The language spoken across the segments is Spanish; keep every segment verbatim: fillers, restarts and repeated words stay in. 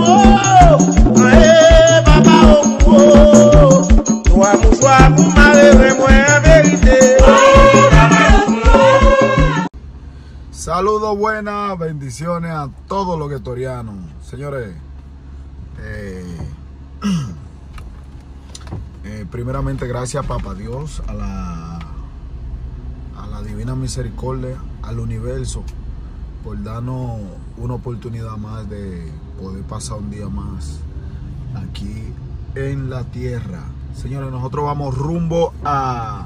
Saludos, buenas bendiciones a todos los guetorianos. Señores, eh, eh, primeramente gracias, Papá Dios, a la, a la divina misericordia, al universo, por darnos una oportunidad más de poder pasar un día más aquí en la tierra. Señores, nosotros vamos rumbo a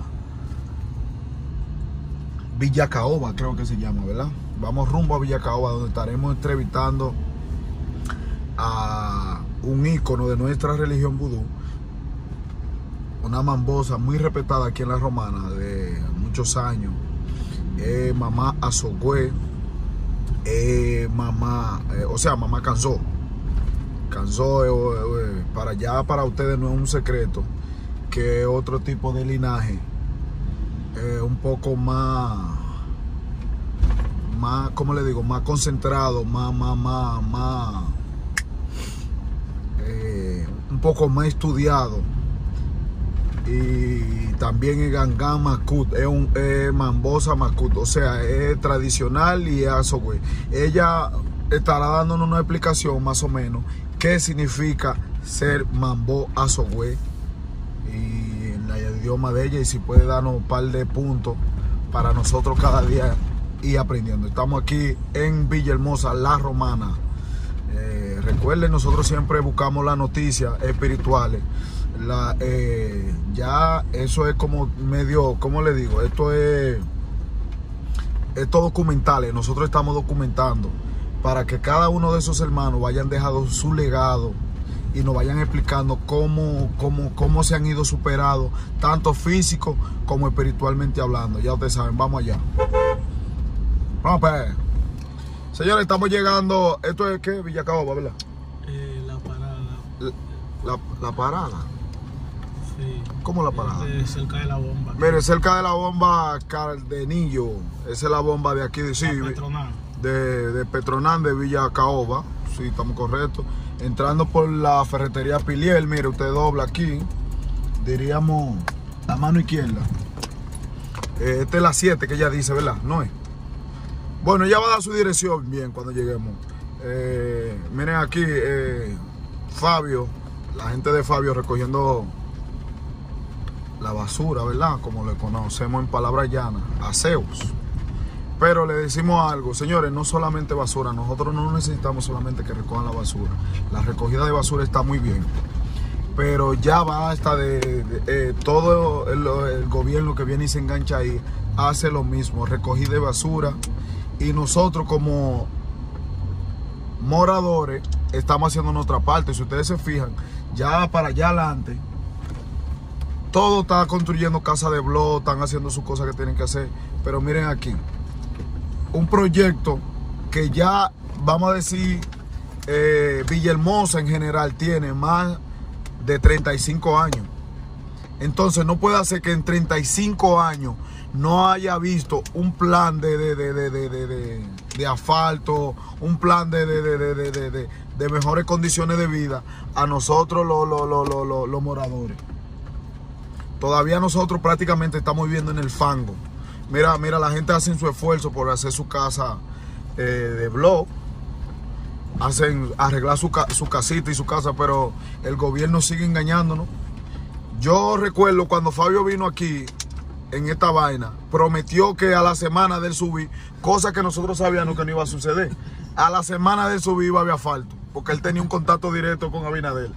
Villa Caoba, creo que se llama, ¿verdad? Vamos rumbo a Villa Caoba, donde estaremos entrevistando a un ícono de nuestra religión vudú, una mambosa muy respetada aquí en La Romana de muchos años, eh, mamá Azogüe, eh, mamá, eh, o sea, mamá Canzó. Canzó, eh, eh, para allá, para ustedes no es un secreto, que otro tipo de linaje, eh, un poco más, más, ¿cómo le digo? Más concentrado, más, más, más, más, eh, un poco más estudiado. Y también el Gangán Makut, es un es mambosa Makut, o sea, es tradicional y es Azogüe. Ella estará dándonos una explicación más o menos qué significa ser mambo Azogüe y en el idioma de ella, y si puede darnos un par de puntos para nosotros cada día ir aprendiendo. Estamos aquí en Villahermosa, La Romana. Eh, recuerden, nosotros siempre buscamos las noticias espirituales. La, eh, ya eso es como medio, ¿cómo le digo? Esto es estos documentales, nosotros estamos documentando para que cada uno de esos hermanos vayan dejando su legado y nos vayan explicando cómo, cómo, cómo se han ido superando, tanto físico como espiritualmente hablando. Ya ustedes saben, vamos allá. Vamos pues. Señores, estamos llegando. ¿Esto es qué? Villa Caoba, ¿verdad? Eh, la parada. La, la, la parada. Sí. ¿Cómo la parada? De cerca de la bomba. Mire, cerca de la bomba Cardenillo. Esa es la bomba de aquí de sí, Petronán. De, de Petronán, de Villa Caoba. Sí, estamos correctos. Entrando por la ferretería Piliel, mire, usted dobla aquí. Diríamos la mano izquierda. Eh, esta es la siete que ella dice, ¿verdad? No es. Bueno, ella va a dar su dirección bien cuando lleguemos. Eh, miren aquí, eh, Fabio, la gente de Fabio recogiendo la basura, ¿verdad? Como le conocemos en palabras llanas, aseos. Pero le decimos algo, señores, no solamente basura, nosotros no necesitamos solamente que recojan la basura. La recogida de basura está muy bien, pero ya basta de, de eh, todo el, el gobierno que viene y se engancha ahí, hace lo mismo, recogida de basura. Y nosotros como moradores estamos haciendo nuestra parte. Si ustedes se fijan, ya para allá adelante, todo está construyendo casas de blog, están haciendo sus cosas que tienen que hacer. Pero miren aquí, un proyecto que ya, vamos a decir, eh, Villahermosa en general tiene más de treinta y cinco años. Entonces no puede ser que en treinta y cinco años no haya visto un plan de, de, de, de, de, de, de, de asfalto, un plan de, de, de, de, de, de, de mejores condiciones de vida a nosotros los, los, los, los, los, los moradores. Todavía nosotros prácticamente estamos viviendo en el fango. Mira, mira, la gente hace su esfuerzo por hacer su casa eh, de blog, hacen arreglar su, su casita y su casa, pero el gobierno sigue engañándonos. Yo recuerdo cuando Fabio vino aquí en esta vaina, prometió que a la semana del subir, cosa que nosotros sabíamos que no iba a suceder, a la semana del subir iba a haber asfalto, porque él tenía un contacto directo con Abinadel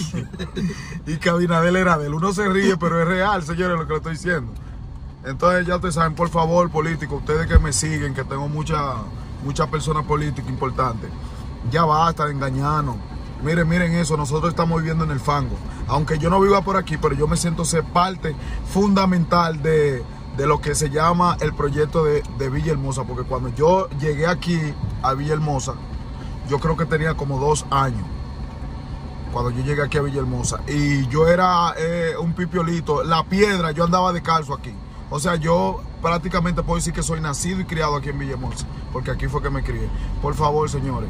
y que Abinadel era de él. Uno se ríe, pero es real, señores, lo que le estoy diciendo. Entonces ya ustedes saben, por favor, políticos, ustedes que me siguen, que tengo muchas muchas personas políticas importantes, ya basta de engañarnos. Miren, miren eso, nosotros estamos viviendo en el fango. Aunque yo no viva por aquí, pero yo me siento ser parte fundamental de, de lo que se llama el proyecto de, de Villahermosa. Porque cuando yo llegué aquí a Villahermosa, yo creo que tenía como dos años. Cuando yo llegué aquí a Villahermosa. Y yo era eh, un pipiolito. La piedra, yo andaba descalzo aquí. O sea, yo prácticamente puedo decir que soy nacido y criado aquí en Villahermosa. Porque aquí fue que me crié. Por favor, señores.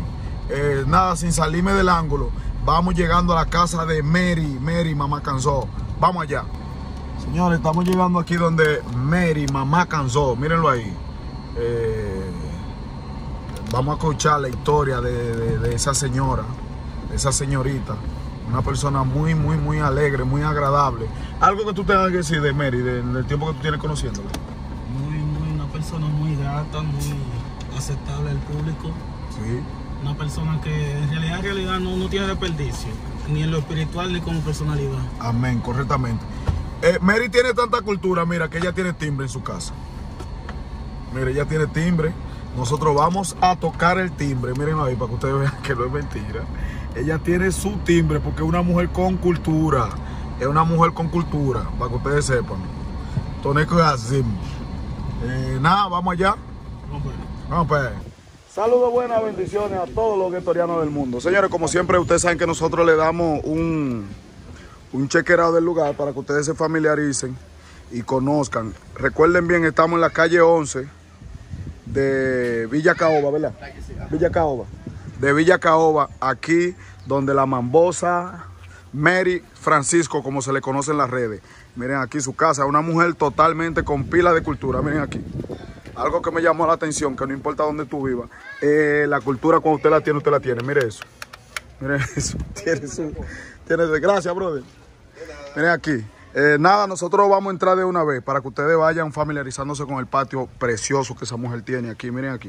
Eh, nada, sin salirme del ángulo, vamos llegando a la casa de Mary, Mary, mamá cansó. Vamos allá. Señores, estamos llegando aquí donde Mary, mamá cansó. Mírenlo ahí. Eh, vamos a escuchar la historia de, de, de esa señora, de esa señorita. Una persona muy, muy, muy alegre, muy agradable. Algo que tú tengas que decir de Mary, de, del tiempo que tú tienes conociéndola. Muy, muy, una persona muy grata, muy aceptable al público. Sí. Una persona que en realidad, en realidad no, no tiene desperdicio, ni en lo espiritual ni como personalidad. Amén, correctamente. Eh, Mary tiene tanta cultura, mira, que ella tiene timbre en su casa. Mira, ella tiene timbre. Nosotros vamos a tocar el timbre. Miren ahí para que ustedes vean que no es mentira. Ella tiene su timbre porque es una mujer con cultura. Es una mujer con cultura, para que ustedes sepan. Toneco es así. Eh, nada, vamos allá. Vamos pues. Vamos pues. Saludos, buenas bendiciones a todos los guetorianos del mundo. Señores, como siempre, ustedes saben que nosotros le damos un, un chequeado del lugar para que ustedes se familiaricen y conozcan. Recuerden bien, estamos en la calle once de Villa Caoba, ¿verdad? Villa Caoba. De Villa Caoba, aquí donde la mambosa Mary Francisco, como se le conoce en las redes. Miren aquí su casa, una mujer totalmente con pila de cultura. Miren aquí. Algo que me llamó la atención, que no importa dónde tú vivas, eh, la cultura cuando usted la tiene, usted la tiene. Mire eso. Mire eso. Tiene su, tiene su. Gracias, brother. Miren aquí. Eh, nada, nosotros vamos a entrar de una vez para que ustedes vayan familiarizándose con el patio precioso que esa mujer tiene aquí. Miren aquí.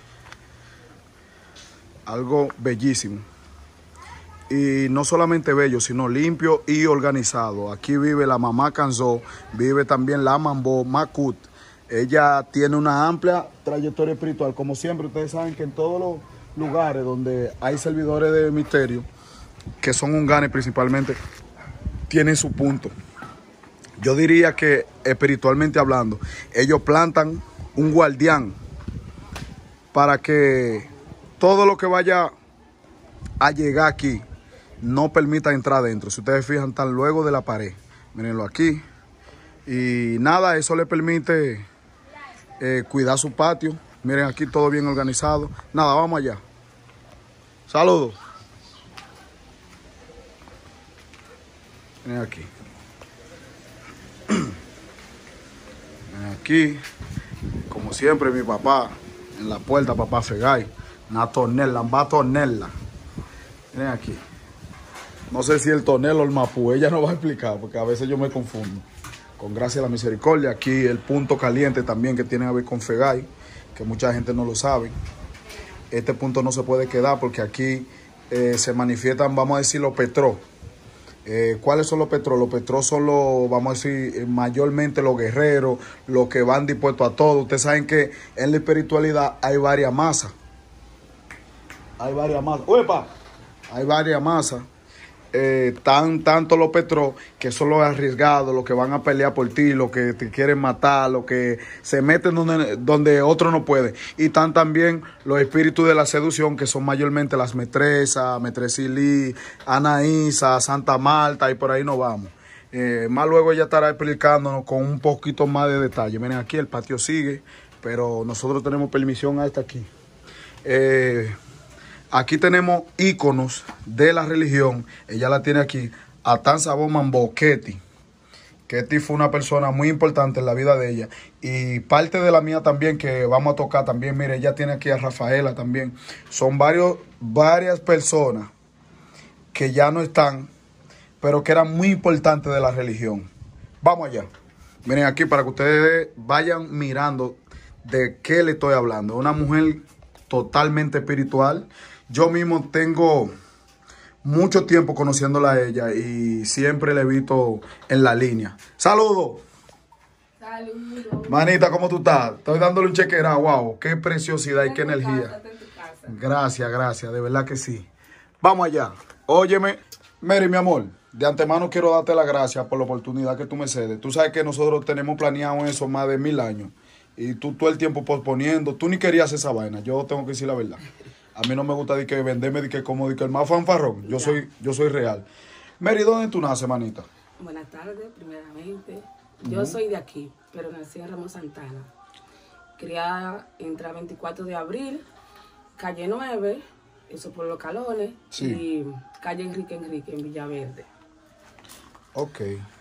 Algo bellísimo. Y no solamente bello, sino limpio y organizado. Aquí vive la mamá Canzó, vive también la Mambo Macut. Ella tiene una amplia trayectoria espiritual. Como siempre, ustedes saben que en todos los lugares donde hay servidores de misterio, que son unganes principalmente, tienen su punto. Yo diría que espiritualmente hablando, ellos plantan un guardián para que todo lo que vaya a llegar aquí no permita entrar adentro. Si ustedes fijan, están luego de la pared. Mírenlo aquí. Y nada, eso le permite eh, cuidar su patio. Miren aquí todo bien organizado. Nada, vamos allá. Saludos. Miren aquí. Miren aquí. Como siempre, mi papá en la puerta, papá Fegay. Una tornela, va a tornela. Miren aquí. No sé si el tonel o el mapú, ella no va a explicar porque a veces yo me confundo. Con gracia a la misericordia, aquí el punto caliente también que tiene que ver con Fegay, que mucha gente no lo sabe. Este punto no se puede quedar porque aquí eh, se manifiestan, vamos a decir, los petros. Eh, ¿Cuáles son los petros? Los petros son los, vamos a decir, mayormente los guerreros, los que van dispuestos a todo. Ustedes saben que en la espiritualidad hay varias masas. Hay varias masas. ¡Uepa! Hay varias masas. Eh, tan, tanto los petros, que son los arriesgados, los que van a pelear por ti, los que te quieren matar, los que se meten donde, donde otro no puede. Y están también los espíritus de la seducción, que son mayormente las metresas, Metresilí, Anaísa, Santa Marta, y por ahí nos vamos. Eh, más luego ella estará explicándonos con un poquito más de detalle. Miren aquí, el patio sigue, pero nosotros tenemos permisión hasta aquí. Eh... Aquí tenemos íconos de la religión. Ella la tiene aquí. Atansabó Mambo, Ketty. Ketty fue una persona muy importante en la vida de ella. Y parte de la mía también, que vamos a tocar también. Mire, ella tiene aquí a Rafaela también. Son varios, varias personas que ya no están, pero que eran muy importantes de la religión. Vamos allá. Miren aquí para que ustedes vayan mirando de qué le estoy hablando. Una mujer totalmente espiritual. Yo mismo tengo mucho tiempo conociéndola a ella y siempre la he visto en la línea. ¡Saludos! Saludos. Manita, ¿cómo tú estás? Estoy dándole un chequera. ¡Wow! ¡Qué preciosidad y qué energía! Gracias, gracias. De verdad que sí. Vamos allá. Óyeme, Mary, mi amor. De antemano quiero darte las gracias por la oportunidad que tú me cedes. Tú sabes que nosotros tenemos planeado eso más de mil años. Y tú todo el tiempo posponiendo. Tú ni querías esa vaina. Yo tengo que decir la verdad. A mí no me gusta de que venderme de que como de que el más fanfarrón. Yo soy, yo soy real. Mary, ¿dónde tú naces, manita? Buenas tardes, primeramente. Yo uh-huh. soy de aquí, pero nací en Ramos Santana. Criada entre el veinticuatro de abril, calle nueve, eso por los Calones, Sí. y calle Enrique Enrique en Villaverde. Ok.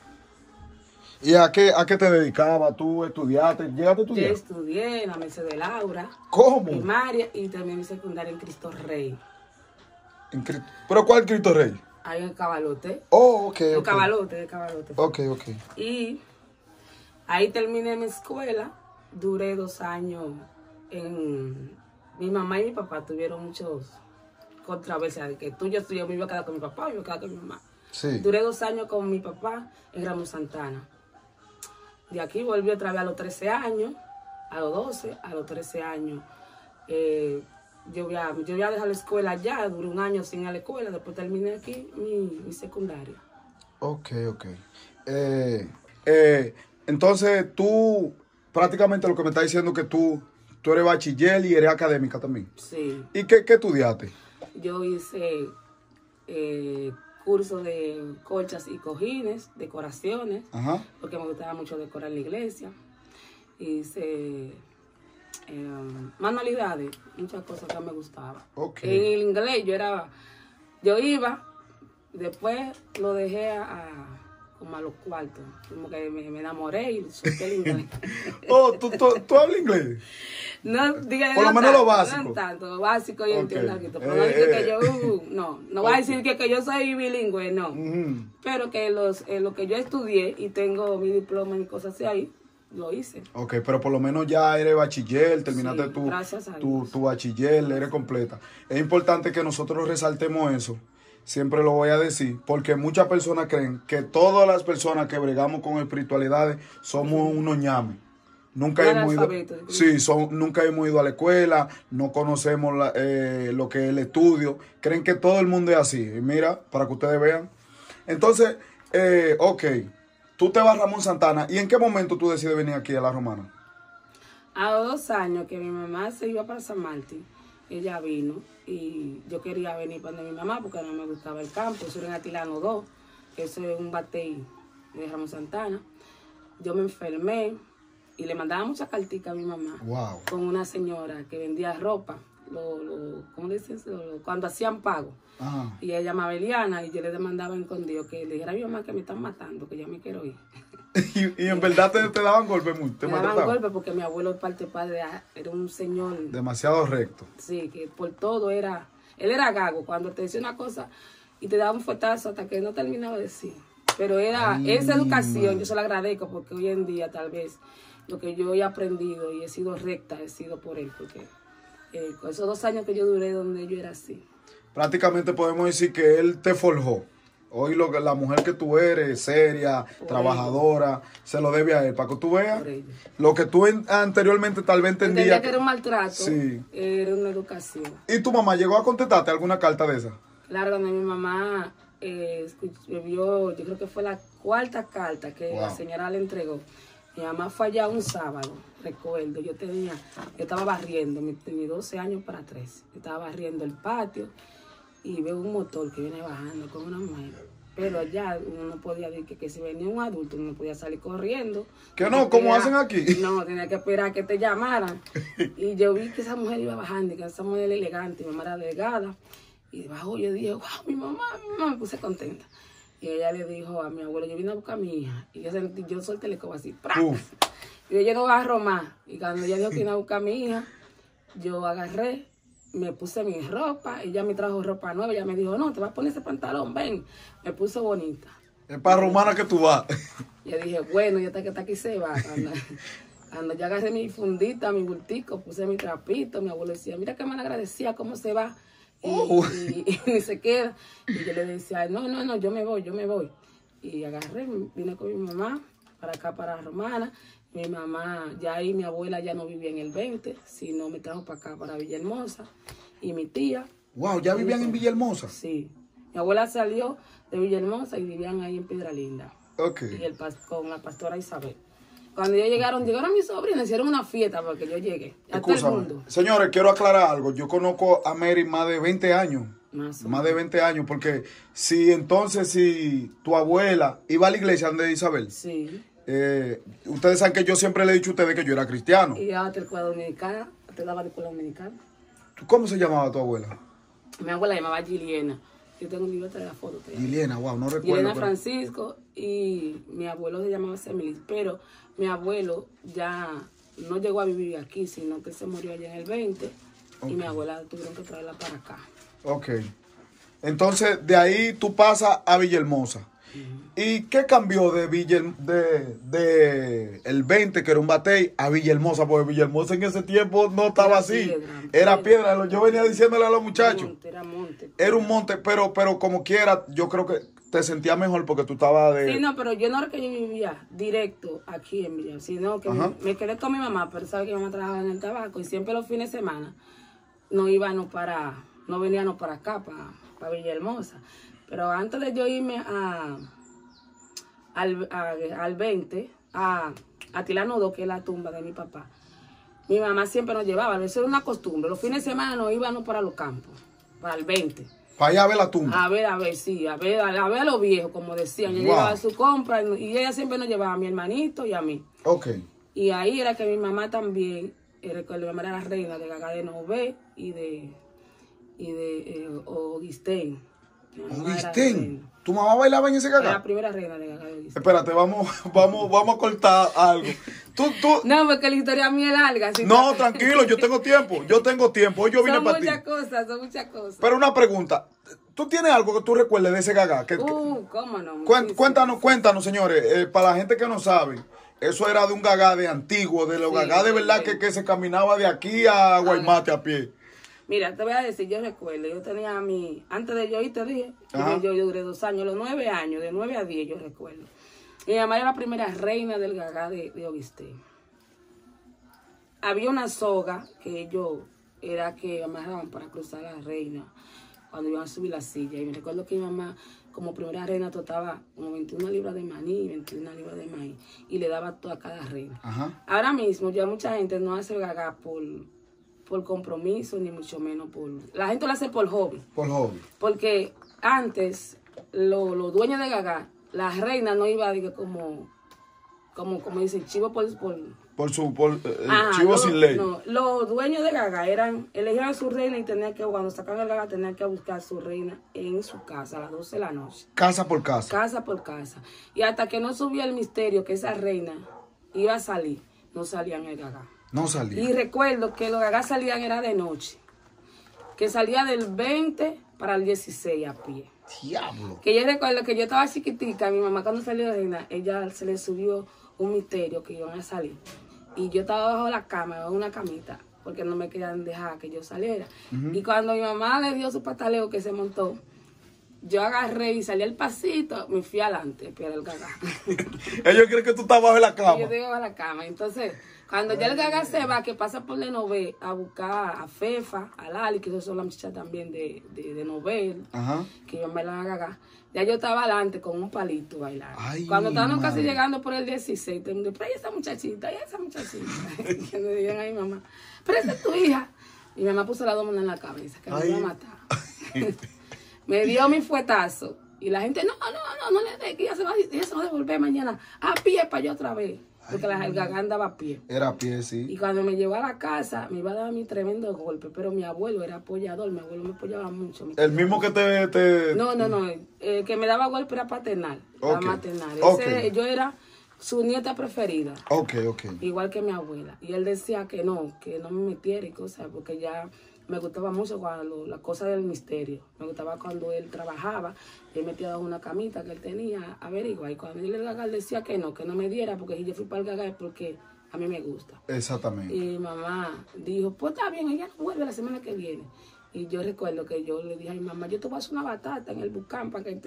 ¿Y a qué, a qué te dedicabas? ¿Tú estudiaste? ¿Llegaste a Yo estudiar? estudié en la Merced de Laura, ¿Cómo? primaria, y también mi secundaria en Cristo Rey. En Cri- ¿Pero cuál Cristo Rey? Ahí en el Cabalote. Oh, ok, El ok. Cabalote, el Cabalote. Ok, ok. Y ahí terminé mi escuela. Duré dos años en... Mi mamá y mi papá tuvieron muchos controversias de que tú yo estudié, me iba a quedar con mi papá, me iba a quedar con mi mamá. Sí. Duré dos años con mi papá en Ramos Santana. De aquí volví otra vez a los trece años, a los doce, a los trece años. Eh, yo, voy a, yo voy a dejar la escuela ya, duré un año sin ir a la escuela, después terminé aquí mi, mi secundaria. Ok, ok. Eh, eh, entonces, tú, prácticamente lo que me estás diciendo que tú, tú eres bachiller y eres académica también. Sí, ¿Y qué, qué estudiaste? yo hice eh, cursos de colchas y cojines, decoraciones, Ajá. porque me gustaba mucho decorar la iglesia. Hice eh, manualidades, muchas cosas que me gustaban. Ok. En el inglés yo era, yo iba, después lo dejé a, a- como a los cuartos, como que me, me enamoré y solté el inglés. Oh, ¿tú, tú, tú hablas inglés? No, diga, Por lo no menos lo tanto, básico. No tanto, lo básico yo Ok. entiendo algo, pero Eh, no dice eh. que yo, uh, no, no voy a decir que, que yo soy bilingüe, no. Ujú. Pero que los, eh, lo que yo estudié y tengo mi diploma y cosas así ahí, lo hice. Ok, pero por lo menos ya eres bachiller, terminaste Sí, tu, gracias a tu, Dios. tu bachiller, eres completa. Es importante que nosotros resaltemos eso, siempre lo voy a decir, porque muchas personas creen que todas las personas que bregamos con espiritualidades somos unos ñames. Nunca hemos ido, Analfabetos. sí, son, nunca hemos ido a la escuela, no conocemos la- eh, lo que es el estudio, creen que todo el mundo es así. Y mira, para que ustedes vean. Entonces, eh, ok, tú te vas a Ramón Santana, ¿y en qué momento tú decides venir aquí a La Romana? A los dos años que mi mamá se iba para San Martín, ella vino y yo quería venir para mi mamá porque no me gustaba el campo. Eso era en Atilano dos, que eso es un batey de Ramón Santana. Yo me enfermé y le mandaba muchas carticas a mi mamá Wow. con una señora que vendía ropa, lo, lo, ¿cómo le dicen? Lo- lo- cuando hacían pago. Ajá. Y ella llamaba Eliana y yo le demandaba escondido que le dijera a mi mamá que me están matando, que ya me quiero ir. Y, y en verdad te, te daban golpes muy, te Me daban maltrataban. golpe porque mi abuelo, parte padre, era un señor, Demasiado recto. sí, que por todo era, él era gago, cuando te decía una cosa y te daba un fuetazo hasta que no terminaba de decir. Pero era Ay, esa educación, madre. yo se la agradezco porque hoy en día tal vez lo que yo he aprendido y he sido recta, he sido por él, porque eh, con esos dos años que yo duré donde yo era así. Prácticamente podemos decir que él te forjó. Hoy lo que la mujer que tú eres, seria, Por trabajadora, se lo debe a él. Para que tú veas Por ello. lo que tú en- anteriormente tal vez Entendía entendías. que era un maltrato, Sí. era una educación. ¿Y tu mamá llegó a contestarte alguna carta de esa? Claro, cuando mi mamá eh, escuch- vio, yo creo que fue la cuarta carta que Wow. la señora le entregó. Mi mamá fue allá un sábado, recuerdo, yo tenía, yo estaba barriendo, mi- tenía doce años para trece. Yo estaba barriendo el patio y veo un motor que viene bajando con una mujer. Pero allá uno no podía decir que, que si venía un adulto uno no podía salir corriendo. ¿Que Tenía no? ¿Cómo esperar- hacen aquí? No, tenía que esperar a que te llamaran. Y yo vi que esa mujer iba bajando y que esa mujer era elegante, mi mamá era delgada. Y bajó, yo dije, wow, mi mamá, mi mamá, me puse contenta. Y ella le dijo a mi abuelo, yo vine a buscar a mi hija. Y yo, sentí, yo solté el escoba así, ¡pra! Uf. Y yo, yo no agarro más. Y cuando ella dijo que iba a buscar a mi hija, yo agarré, me puse mi ropa, ella me trajo ropa nueva, ella me dijo, no, te vas a poner ese pantalón, ven. Me puso bonita. Es para Romana que tú vas. Yo dije, bueno, ya está que está aquí se va. Cuando, cuando yo agarré mi fundita, mi bultico, puse mi trapito, mi abuelo decía, mira qué mal agradecía, cómo se va. Y, Oh. y, y se queda. Y yo le decía, no, no, no, yo me voy, yo me voy. Y agarré, vine con mi mamá para acá, para Romana. Mi mamá, ya ahí mi abuela ya no vivía en el veinte, sino me trajo para acá, para Villahermosa. Y mi tía, Wow, ¿ya vivían en Villahermosa? sí. Mi abuela salió de Villahermosa y vivían ahí en Piedra Linda. Ok. Y el pas- con la pastora Isabel. Cuando ellos llegaron, llegaron mis sobrinos, hicieron una fiesta porque yo llegué. A todo el Escúchame. mundo. Señores, quiero aclarar algo. Yo conozco a Mary más de veinte años. Más o Más de veinte años, porque si entonces, si tu abuela iba a la iglesia donde Isabel, Sí. eh, ustedes saben que yo siempre le he dicho a ustedes que yo era cristiano. Y ya te escuela dominicana, te daba de escuela dominicana. ¿Cómo se llamaba tu abuela? Mi abuela llamaba Giliena. Yo tengo un libro de la foto. Giliena, wow, no recuerdo. Giliena pero... Francisco y mi abuelo se llamaba Semilis, pero mi abuelo ya no llegó a vivir aquí, sino que se murió allá en el veinte okay. Y mi abuela tuvieron que traerla para acá. Ok. Entonces, de ahí tú pasas a Villahermosa. Uh-huh. ¿Y qué cambió de Villa, de, de el veinte, que era un batey, a Villahermosa? Porque Villahermosa en ese tiempo no estaba era así. Piedra, era piedra. piedra. Yo venía diciéndole a los muchachos. Monte, era monte. Era un monte, pero, pero como quiera, yo creo que te sentías mejor porque tú estabas de... Sí, no, pero yo no era que yo vivía directo aquí en Villa, sino que me, me quedé con mi mamá, pero sabe que mi mamá trabajaba en el tabaco y siempre los fines de semana no íbamos para, no veníamos para acá, para, para Villahermosa. Pero antes de yo irme a, al, a, al veinte, a, a Tilano dos, que es la tumba de mi papá, mi mamá siempre nos llevaba, eso era una costumbre. Los fines de semana nos íbamos para los campos, para el veinte. Para allá a ver la tumba. A ver, a ver, sí, a ver a, a, ver a los viejos, como decían. Ella wow. llevaba su compra y ella siempre nos llevaba a mi hermanito y a mí. Ok. Y ahí era que mi mamá también, eh, recuerdo, mi mamá era la reina de Gaga de Nové y de, y de eh, Augustin. Augustin. ¿Tu mamá bailaba en ese Gaga? Era la primera reina de Gaga de Augustin. Espérate, vamos, vamos, vamos a cortar algo. Tú, tú... No, porque la historia mía es larga. Así no, tranquilo, yo tengo tiempo. Yo tengo tiempo. Hoy yo vine son para ti. Son muchas cosas, son muchas cosas. Pero una pregunta. ¿Tú tienes algo que tú recuerdes de ese Gaga? Que, uh, cómo no. Cuéntanos, cuéntanos, cuéntanos, señores. Eh, para la gente que no sabe, eso era de un Gaga de antiguo, de los sí, Gaga de verdad sí. que, que se caminaba de aquí a Guaymate a pie. Mira, te voy a decir, yo recuerdo, yo tenía mi, antes de yo ir te dije, yo, yo duré dos años, los nueve años, de nueve a diez yo recuerdo. Mi mamá era la primera reina del Gaga de, de Augustin. Había una soga que ellos, era que amarraban para cruzar a la reina cuando iban a subir la silla. Y me recuerdo que mi mamá, como primera reina, trataba como veintiuna libras de maní y veintiuna libras de maíz. Y le daba todo a cada reina. Ajá. Ahora mismo ya mucha gente no hace Gaga por... por compromiso, ni mucho menos por... La gente lo hace por hobby. Por hobby. Porque antes, los lo dueños de Gaga, la reina no iba, digo, como... Como, como dicen, chivo por... Por, por su... Por, eh, Ajá, chivo no, sin ley. No, los dueños de Gaga eran... Elegían a su reina y tenían que... Cuando sacaban el Gaga, tenían que buscar a su reina en su casa a las doce de la noche. Casa por casa. Casa por casa. Y hasta que no subía el misterio que esa reina iba a salir, no salían el Gaga. No salía. Y recuerdo que los Gaga salían era de noche. Que salía del veinte para el dieciséis a pie. Diablo. Que yo recuerdo que yo estaba chiquitica, mi mamá cuando salió de reina, ella se le subió un misterio que iban a salir. Y yo estaba bajo la cama, bajo una camita, porque no me querían dejar que yo saliera. Uh-huh. Y cuando mi mamá le dio su pataleo que se montó, yo agarré y salí al pasito, me fui adelante, pero el Gaga. Ellos creen que tú estás bajo la cama. Yo estoy bajo la cama, entonces... Cuando ya el Gaga se va, que pasa por Lenové a buscar a Fefa, a Lali, que esos son las muchachas también de, de, de Nobel, Ajá. que iban a bailar a Gaga, ya yo estaba adelante con un palito bailando. Ay, cuando estaban casi llegando por el dieciséis, te digo, pero ahí esa muchachita, ahí esa muchachita. Que me digan a mi mamá, pero esa es tu hija. Y mi mamá puso la dos manos en la cabeza, que me iba a matar. Me dio mi fuetazo. Y la gente, no, no, no, no le dé, que ella se va, ella se va a devolver mañana a pie para yo otra vez. Porque Ay, la, el Gaga andaba a pie. Era a pie, sí. Y cuando me llevó a la casa, me iba a dar a mí tremendo golpe. Pero mi abuelo era apoyador, mi abuelo me apoyaba mucho. Me ¿El mismo que te, te...? No, no, no. El eh, que me daba golpe era paternal. Okay. Era maternal. Ese, okay. Yo era su nieta preferida. Ok, ok. Igual que mi abuela. Y él decía que no, que no me metiera y cosas, porque ya... Me gustaba mucho cuando la cosa del misterio. Me gustaba cuando él trabajaba, él metía una camita que él tenía, averigua. Y cuando él el Gaga decía que no, que no me diera, porque si yo fui para el Gaga es porque a mí me gusta. Exactamente. Y mamá dijo, pues está bien, ella no vuelve la semana que viene. Y yo recuerdo que yo le dije a mi mamá, yo te voy a hacer una batata en el Bucán para que tú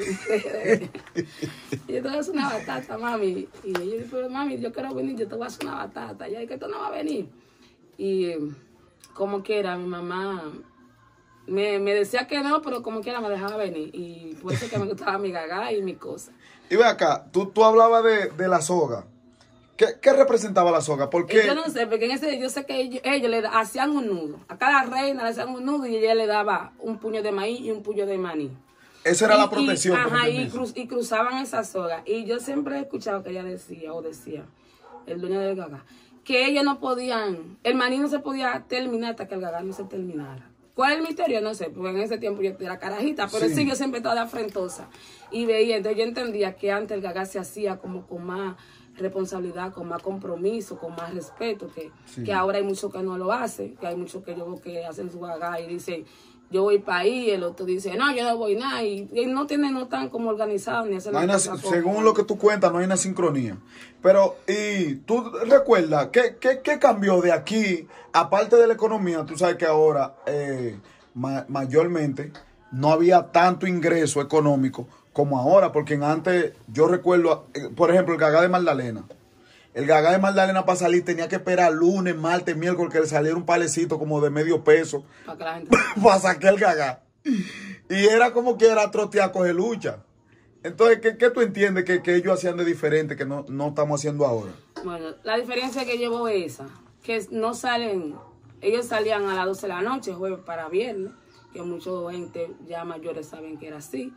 yo te voy a hacer una batata, mami. Y ella dijo, pero mami, yo quiero venir, yo te voy a hacer una batata. Y ella dijo que tú no vas a venir. Y... como quiera, mi mamá me, me decía que no, pero como quiera me dejaba venir. Y por eso que me gustaba mi Gaga y mi cosa. Y ve acá, tú, tú hablabas de, de la soga. ¿Qué, ¿Qué representaba la soga? ¿Por qué? Yo no sé, porque en ese yo sé que ellos, ellos le hacían un nudo. A cada reina le hacían un nudo y ella le daba un puño de maíz y un puño de maní. Esa era y, la protección. Y, ajá, y, cruz, y cruzaban esa soga. Y yo siempre he escuchado que ella decía, o decía, el dueño del Gaga, que ellos no podían, el maní no se podía terminar hasta que el Gaga no se terminara. ¿Cuál es el misterio? No sé, porque en ese tiempo yo era carajita, pero Sí. sí, yo siempre estaba de afrentosa. Y veía, entonces yo entendía que antes el gagá se hacía como con más responsabilidad, con más compromiso, con más respeto, que, Sí. que ahora hay muchos que no lo hacen, que hay muchos que yo veo que hacen su gagá y dicen, yo voy para ahí, el otro dice, no, yo no voy nada, y, y no tienen, no están como organizados ni hacen No hay las una- cosas como- según lo que tú cuentas, no hay una sincronía. Pero, y tú recuerdas, ¿qué, qué, qué cambió de aquí? Aparte de la economía, tú sabes que ahora eh, ma- mayormente no había tanto ingreso económico como ahora, porque en antes, yo recuerdo, eh, por ejemplo, el Gagá de Magdalena. El Gagá de Magdalena para salir tenía que esperar lunes, martes, miércoles que le saliera un palecito como de medio peso para que la gente... para sacar el Gagá. Y era como que era trotear coger lucha. Entonces, ¿qué, qué tú entiendes que, que ellos hacían de diferente que no, no estamos haciendo ahora? Bueno, la diferencia que llevo es esa, que no salen, ellos salían a las doce de la noche, jueves para viernes, que mucha gente ya mayores saben que era así,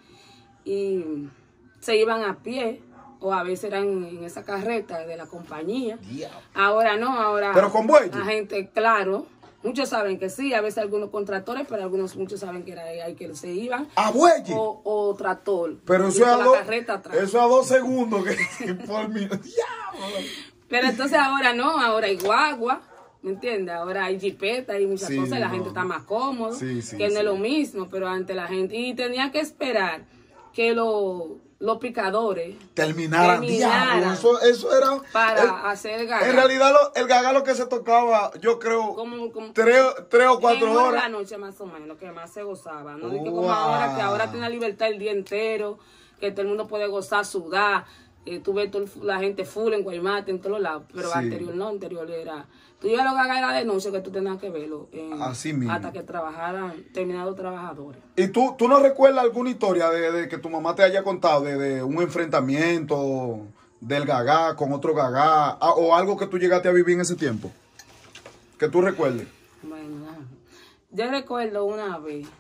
y se iban a pie, o a veces eran en esa carreta de la compañía. Ahora no, ahora... ¿Pero con bueyes? La gente, claro, muchos saben que sí, a veces algunos con tractores, pero algunos, muchos saben que era ahí que se iban. ¡A bueyes! O, o tractor. Pero y eso es, a con dos, la carreta atrás. eso a dos segundos que por mí. ¡Diablo! Pero entonces ahora no, ahora hay guagua, ¿me entiendes? Ahora hay jipeta y muchas Sí, cosas, y la no. gente está más cómoda, Sí, sí, que no sí. es lo mismo, pero antes la gente... Y tenía que esperar que lo- los picadores Terminaran. Terminaran. Diablo, eso, eso era. para el- hacer gagá. En realidad, lo- el Gagá lo que se tocaba, yo creo, Como- como- tres, tres o cuatro en hora de horas. la noche más o menos, que más se gozaba, ¿no? De que Wow. como ahora, que ahora tiene la libertad el día entero, que todo el mundo puede gozar, sudar, eh, tú ves todo el- la gente full en Guaymate, en todos lados, pero Sí. anterior no, anterior era... Tú ibas a los gagas era de noche que tú tenías que verlo, en- Así mismo. hasta que trabajaran, terminados trabajadores. ¿Y tú, tú no recuerdas alguna historia de, de que tu mamá te haya contado de, de un enfrentamiento del Gagá con otro Gagá ah, o algo que tú llegaste a vivir en ese tiempo? Que tú recuerdes. Bueno, nada. Yo recuerdo una vez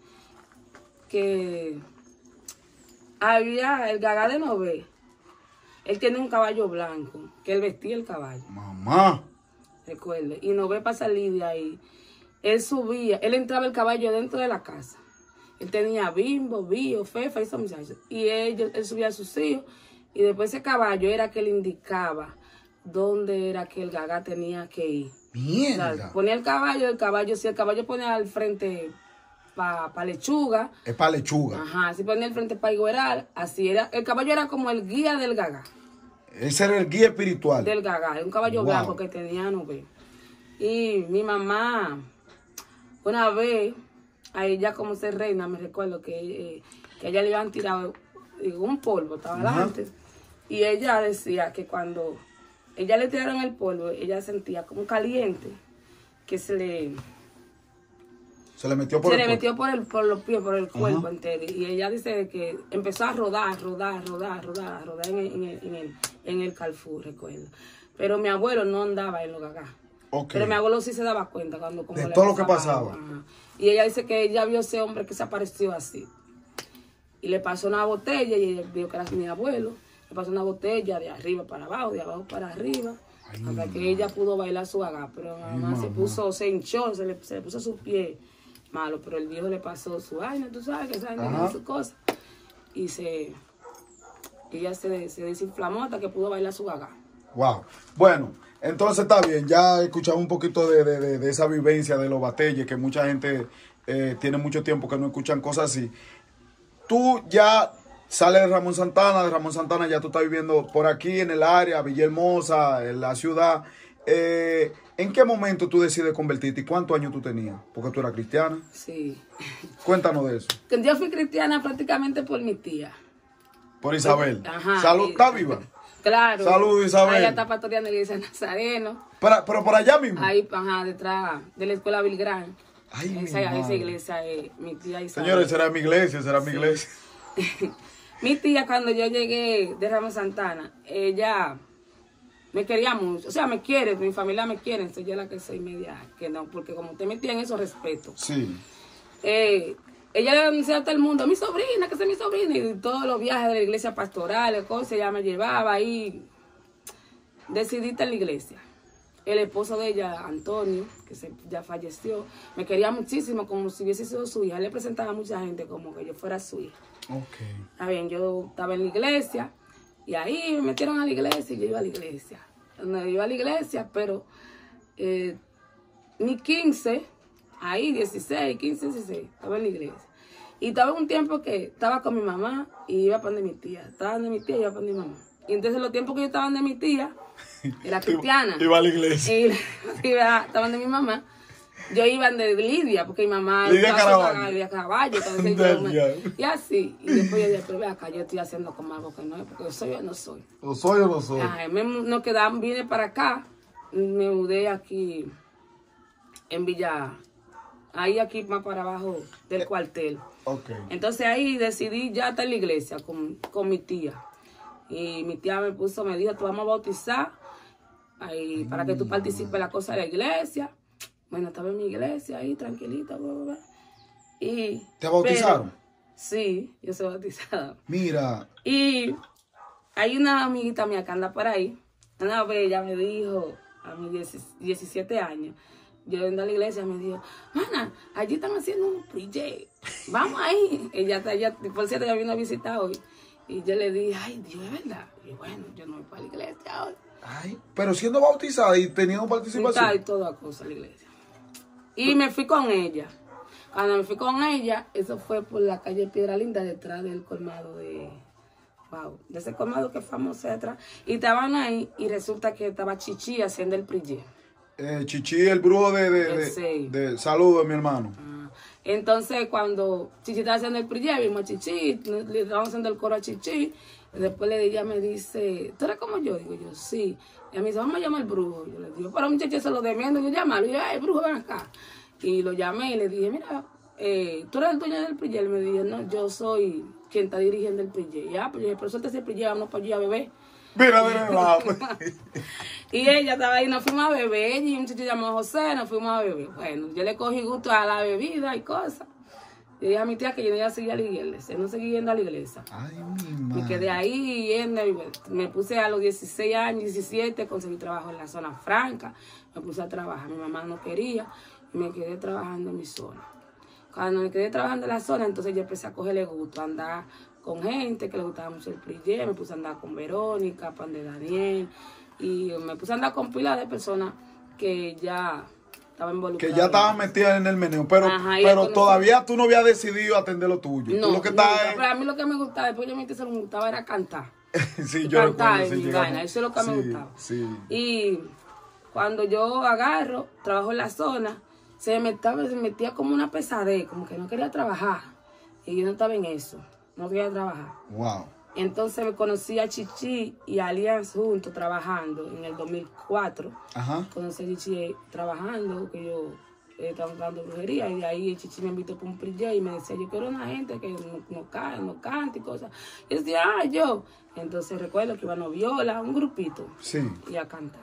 que había el gagá de Nové, él tiene un caballo blanco, que él vestía el caballo. Mamá. Recuerde, y no ve para salir de ahí. Él subía, él entraba el caballo dentro de la casa. Él tenía Bimbo, Bío, Fefa y esos muchachos. Y él, él subía a sus hijos. Y después ese caballo era que le indicaba dónde era que el gagá tenía que ir. O sea, Mierda. ponía el caballo, el caballo, si el caballo ponía al frente para pa lechuga, Es para lechuga. ajá, si ponía al frente para igueral, así era. El caballo era como el guía del gagá. Ese era el guía espiritual. Del gagá, un caballo Wow. blanco que tenía nube. Y mi mamá, una vez, a ella como ser reina, me recuerdo que, eh, que a ella le habían tirado eh, un polvo, estaba Ajá. delante. Y ella decía que cuando ella le tiraron el polvo, ella sentía como caliente, que se le, Se le metió por se el le cuerpo. metió por, el, por los pies, por el cuerpo Ajá. entero. Y ella dice que empezó a rodar, rodar, rodar, rodar, rodar en el, en el, en el, en el Carrefour, recuerdo. Pero mi abuelo no andaba en los gagás. Ok. Pero mi abuelo sí se daba cuenta cuando como De le todo lo que pasaba pasaba. algo. Ajá. Y ella dice que ella vio ese hombre que se apareció así. Y le pasó una botella y ella vio que era mi abuelo. Le pasó una botella de arriba para abajo, de abajo para arriba. Ay, hasta que mamá. ella pudo bailar su gagá. Pero mi Ay, mamá se mamá. puso, se hinchó, se le, se le puso su pie malo. Pero el viejo le pasó su vaina, tú sabes que esa vaina Ajá. tiene su cosa. Y se, ella se, se desinflamó hasta que pudo bailar su gagá. Wow. Bueno, entonces está bien. Ya escuchamos un poquito de, de, de, de esa vivencia de los batelles, que mucha gente eh, tiene mucho tiempo que no escuchan cosas así. Tú ya sales de Ramón Santana, de Ramón Santana ya tú estás viviendo por aquí en el área, Villahermosa, en la ciudad. Eh, ¿En qué momento tú decides convertirte y cuántos años tú tenías? Porque tú eras cristiana. Sí. Cuéntanos de eso. Yo fui cristiana prácticamente por mi tía. Por Isabel. Ajá. Salud, Y- ¿está viva? Claro. Salud, Isabel. Ella está pastoreando la iglesia de Nazareno. Pero, pero por allá mismo. Ahí, ajá, detrás de la escuela Bill Grant. Ay, mi esa, esa madre. iglesia es mi tía Isabel. Señores, será mi iglesia, será mi iglesia. Mi tía, cuando yo llegué de Ramón Santana, ella me quería mucho. O sea, me quiere, mi familia me quiere. Entonces yo la que soy media, que no, porque como usted metía en eso, respeto. Sí. Eh, ella le anunciaba a todo el mundo, mi sobrina, que es mi sobrina, y todos los viajes de la iglesia pastoral, cosas, ella me llevaba y decidí estar en la iglesia. el esposo de ella, Antonio, que se, ya falleció, me quería muchísimo, como si hubiese sido su hija. Él le presentaba a mucha gente como que yo fuera su hija. Okay. Está bien, yo estaba en la iglesia y ahí me metieron a la iglesia y yo iba a la iglesia. Donde yo iba a la iglesia, pero eh, mi quince, ahí dieciséis, quince, dieciséis, estaba en la iglesia. Y estaba un tiempo que estaba con mi mamá y iba para donde mi tía. Estaba donde mi tía y iba para donde mi mamá. Y entonces los tiempos que yo estaba donde mi tía, era cristiana. Iba a la iglesia. Y iba, estaba donde mi mamá. Yo iba de Lidia, porque mi mamá... Lidia Caraballo. Lidia Caraballo. Entonces yo me, y así. Y después yo dije, pero ve acá, yo estoy haciendo como algo que no es, porque soy o no soy. ¿O soy o no soy? Ajá, me, no quedaba, vine para acá, me mudé aquí en Villa... Ahí aquí más para abajo del cuartel. Okay. Entonces ahí decidí ya estar en la iglesia con, con mi tía. Y mi tía me puso, me dijo, tú vamos a bautizar ahí, para que tú participes en la cosa de la iglesia. Bueno, estaba en mi iglesia ahí, tranquilita. Bla, bla, bla. Y, ¿Te bautizaron? Pero, sí, yo soy bautizada. Mira. Y hay una amiguita mía que anda por ahí. Una vez ella me dijo, a mis diecisiete años, yo yendo a la iglesia, me dijo, mana, allí están haciendo un pre-J. Vamos ahí. Ella, ella, por cierto, ella vino a visitar hoy. Y yo le dije, ay, Dios, es verdad. Y bueno, yo no voy para la iglesia hoy. Ay, pero siendo bautizada y teniendo participación. Y toda cosa la iglesia. Y me fui con ella. Cuando me fui con ella, eso fue por la calle Piedra Linda, detrás del colmado de... Wow, de ese colmado que es famoso detrás. Y estaban ahí y resulta que estaba Chichi haciendo el pre-J. Eh, Chichi, el brujo de, de, de, sí. de saludo de mi hermano. Ah, entonces, cuando Chichi estaba haciendo el pre-J, vimos a Chichi, le estábamos haciendo el coro a Chichi. Y después le, ella me dice, ¿tú eres como yo? Digo yo, sí. Y ella me dice, vamos a llamar al brujo. Yo le digo, pero muchacho, se lo demiendo. Yo llámalo. Y yo, ay, brujo, ven acá. Y lo llamé y le dije, mira, eh, ¿tú eres el dueño del pre-J? Y me dijo, no, yo soy quien está dirigiendo el pre-J. Y ya, pues yo dije, pero suéltese el pre-J, vámonos para allá a beber. Mira, mira, mira. Y ella estaba ahí, nos fuimos a beber. Ella y un muchacho llamado José, nos fuimos a beber. Bueno, yo le cogí gusto a la bebida y cosas. Y dije a mi tía que yo no iba a seguir a la iglesia, no seguí yendo a la iglesia. Ay, mi madre. Me quedé ahí yendo, y me puse a los dieciséis años, diecisiete, conseguí trabajo en la zona franca. Me puse a trabajar, mi mamá no quería, y me quedé trabajando en mi zona. Cuando me quedé trabajando en la zona, entonces yo empecé a cogerle gusto, a andar con gente que le gustaba mucho el pre-J, me puse a andar con Verónica, Pan de Daniel, y me puse a andar con pilas de personas que ya estaban involucradas. Que ya estaban metidas en el meneo, pero, Ajá, pero todavía tú no habías decidido atender lo tuyo. No, tú lo que no, estás pero a mí lo que me gustaba, después yo me se lo me gustaba era cantar. sí, yo cantar recuerdo, en sí, mi vaina, eso es lo que sí, me gustaba. Sí. Y cuando yo agarro, trabajo en la zona, se me, estaba, se me metía como una pesadez, como que no quería trabajar. Y yo no estaba en eso, no quería trabajar. Wow. Entonces me conocí a Chichi y a Alianza juntos trabajando en el dos mil cuatro. Ajá. Conocí a Chichi trabajando, que yo eh, estaba dando brujería, y de ahí el Chichi me invitó para un pre-J y me decía, yo quiero una gente que no, no, cae, no cante y cosas. Y yo decía, ah, yo. Entonces recuerdo que iba a Noviola, un grupito, Sí. y a cantar.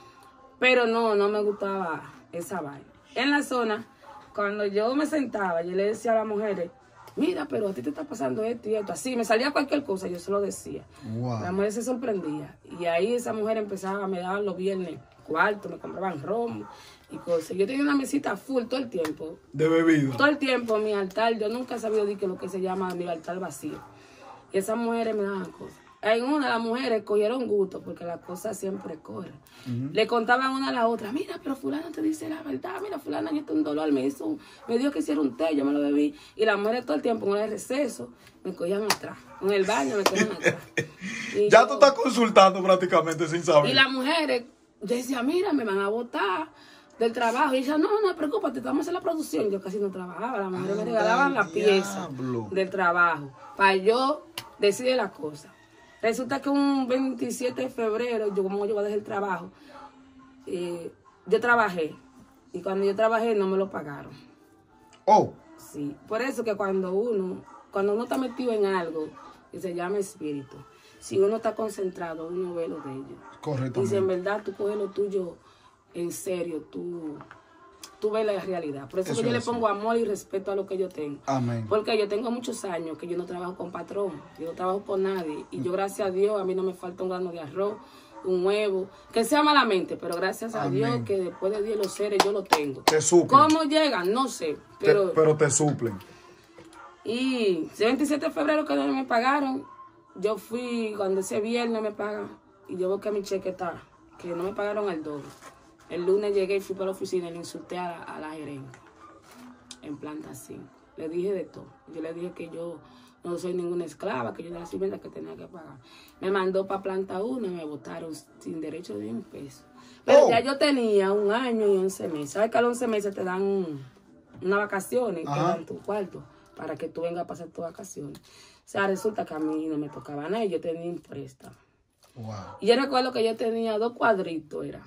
Pero no, no me gustaba esa vaina. En la zona, cuando yo me sentaba, yo le decía a las mujeres, mira, pero a ti te está pasando esto y esto. Así, me salía cualquier cosa, yo se lo decía. Wow. La mujer se sorprendía. Y ahí esa mujer empezaba, me daban los viernes cuartos, me compraban romo y cosas. Yo tenía una mesita full todo el tiempo. De bebida. Todo el tiempo, mi altar, yo nunca he sabido de que lo que se llama mi altar vacío. Y esas mujeres me daban cosas. En una, las mujeres cogieron gusto porque las cosas siempre corren. Uh-huh. Le contaban una a la otra, mira, pero fulana te dice la verdad, mira, fulana yo tengo un dolor, me hizo un, me dijo que hiciera un té, yo me lo bebí. Y las mujeres todo el tiempo en el receso me cogían atrás, en el baño me cogían atrás. Y ya yo, tú estás consultando prácticamente sin saber. Y las mujeres, yo decía, mira, me van a botar del trabajo. Y ella, no, no, preocúpate, estamos en la producción. Yo casi no trabajaba, las mujeres me regalaban la pieza del trabajo para yo decidir la cosa. Resulta que un veintisiete de febrero, yo como yo voy a dejar el trabajo, eh, yo trabajé. Y cuando yo trabajé no me lo pagaron. Oh. Sí, por eso que cuando uno, cuando uno está metido en algo que se llama espíritu, si uno está concentrado, uno ve lo de ellos. Correcto. Y si en verdad tú coges lo tuyo en serio, tú, tú ves la realidad. Por eso, eso que yo le pongo amor y respeto a lo que yo tengo. Amén. Porque yo tengo muchos años que yo no trabajo con patrón, yo no trabajo con nadie. Y yo, gracias a Dios, a mí no me falta un grano de arroz, un huevo, que sea malamente, pero gracias a Amén. Dios que después de Dios los seres yo lo tengo. Te suplen. ¿Cómo llegan? No sé, pero... Te, pero te suplen. Y el veintisiete de febrero que no me pagaron, yo fui, cuando ese viernes me pagan, y yo veo que mi cheque está, que no me pagaron el doble. El lunes llegué y fui para la oficina y le insulté a la, a la gerente, en planta cinco. Le dije de todo. Yo le dije que yo no soy ninguna esclava, que yo era la sirvienta que tenía que pagar. Me mandó para planta uno y me votaron sin derecho de un peso. Pero Oh. ya yo tenía un año y once meses. ¿Sabes que a los once meses te dan unas vacaciones y te Ajá. dan tu cuarto para que tú vengas a pasar tus vacaciones? O sea, resulta que a mí no me tocaba nada y yo tenía un préstamo. Wow. Y yo recuerdo que yo tenía dos cuadritos, era,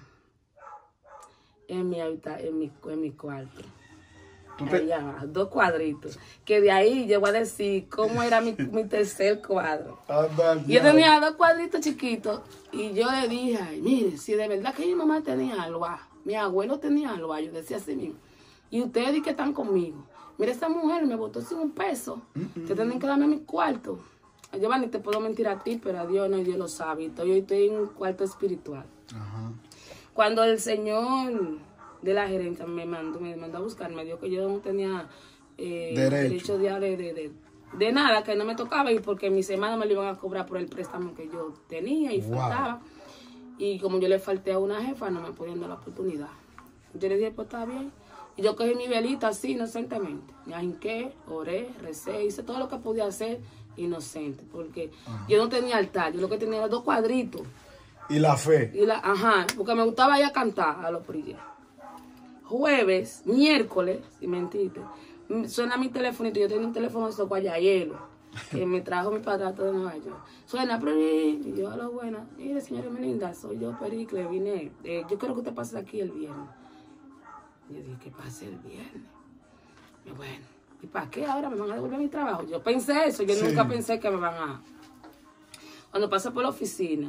en mi, habita en mi, en mi cuarto. ¿Tú te- Allá abajo, dos cuadritos. Que de ahí yo voy a decir cómo era mi, mi tercer cuadro. Anda, Yo tenía dos cuadritos chiquitos y yo le dije, ay, mire, si de verdad que mi mamá tenía alba, mi abuelo tenía alba, yo decía así mismo. Y ustedes que están conmigo. Mira, esta mujer me botó sin un peso. Te tienen que darme mi cuarto. Giovanni, te puedo mentir a ti, pero a Dios no, Dios lo sabe. Yo estoy en un cuarto espiritual. Ajá. Cuando el señor de la gerencia me mandó, me mandó a buscar, me dijo que yo no tenía eh, Derecho. derecho de, de, de, de, de nada, que no me tocaba y porque mis hermanos me lo iban a cobrar por el préstamo que yo tenía y Wow. faltaba. Y como yo le falté a una jefa, no me podían dar la oportunidad. Yo le dije, pues está bien. Y yo cogí mi velita así, inocentemente. Me ahinqué, oré, recé, hice todo lo que podía hacer inocente. Porque Ajá. yo no tenía altar, yo lo que tenía era dos cuadritos. Y la fe. Y la, ajá, porque me gustaba ir a cantar a los prilles. Jueves, miércoles, si mentiste, m- suena mi teléfono y yo tenía un teléfono de guayayelo que me trajo mi padrastro de Nueva York. Suena, Pri, y yo a lo buena, mire señora Melinda, soy yo Pericle, vine, eh, yo quiero que usted pase aquí el viernes. Y yo dije, que pase el viernes. Y bueno, ¿y para qué ahora me van a devolver mi trabajo? Yo pensé eso, yo Sí. nunca pensé que me van a... Cuando pasé por la oficina,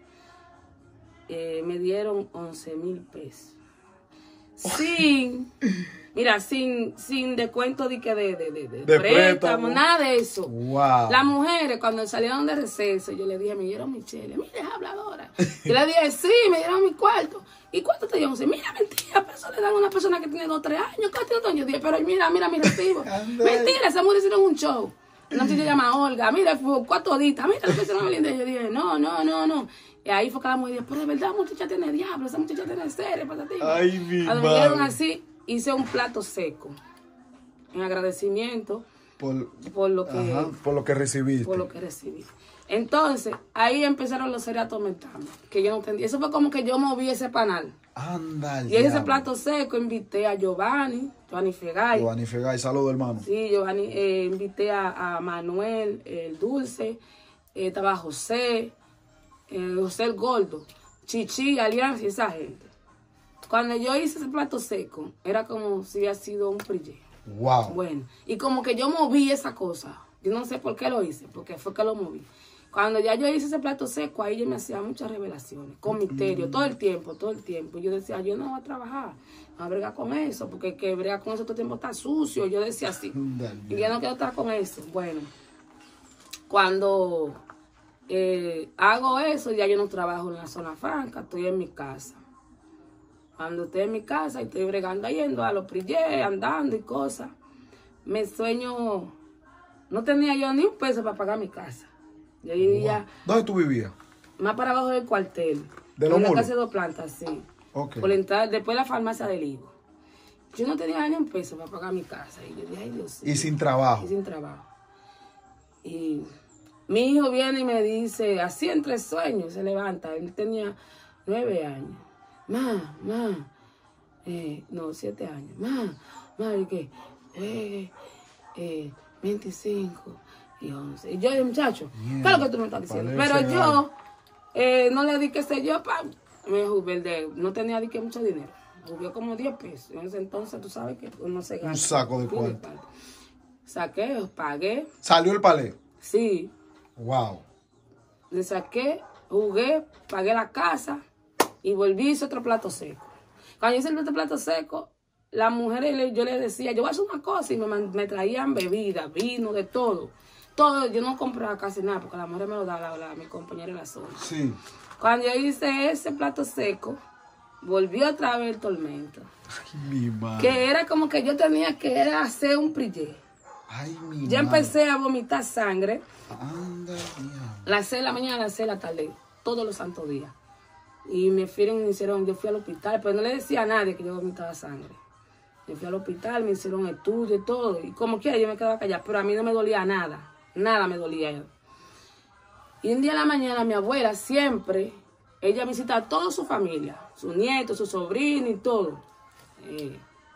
eh, me dieron once mil pesos. Sin, mira, sin, sin descuento de, que de, de, de, de De préstamo, préstamo. nada de eso. Wow. Las mujeres, cuando salieron de receso, yo le dije, me dieron mi chele, mira, es habladora. Yo le dije, sí, me dieron mi cuarto. ¿Y cuánto te dieron? Mira, mentira, pero eso le dan a una persona que tiene dos o tres años. ¿Cuánto tiene dos años? Yo dije, pero mira, mira mi recibo. Mentira, esa mujer hicieron un show. Una muchacha se llama Olga, mira, fue cuatro horitas, mira lo que hicieron a Melinda. Yo dije, no, no, no, no. Y ahí fue que la mujer dijo, pero de verdad, muchacha tiene diablo, esa muchacha tiene serio, patativa. Ay, mi Cuando me dieron madre. así, hice un plato seco. En agradecimiento Por, por lo que, ajá, por lo que recibiste. por lo que recibí. Entonces, ahí empezaron los seres a atormentarme, que yo no entendía. Eso fue como que yo moví ese panal. Anda, al Y en ese diablo. plato seco invité a Giovanni, Giovanni Fegay. Giovanni Fegay, saludo hermano. Sí, Giovanni, eh, invité a, a Manuel, el Dulce, eh, estaba José, eh, José el Gordo, Chichi, Alianza y esa gente. Cuando yo hice ese plato seco, era como si hubiera sido un prille. Wow. Bueno, y como que yo moví esa cosa. Yo no sé por qué lo hice, porque fue que lo moví. Cuando ya yo hice ese plato seco, ahí yo me hacía muchas revelaciones, con misterio, todo el tiempo, todo el tiempo. Yo decía, yo no voy a trabajar, no voy a bregar con eso, porque que bregar con eso todo el tiempo está sucio. Yo decía así. Y yo no quiero estar con eso. Bueno, cuando eh, hago eso, ya yo no trabajo en la zona franca, estoy en mi casa. Cuando estoy en mi casa y estoy bregando, yendo a los prillés, andando y cosas, me sueño, no tenía yo ni un peso para pagar mi casa. Yo vivía ¿Dónde tú vivías? más para abajo del cuartel. ¿De los en la muros? casa de dos plantas, sí. Ok. Por entrar, después la farmacia del Higo. Yo no tenía ni un peso para pagar mi casa. Y yo dije, ay Dios. Y sin trabajo. Y sin trabajo. Y mi hijo viene y me dice, así entre sueños, se levanta. Él tenía nueve años. Ma, ma, eh, no, siete años. Ma, ma, ¿y qué? Juegue, eh, veinticinco y once. Y yo dije, muchacho, ¿qué es lo que tú me estás diciendo? Parece Pero yo algo. eh, no le di, qué sé yo, pa, me jugué el de, no tenía di que mucho dinero. Jugué como diez pesos. En ese entonces, tú sabes que uno se gasta. Un saco de Pide cuarto. cuarto. Saqué, pagué, Salió el palé. sí, Wow. le saqué, jugué, pagué la casa y volví y hice otro plato seco. Cuando hice el otro plato seco, las mujeres, le- yo les decía, yo voy a hacer una cosa y me, man- me traían bebidas, vino, de todo. todo, yo no compraba casi nada, porque la mujer me lo da la, la, mi compañera en la zona. Sí. Cuando yo hice ese plato seco, volvió otra vez el tormento. Ay, mi madre. Que era como que yo tenía que era hacer un prillé. Ay, mi Ya madre. empecé a vomitar sangre. Anda, mía. Las seis de la mañana, las seis de la tarde, todos los santos días. Y me fueron, me hicieron, yo fui al hospital, pero no le decía a nadie que yo vomitaba sangre. Yo fui al hospital, me hicieron estudios y todo. Y como quiera, yo me quedaba callada, pero a mí no me dolía nada. Nada me dolía. Y un día en la mañana, mi abuela siempre, ella visita a toda su familia, sus nietos, sus sobrinos y todo. Eh,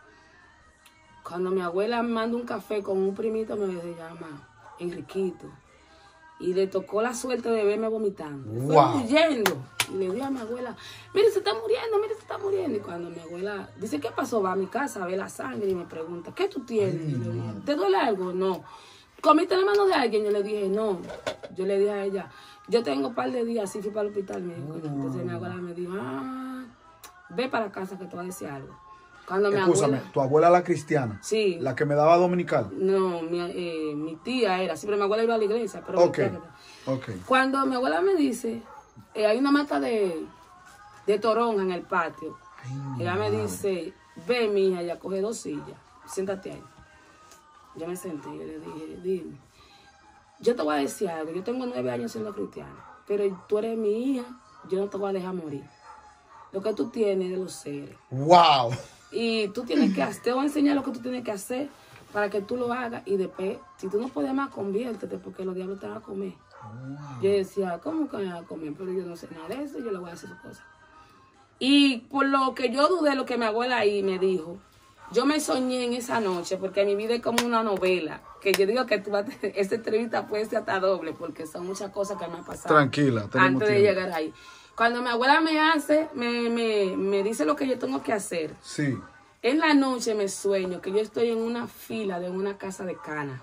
cuando mi abuela me manda un café con un primito, me llama Enriquito. Y le tocó la suerte de verme vomitando. Wow. Fue huyendo. Y le dije a mi abuela, mire, se está muriendo, mire, se está muriendo. Y cuando mi abuela dice, ¿qué pasó? Va a mi casa a ver la sangre y me pregunta, ¿qué tú tienes? Ay, Y le dije, no. ¿te duele algo? No. ¿Comiste la mano de alguien? Yo le dije, no. Yo le dije a ella, yo tengo un par de días, así fui para el hospital. Me dijo, entonces mi abuela me dijo, ah, ve para casa que te voy a decir algo. Cuando mi Escúchame, abuela... tu abuela la cristiana. Sí. La que me daba dominical. No, mi, eh, mi tía era, siempre mi abuela iba a la iglesia, pero mi Ok, tía- ok. cuando mi abuela me dice, eh, hay una mata de, de toronja en el patio, Ay, mi ella me madre. dice, ve mi hija, ya coge dos sillas, siéntate ahí. Yo me senté y le dije, dime, yo te voy a decir algo, yo tengo nueve años siendo cristiana, pero tú eres mi hija, yo no te voy a dejar morir. Lo que tú tienes de los seres. Wow. Y tú tienes que hacer, te voy a enseñar lo que tú tienes que hacer para que tú lo hagas y después, si tú no puedes más, conviértete porque los diablos te van a comer. Wow. Yo decía, ¿cómo que me van a comer? Pero yo no sé nada de eso, yo le voy a hacer su cosa. Y por lo que yo dudé, lo que mi abuela ahí me dijo, yo me soñé en esa noche, porque mi vida es como una novela, que yo digo que tú vas a- esta entrevista puede ser hasta doble, porque son muchas cosas que me han pasado. Tranquila, tenemos antes de tiempo. llegar ahí. Cuando mi abuela me hace, me, me, me dice lo que yo tengo que hacer. Sí. En la noche me sueño que yo estoy en una fila de una casa de cana.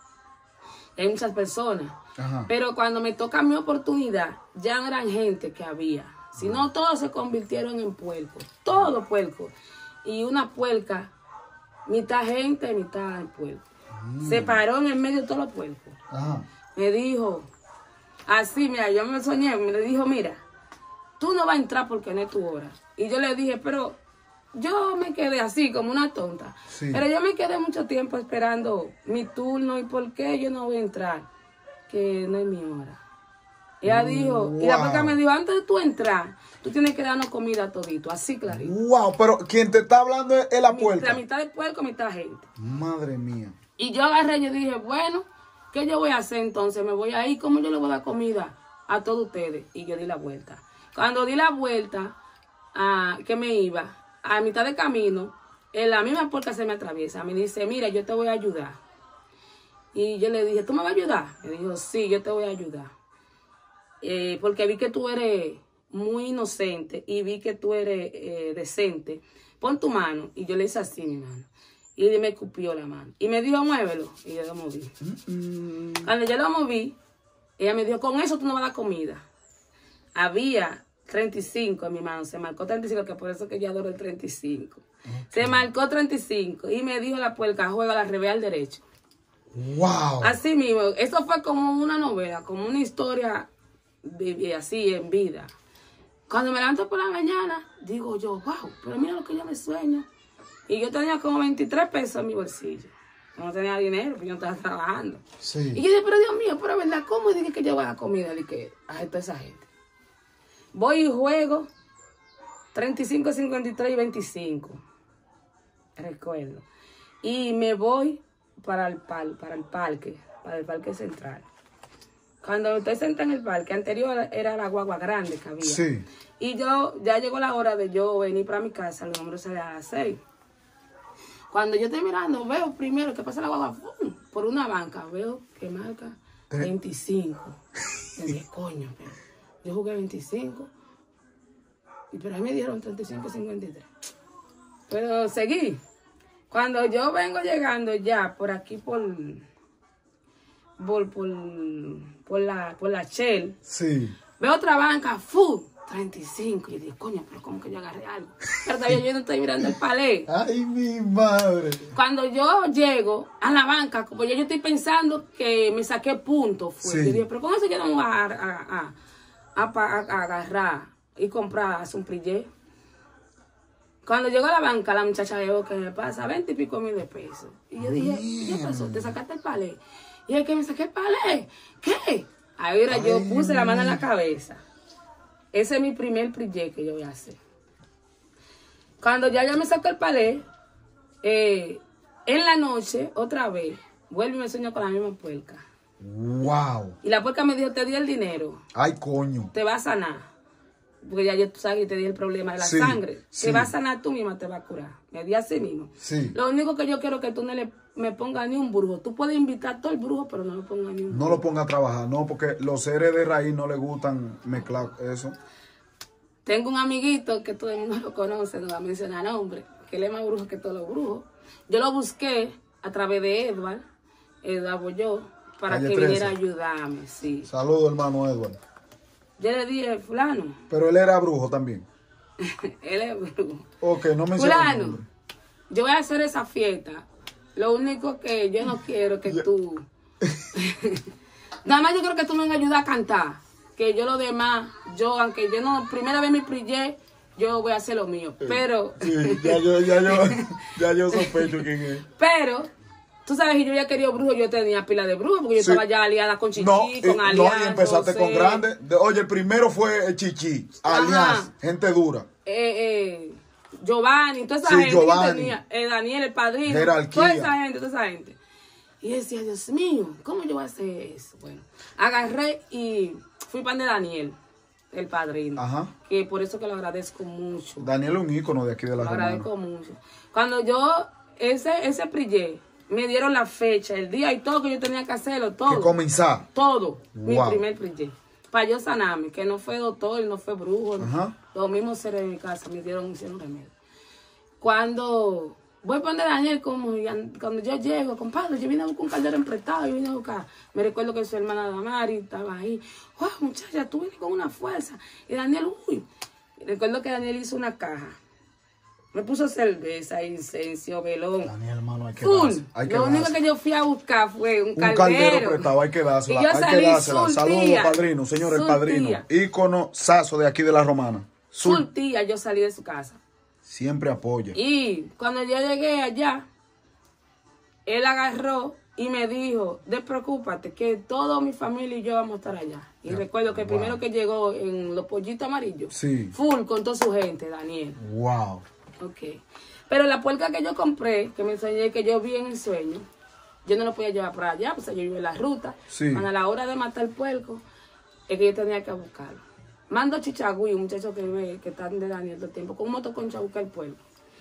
Hay muchas personas. Ajá. Pero cuando me toca mi oportunidad, ya no eran gente que había. Sino todos se convirtieron en puercos. Todos puercos. Y una puerca, mitad gente, mitad puerco. Se paró en el medio de todos los puercos. Ajá. Me dijo, así, mira, yo me soñé, me dijo, mira, tú no vas a entrar porque no es tu hora. Y yo le dije, pero yo me quedé así, como una tonta. Sí. Pero yo me quedé mucho tiempo esperando mi turno y por qué yo no voy a entrar, que no es mi hora. Ella dijo, y la Wow. puerca me dijo, antes de tú entrar, tú tienes que darnos comida todito, así clarito. Wow, pero quien te está hablando es, es la La puerta. mitad del puerco, mitad gente. Madre mía. Y yo agarré y yo dije, bueno, ¿qué yo voy a hacer entonces? Me voy a ir, ¿cómo yo le voy a dar comida a todos ustedes? Y yo di la vuelta. Cuando di la vuelta, ah, que me iba, a mitad de camino, en la misma puerta se me atraviesa. Me dice, mira, yo te voy a ayudar. Y yo le dije, ¿tú me vas a ayudar? Me dijo, sí, yo te voy a ayudar. Eh, porque vi que tú eres muy inocente y vi que tú eres eh, decente. Pon tu mano. Y yo le hice así, mi mano. Y él me escupió la mano. Y me dijo, muévelo. Y yo lo moví. Mm, Cuando yo lo moví, ella me dijo, con eso tú no vas a dar comida. Había treinta y cinco en mi mano. Se marcó treinta y cinco, que por eso que yo adoro el treinta y cinco. Se marcó treinta y cinco. Y me dijo la puerca, juega la revés al derecho. wow. Así mismo. Eso fue como una novela, como una historia de- de así en vida. Cuando me levanto por la mañana, digo yo, wow, pero mira lo que yo me sueño. Y yo tenía como veintitrés pesos en mi bolsillo. No tenía dinero, porque yo no estaba trabajando. Sí. Y yo dije, pero Dios mío, pero verdad, ¿cómo dije que yo voy a comida y que a toda esa gente? Voy y juego treinta y cinco, cincuenta y tres y veinticinco. Recuerdo. Y me voy para el, pal, para el parque, para el parque central. Cuando estoy sentada en el parque, anterior era la guagua grande que había. Sí. Y yo, ya llegó la hora de yo venir para mi casa, los números se a las seis. Cuando yo estoy mirando, veo primero que pasa la guagua ¡pum! Por una banca, veo que marca veinticinco. Me dije, coño, pero yo jugué veinticinco, y pero ahí me dieron treinta y cinco, cincuenta y tres. Pero seguí. Cuando yo vengo llegando ya por aquí, por, por, por, por la, por la Shell, Sí. veo otra banca, ¡fu! treinta y cinco. Y yo dije, coño, pero ¿cómo que yo agarré algo? Pero todavía yo no estoy mirando el palé. Ay, mi madre. Cuando yo llego a la banca, como ya yo estoy pensando que me saqué puntos, fue. Sí. Yo dije, pero ¿cómo eso yo no voy a, a, a, a, a, a agarrar y comprar hace un prillé? Cuando llegó a la banca, la muchacha dijo, ¿qué me pasa? veinte y pico mil de pesos. Y yo dije, ¿qué pasó? ¿Te sacaste el palé? Y él, que me saqué el palé. ¿Qué? Ahora yo puse la mano en la cabeza. Ese es mi primer prillé que yo voy a hacer. Cuando ya ya me sacó el palé, eh, en la noche, otra vez, vuelvo y me sueño con la misma puerca. Wow. Y la puerca me dijo, te di el dinero, Ay, coño. te va a sanar. Porque ya yo, tú sabes, que te di el problema de la Sí, sangre. sí. Te va a sanar tú misma, te va a curar. Me di así mismo. Sí. Lo único que yo quiero es que tú no le me pongas ni un brujo. Tú puedes invitar a todo el brujo, pero no le pongas ni un brujo. No lo ponga a trabajar, no, porque los seres de raíz no les gustan mezclar eso. Tengo un amiguito que todo el mundo lo conoce, no va a mencionar nombre, que él es más brujo que todos los brujos. Yo lo busqué a través de Edward, Edward Boyó, para Calle que trece. viniera a ayudarme, sí. Saludos, hermano Edward. Yo le dije, fulano, Pero él era brujo también. él es brujo. Ok, no menciona el Fulano, nombre. yo voy a hacer esa fiesta. Lo único que yo no quiero es que tú... Nada más yo creo que tú me vas a ayudar a cantar. Que yo lo demás, yo, aunque yo no, primera vez me prillé, yo voy a hacer lo mío. Pero... Sí, ya yo, ya yo, ya yo sospecho quién es. Pero, tú sabes que yo ya quería brujo, yo tenía pila de brujo, porque yo Sí. estaba ya aliada con Chichi, No, con y, no, Alianza. y empezaste con José, grande. De- oye, el primero fue el Chichi, Alianza, gente dura. Eh, eh, Giovanni, toda esa Sí, gente Giovanni. que tenía, eh, Daniel, el padrino, Jerarquía. toda esa gente, toda esa gente. Y yo decía, Dios mío, ¿cómo yo voy a hacer eso? Bueno, agarré y fui pan de Daniel, el padrino. Ajá. Que por eso que lo agradezco mucho. Daniel es un ícono de aquí de la Lo Romana. agradezco mucho. Cuando yo, ese, ese prillé, me dieron la fecha, el día y todo que yo tenía que hacerlo, todo. Que comenzar. Todo, mi Wow. primer prillé. Para yo sanarme, que no fue doctor, no fue brujo. Ajá. Los mismos seres de mi casa me dieron, me hicieron remedio. Cuando voy a poner a Daniel, como y an- cuando yo llego, compadre, yo vine a buscar un caldero emprestado, yo vine a buscar. Me recuerdo que su hermana Damari estaba ahí. Wow, muchacha, tú vienes con una fuerza. Y Daniel, uy. Y recuerdo que Daniel hizo una caja. Me puso cerveza, incenso, velón. Daniel, hermano, hay que Full. darse, hay que Lo único darse. que yo fui a buscar fue un, Un caldero. caldero prestado, hay que dársela, Y yo hay que salí dársela. Saludos, surtía, padrino, señor, el surtía. padrino. Ícono sazo de aquí de la Romana. Sur- Surtía, yo salí de su casa. Siempre apoya. Y cuando yo llegué allá, él agarró y me dijo, despreocúpate, que toda mi familia y yo vamos a estar allá. Y Ya, recuerdo que el wow. primero que llegó en los pollitos amarillos, Sí. full con toda su gente, Daniel. Wow. Ok. Pero la puerca que yo compré, que me enseñé, que yo vi en el sueño, yo no lo podía llevar para allá, pues yo iba en la ruta. Sí. Cuando a la hora de matar el puerco, es que yo tenía que buscarlo. Mando a Chichagüí, un muchacho que ve, que está de Daniel todo el tiempo, con un motoconcha a buscar el puerco.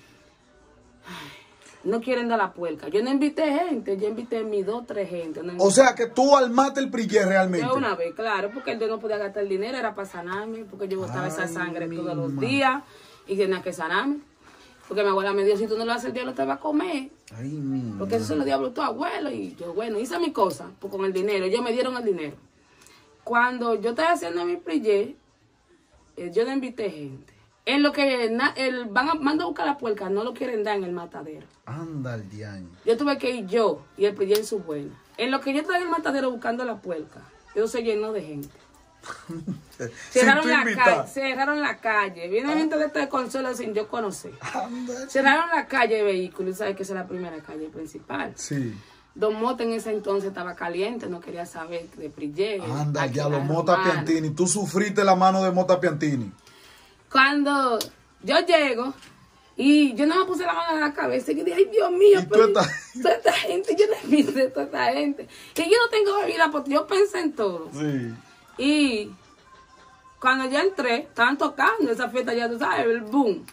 Ay, no quieren dar la puerca. Yo no invité gente, yo invité mis dos, tres gente. No O sea que tú armaste el prillé realmente. yo una vez, claro, porque yo no podía gastar el dinero, era para sanarme, porque yo botaba esa Ay, sangre mi todos los madre. días y tenía que sanarme. Porque mi abuela me dijo, si tú no lo haces, el diablo te va a comer. Ay, mi Porque eso se lo diablo a tu abuelo. Y yo, bueno, hice mi cosa, pues con el dinero. Ellos me dieron el dinero. Cuando yo estaba haciendo mi prillé, eh, yo no invité gente. En lo que na- el, van a, mando a buscar la puerca, no lo quieren dar en el matadero. Anda el diaño. Yo tuve que ir yo y el prillé en su buena. En lo que yo estaba en el matadero buscando la puerca, eso se llenó de gente. Cerraron, Sin tú la invitar. calle, cerraron la calle. Viene gente de este consuelo sin yo conocer. Anda. Cerraron la calle de vehículos. ¿Sabes que esa es la primera calle principal? Sí. Don Mota en ese entonces estaba caliente, no quería saber de Prillé. Anda, aquí ya en lo la Mota Romana. Piantini. Tú sufriste la mano de Mota Piantini. Cuando yo llego y yo no me puse la mano en la cabeza y yo dije, ay Dios mío, Y tú pero estás- toda esta gente, yo no invité a toda esta gente. Y yo no tengo bebida porque yo pensé en todo. Sí. Y cuando yo entré, estaban tocando esa fiesta, ya tú sabes, el boom.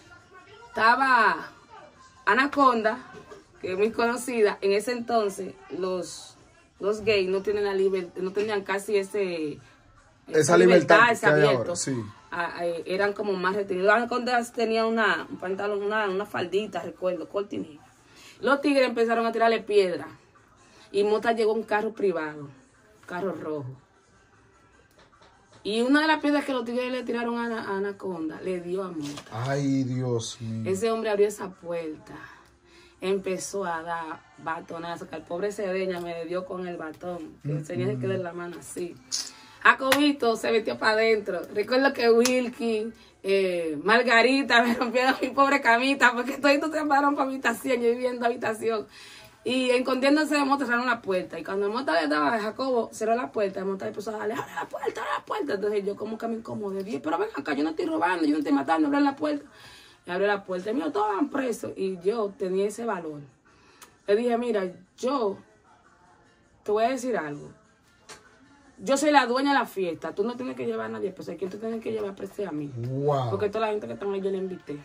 Estaba Anaconda, que es muy conocida. En ese entonces, los, los gays no tienen la libertad, no tenían casi ese Esa libertad ese que hay abierto. ahora, sí. Ah, eh, eran como más retenidos. Anaconda tenía una, un pantalón, una, una faldita, recuerdo, cortinilla. Los tigres empezaron a tirarle piedra. Y Mota llegó un carro privado, carro rojo. Y una de las piedras que los tigres le tiraron a, a Anaconda le dio a Mota. Ay, Dios mío. Ese hombre abrió esa puerta, empezó a dar batonazos, que al pobre Cedeña me dio con el batón, que el señor se quedó en la mano así. Jacobito se metió para adentro. Recuerdo que Wilkie, eh, Margarita me rompieron mi pobre camita, porque todos se pararon para habitación, yo viviendo habitación. Y escondiéndose de Mota cerraron la puerta. Y cuando Mota le daba a Jacobo, cerró la puerta, y Mota empezó a darle, abre la puerta, abre la puerta. Entonces yo como que me incomodé, dije, pero ven acá, yo no estoy robando, yo no estoy matando, abre la puerta. Y abrió la puerta, y mío, todos van presos. Y yo tenía ese valor. Le dije, mira, yo te voy a decir algo. Yo soy la dueña de la fiesta, tú no tienes que llevar a nadie preso, ¿quién te tiene que llevar preso a mí? Wow. Porque toda la gente que está ahí yo le invité.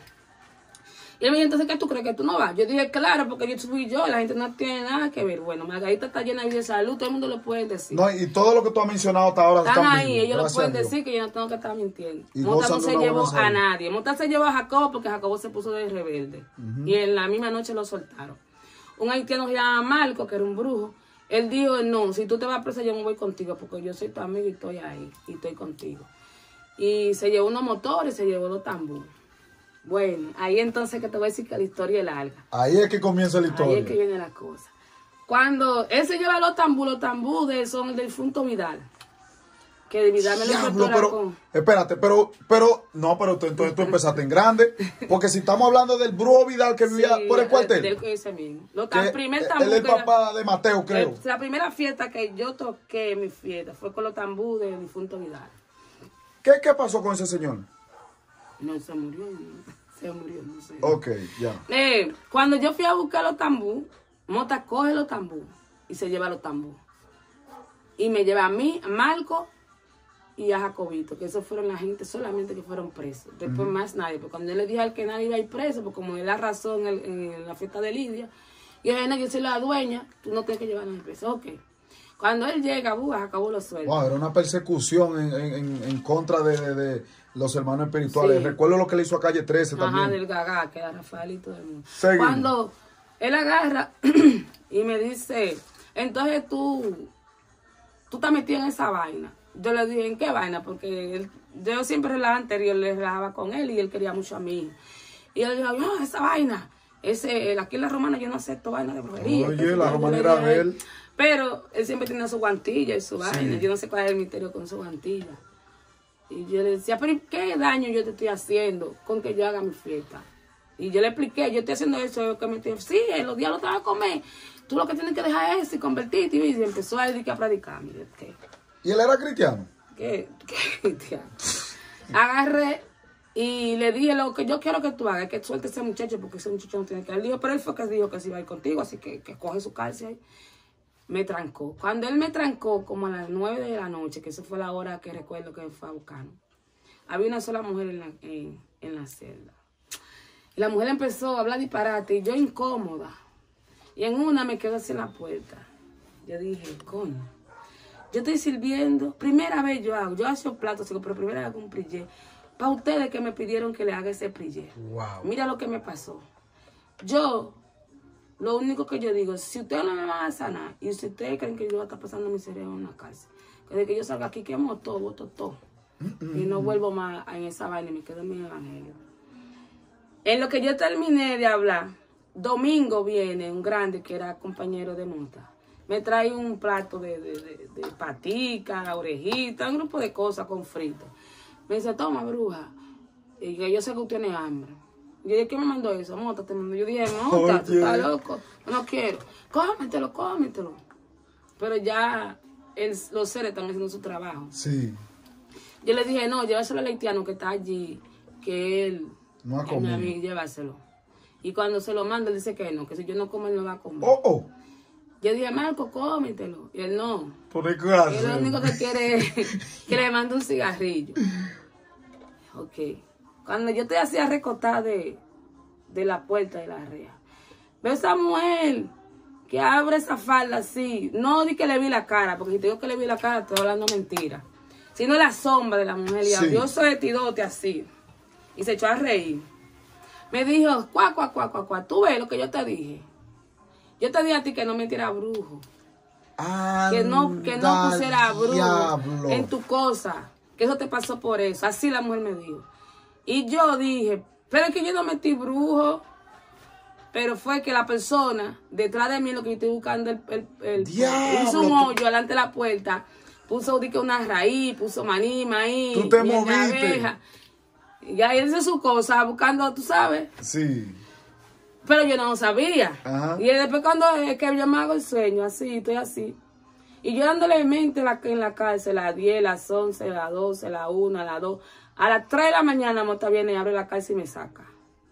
Y él me dijo, entonces, ¿qué tú crees que tú no vas? Yo dije, claro, porque yo subí yo, la gente no tiene nada que ver. Bueno, Margarita está llena de salud, todo el mundo lo puede decir. No, y todo lo que tú has mencionado hasta ahora están están ahí, vivos, ellos lo gracias pueden a Dios. decir que yo no tengo que estar mintiendo. Y Mota no gozan de se una llevó buena a salud. nadie. Mota se llevó a Jacobo porque Jacobo se puso de rebelde. Y en la misma noche lo soltaron. Un haitiano que se llama Marco, que era un brujo, él dijo, no, si tú te vas a presa yo me voy contigo, porque yo soy tu amigo y estoy ahí, y estoy contigo. Y se llevó unos motores, se llevó los tambores. Bueno, ahí entonces que te voy a decir que la historia es larga. Ahí es que comienza la historia. Ahí es que viene la cosa. Cuando él se lleva los tambú, los tambú de, son del difunto Vidal. Que Vidal me lo Diablo, encontró pero, con... espérate, pero, pero, no, pero tú, entonces tú empezaste en grande, porque si estamos hablando del brujo Vidal que vivía Sí, por el cuartel, del- ese mismo. Lo que tam- primer tambú él es el que- papá de Mateo, creo. el- la primera fiesta que yo toqué, mi fiesta, fue con los tambú del difunto Vidal. ¿Qué, ¿Qué pasó con ese señor? No, se murió, no, se murió, no sé. Ok, ya. Eh, cuando yo fui a buscar los tambú, Mota coge los tambú y se lleva los tambú. Y me lleva a mí, a Marco y a Jacobito, que esos fueron la gente solamente que fueron presos. Después más nadie, porque cuando yo le dije al que nadie iba a ir preso, porque como él la razó en, el- en la fiesta de Lidia, y yo dije, no, yo soy la dueña, tú no tienes que llevar a nadie preso. Ok. Cuando él llega, buja, Jacobo lo suelta. Wow, era una persecución en, en, en- en contra de, de- de los hermanos espirituales. Sí. Recuerdo lo que le hizo a Calle trece Ajá, también. del Gagá, que era Rafael y todo el mundo. Seguimos. Cuando él agarra y me dice, entonces tú, tú estás metido en esa vaina. Yo le dije, ¿en qué vaina? Porque él- yo siempre relajaba anterior, le relajaba con él y él quería mucho a mí. Y él dijo, no, esa vaina, ese, aquí en la romana yo no acepto vaina de brujería. Oye, Entonces, la yo romana le era dije a él. Pero él siempre tenía su guantilla y su vaina. Yo no sé cuál es el misterio con su guantilla. Y yo le decía, pero ¿qué daño yo te estoy haciendo con que yo haga mi fiesta? Y yo le expliqué, yo estoy haciendo eso, que me estoy, sí, en los diablos te van a comer. Tú lo que tienes que dejar es eso y convertirte. Y empezó a dedicar a predicar. Mire, ¿qué? ¿Y él era cristiano? ¿Qué? ¿Qué? Tía? Agarré y le dije, lo que yo quiero que tú hagas es que suelte a ese muchacho, porque ese muchacho no tiene que ir. Él dijo, pero él fue que dijo que se iba a ir contigo, así que, que coge su cárcel ahí. Me trancó. Cuando él me trancó, como a las nueve de la noche, que esa fue la hora que recuerdo que fue a buscarnos, había una sola mujer en la, en, en la celda. Y la mujer empezó a hablar disparate y yo incómoda. Y en una me quedé así en la puerta. Yo dije, coño, yo estoy sirviendo, primera vez yo hago, yo hago platos, pero primera vez hago un prillé. Para ustedes que me pidieron que le haga ese prillé. Wow. Mira lo que me pasó. Yo, lo único que yo digo, si ustedes no me van a sanar y si ustedes creen que yo voy a estar pasando mi cerebro en una cárcel, que de que yo salga aquí quemo todo, voto todo. Y no vuelvo más en esa vaina y me quedo en mi evangelio. En lo que yo terminé de hablar, domingo viene un grande que era compañero de Mota. Me trae un plato de, de, de, de patica, orejita, un grupo de cosas con frito. Me dice, toma, bruja. Y que yo sé que usted tiene hambre. Yo dije, ¿quién me mandó eso? Mota te mandó. Yo dije, Mota, tú estás loco. Yo no quiero. Cómetelo, cómetelo. Pero ya el, los seres están haciendo su trabajo. Sí. Yo le dije, no, llévaselo al haitiano que está allí, que él, No ha que mi comido. amigo, llévaselo. Y cuando se lo manda, él dice que no, que si yo no como, él no va a comer. Oh, oh. Yo dije, Marco, cómetelo. Y él no. ¿Por qué Él lo único que quiere es que le mande un cigarrillo. Ok. Cuando yo estoy así a recotar de, de la puerta de la reja, veo esa mujer que abre esa falda así. No di que le vi la cara, porque si te digo que le vi la cara, estoy hablando mentira. Sino la sombra de la mujer. Y Sí. abrió su vestidote así. Y se echó a reír. Me dijo, cuá, cuá, cuá, cuá, cuá. Tú ves lo que yo te dije. Yo te dije a ti que no metiera brujo. Que no, que no pusiera brujo diablo. en tu cosa. que eso te pasó por eso. Así la mujer me dijo. Y yo dije, pero es que yo no metí brujo. Pero fue que la persona, detrás de mí, lo que yo estoy buscando, el, el, el hizo un hoyo delante de la puerta, puso que una raíz, puso maní, maíz, tú te moviste. Y ahí hizo su cosa, buscando, tú sabes. Sí. Pero yo no lo sabía. Ajá. Y después cuando es que yo me hago el sueño, así, estoy así. Y yo dándole mente la, en la cárcel, a las diez, las once, a las doce, a las una, a las dos. A las tres de la mañana, Mota viene y abre la cárcel y me saca.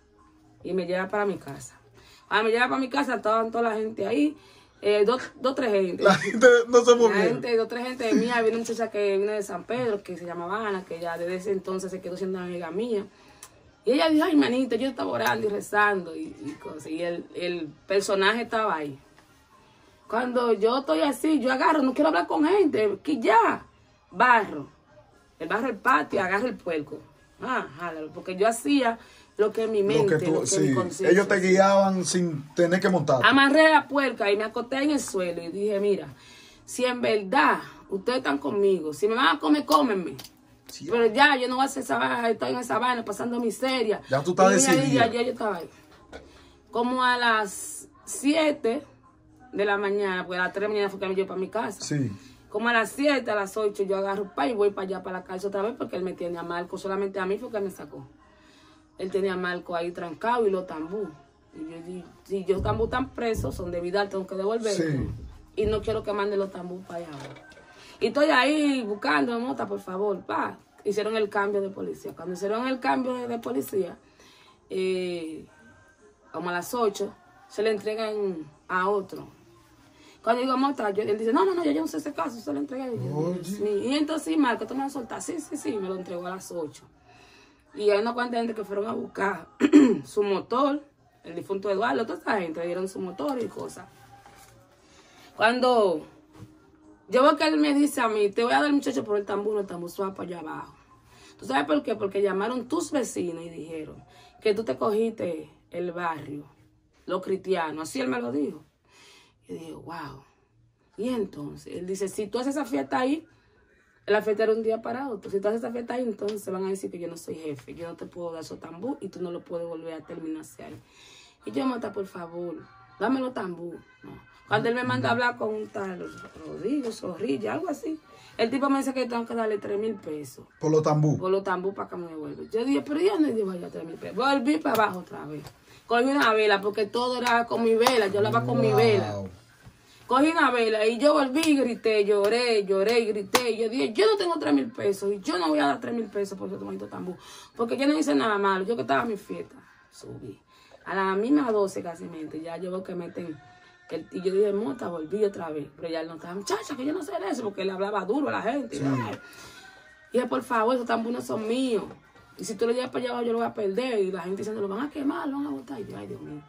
Y me lleva para mi casa. Cuando me lleva para mi casa, estaban toda la gente ahí. Eh, dos, dos, tres gente. La gente no se movió. La gente, dos, tres gente de mía. Había una muchacha que vino de San Pedro, que se llamaba Ana, que ya desde ese entonces se quedó siendo una amiga mía. Y ella dijo, ay, manito, yo estaba orando y rezando y, y cosas. Y el, el personaje estaba ahí. Cuando yo estoy así, yo agarro, no quiero hablar con gente, que ya, barro. El barro el patio, agarro el puerco. Ah, jálalo, porque yo hacía lo que mi mente, lo que, tú, lo que sí. mi conciencia. Ellos te guiaban sin tener que montar. Amarré la puerca y me acosté en el suelo y dije, mira, si en verdad ustedes están conmigo, si me van a comer, cómenme. Sí, pero ya, yo no voy a hacer esa vaina, estoy en esa vaina, pasando miseria. Ya tú estás decidida. Ya, ya yo estaba ahí. Como a las siete de la mañana, porque a las tres de la mañana fue que me llevo para mi casa. Sí. Como a las siete, a las ocho, yo agarro pa y voy para allá, para la cárcel otra vez, porque él me tiene a Marco, solamente a mí fue que me sacó. Él tenía a Marco ahí trancado y los tambú. Y yo dije, si los tambú están presos, son de Vidal, tengo que devolver. Sí. Y no quiero que manden los tambú para allá ahora. Y estoy ahí buscando, Mota, por favor, pa. Hicieron el cambio de policía. Cuando hicieron el cambio de, de policía, eh, como a las ocho, se le entregan a otro. Cuando digo Mota, yo, él dice, no, no, no, yo, yo no sé ese caso, se lo entregué. Y, y entonces, sí, Marco, tú me vas a soltar. Sí, sí, sí, me lo entregó a las ocho. Y hay una cuanta gente que fueron a buscar su motor, el difunto Eduardo, toda esa gente le dieron su motor y cosas. Cuando yo veo que él me dice a mí, te voy a dar, muchacho, por el tambú, el tambú suave para allá abajo. ¿Tú sabes por qué? Porque llamaron tus vecinos y dijeron que tú te cogiste el barrio, los cristianos, así él me lo dijo. Y yo dije, wow. Y entonces, él dice, si tú haces esa fiesta ahí, la fiesta era un día para otro. Si tú haces esa fiesta ahí, entonces van a decir que yo no soy jefe. Yo no te puedo dar esos tambú y tú no lo puedes volver a terminarse ahí. Y yo, Mota, por favor, dame los tambú. No. Cuando él me manda a hablar con un tal Rodrigo, Zorrilla, algo así, el tipo me dice que tengo que darle tres mil pesos. ¿Por los tambú? Por los tambú para que me devuelva. Yo dije, pero yo no digo ya tres mil pesos. Volví para abajo otra vez. Cogí una vela, porque todo era con mi vela. Yo hablaba wow. con mi vela. Cogí una vela y yo volví y grité, lloré, lloré y grité. Y yo dije, yo no tengo tres mil pesos y yo no voy a dar tres mil pesos por ese tomadito tambú. Porque yo no hice nada malo. Yo que estaba en mi fiesta, subí. A las mismas doce casi mente, ya yo veo que meten... El, y yo dije, Mota, volví otra vez. Pero ya él no estaba, muchacha, que yo no sé de eso, porque él hablaba duro a la gente. Sí. Y dije, por favor, esos tambú no son míos. Y si tú lo llevas para allá, yo lo voy a perder. Y la gente diciendo, lo van a quemar, lo van a botar. Y yo, ay, Dios mío.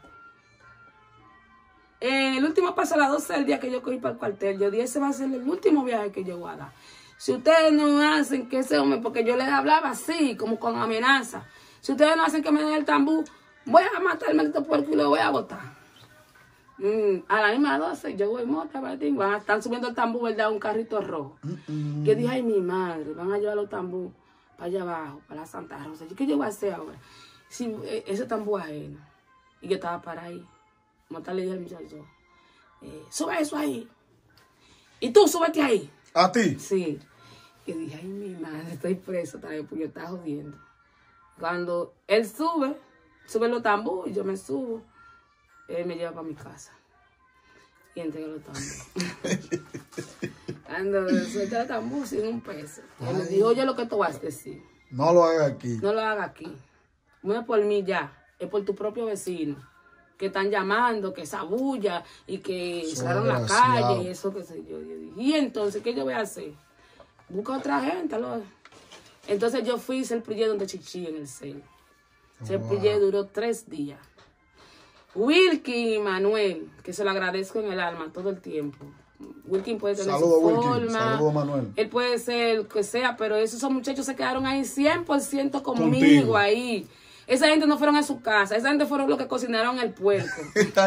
En el último paso a las doce del día que yo cogí para el cuartel, yo dije, ese va a ser el último viaje que yo voy a dar. Si ustedes no hacen que ese hombre, porque yo les hablaba así, como con amenaza. Si ustedes no hacen que me den el tambú, voy a matar el maldito puerco y lo voy a botar. Mm, a la misma doce, yo voy Mota, Martín, van a estar subiendo el tambú, ¿verdad? Un carrito rojo. Mm-mm. Yo dije, ay, mi madre, van a llevar los tambú para allá abajo, para la Santa Rosa. ¿Qué yo voy a hacer ahora? Si eh, ese tambú ajeno. Y yo estaba para ahí. Mota le dije al muchacho, eh, sube eso ahí. Y tú, súbete ahí. ¿A ti? Sí. Y dije, ay, mi madre, estoy preso también, porque yo estaba jodiendo. Cuando él sube, sube los tambú y yo me subo. Él me lleva para mi casa y entrega los tambú. Cuando suelta el tambú sin un peso. Él me dijo, oye, lo que tú vas a decir. No lo haga aquí. No lo haga aquí. No es por mí ya, es por tu propio vecino. Que están llamando, que esa bulla y que cerraron la calle y eso que sé yo. Y entonces, ¿qué yo voy a hacer? Busca otra gente. ¿no? Entonces yo fui y cepillé donde Chichi en el seno. Cepillé wow. duró tres días. Wilkin y Manuel, que se lo agradezco en el alma todo el tiempo. Wilkin puede tener Saludo, su Wilkin. forma. Saludo, Manuel. Él puede ser el que sea, pero esos son muchachos se quedaron ahí cien por ciento conmigo Contigo. ahí. Esa gente no fueron a su casa, esa gente fueron los que cocinaron el puerco.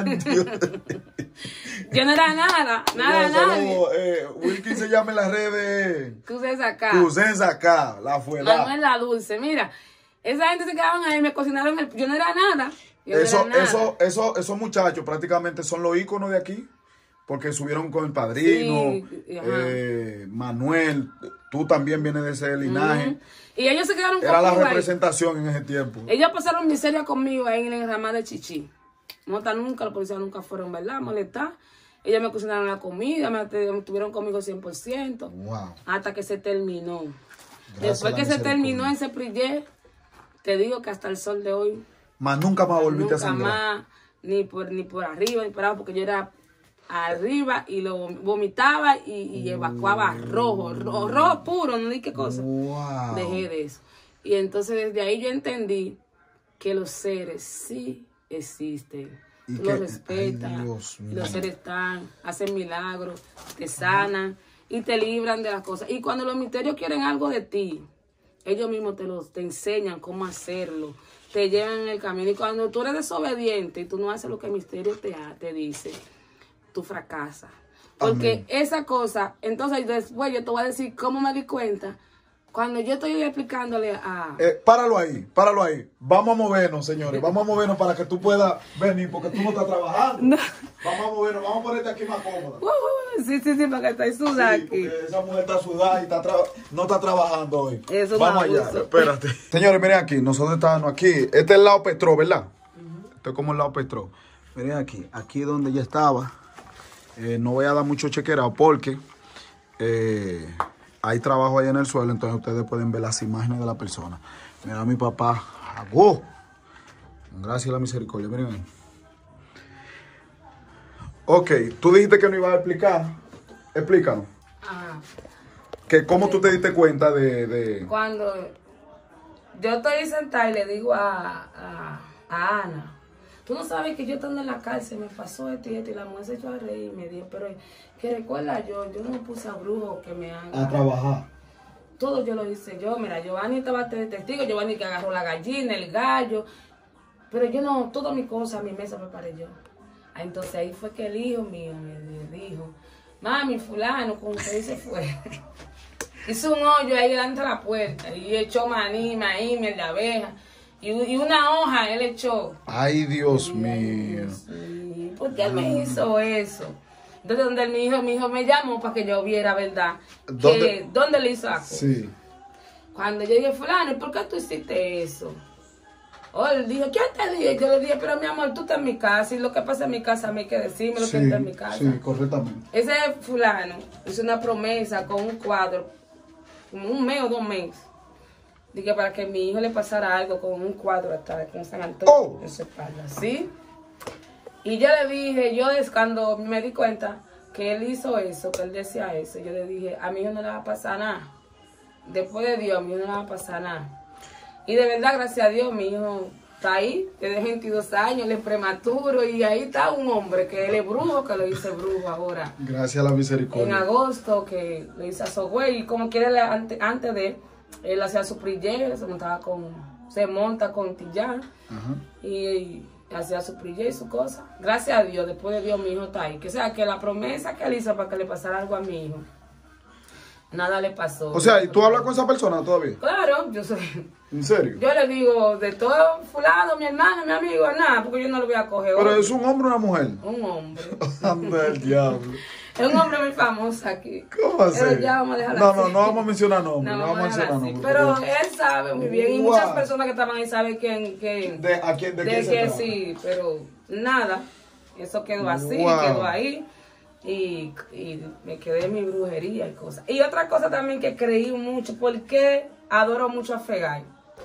Yo no era nada, nada, no, nadie. Eh, Wilkin se llama en las redes. Cusenza acá. Cusenza acá, la fue la. Manuel la Dulce, mira. Esa gente se quedaban ahí, me cocinaron el... Yo no era nada. Yo Eso, no era nada. eso, eso, esos muchachos prácticamente son los íconos de aquí. Porque subieron con el padrino, Sí, eh, Manuel, tú también vienes de ese linaje. Uh-huh. Y ellos se quedaron Era la conmigo ahí. representación en ese tiempo. Ellos pasaron miseria conmigo ahí en el ramal de Chichi. Mota nunca, los policías nunca fueron, ¿verdad? Molestar. Ellos me cocinaron la comida, me, me tuvieron conmigo cien por ciento. Wow. Hasta que se terminó. Gracias Después a que la se terminó misericordia. ese prillé, te digo que hasta el sol de hoy, Más nunca más volviste a nunca sangrar. más, ni por, ni por arriba, ni por abajo, porque yo era arriba y lo vomitaba y, y evacuaba rojo, rojo, rojo puro, no di qué cosa. Wow. Dejé de eso. Y entonces desde ahí yo entendí que los seres sí existen. Y Tú que- los respetas, ay, Dios y mío. los seres están, hacen milagros, te sanan y te libran de las cosas. Y cuando los misterios quieren algo de ti, ellos mismos te, los, te enseñan cómo hacerlo, te llevan en el camino. Y cuando tú eres desobediente y tú no haces lo que el misterio te, ha- te dice, tú fracasas. Porque Amén. esa cosa, entonces después yo te voy a decir cómo me di cuenta. Cuando yo estoy explicándole a... Eh, páralo ahí, páralo ahí. Vamos a movernos, señores. Vamos a movernos para que tú puedas venir, porque tú no estás trabajando. No. Vamos a movernos, vamos a ponerte aquí más cómoda. Uh, sí, sí, sí, para que estáis sudada Sí, aquí. porque esa mujer está sudada y está tra- no está trabajando hoy. Eso Vamos no allá, abuso. espérate. Señores, miren aquí, nosotros estábamos aquí. Este es el lado Petro, ¿verdad? Este es como el lado Petro. Miren aquí, aquí donde ya estaba. Eh, no voy a dar mucho chequerado porque eh, hay trabajo ahí en el suelo, entonces ustedes pueden ver las imágenes de la persona. Mira a mi papá. ¡Agó! Gracias a la misericordia, miren ahí. Ok, tú dijiste que no ibas a explicar. Explícanos. Ajá. Que ¿Cómo tú te diste cuenta de...? de... Cuando yo estoy sentada y le digo a, a, a Ana, tú no sabes que yo estando en la cárcel me pasó esto y esto, y la mujer se echó a reír y me dijo, pero que recuerda yo, yo no me puse a brujo que me haga. A trabajar. Todo yo lo hice yo, mira, Giovanni estaba de testigo, Giovanni que agarró la gallina, el gallo, pero yo no, todas mis cosas, mi mesa preparé yo. Ah, entonces ahí fue que el hijo mío me dijo, mami, fulano, como usted se fue. Hizo un hoyo ahí delante de la puerta y echó maní, maíz, miel de abeja y, y una hoja él echó. Ay, Dios Ay, mío. Dios mío, ¿por qué él me hizo eso? Entonces, donde mi hijo, mi hijo me llamó para que yo viera, ¿verdad? ¿Dónde? Que, ¿Dónde le hizo algo? Sí. Cuando yo dije, fulano, ¿y por qué tú hiciste eso? Oh, él dijo, ¿quién te dijo? Yo le dije, pero mi amor, tú estás en mi casa y lo que pasa en mi casa a mí hay que decirme lo Sí, que está en mi casa. sí, correctamente. Ese fulano hizo una promesa con un cuadro, como un mes o dos meses. Dije para que mi hijo le pasara algo con un cuadro atrás, con San Antonio Oh. en su espalda, ¿sí? Y yo le dije, yo es cuando me di cuenta que él hizo eso, que él decía eso, yo le dije, a mi hijo no le va a pasar nada. Después de Dios, a mi hijo no le va a pasar nada. Y de verdad, gracias a Dios, mi hijo está ahí, tiene veintidós años, él es prematuro y ahí está un hombre que él es brujo, que lo hice brujo ahora. Gracias a la En misericordia. agosto, que lo hice a Sogüey, y como quiera, le- antes, antes de, él hacía su prillé, se montaba con, se monta con Tillán, Ajá. y, y hacía su prillé y su cosa. Gracias a Dios, después de Dios, mi hijo está ahí. Que sea, que la promesa que él hizo para que le pasara algo a mi hijo, nada le pasó. O sea, ¿y tú hablas con esa persona todavía? Claro, yo soy... ¿En serio? Yo le digo, de todo fulano, mi hermano, mi amigo, nada, porque yo no lo voy a coger. ¿Pero hoy. es un hombre o una mujer? Un hombre. Anda el diablo. Es un hombre muy famoso aquí. ¿Cómo así? Pero ya vamos a dejarlo No, así. no, no vamos a mencionar nombres. No, No, vamos a vamos a dejarlo mencionar así. nombres. Pero él sabe muy bien. Y Wow. muchas personas que estaban ahí saben quién, quién, ¿De, ¿A quién, de quién se que trata? sí, pero nada. Eso quedó así, Wow. quedó ahí. Y, y me quedé en mi brujería y cosas. Y otra cosa también que creí mucho, porque adoro mucho a Fegay.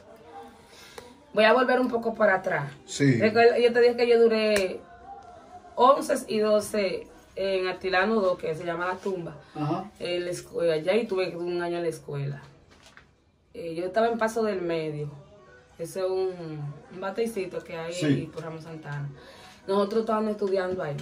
Voy a volver un poco para atrás. Sí. Recuerda, yo te dije que yo duré once y doce en Atilano dos, que se llama La Tumba, Ajá. en la escuela. Allá y tuve un año en la escuela. Eh, yo estaba en Paso del Medio. Ese es un, un batecito que hay Sí. ahí por Ramos Santana. Nosotros estábamos estudiando ahí.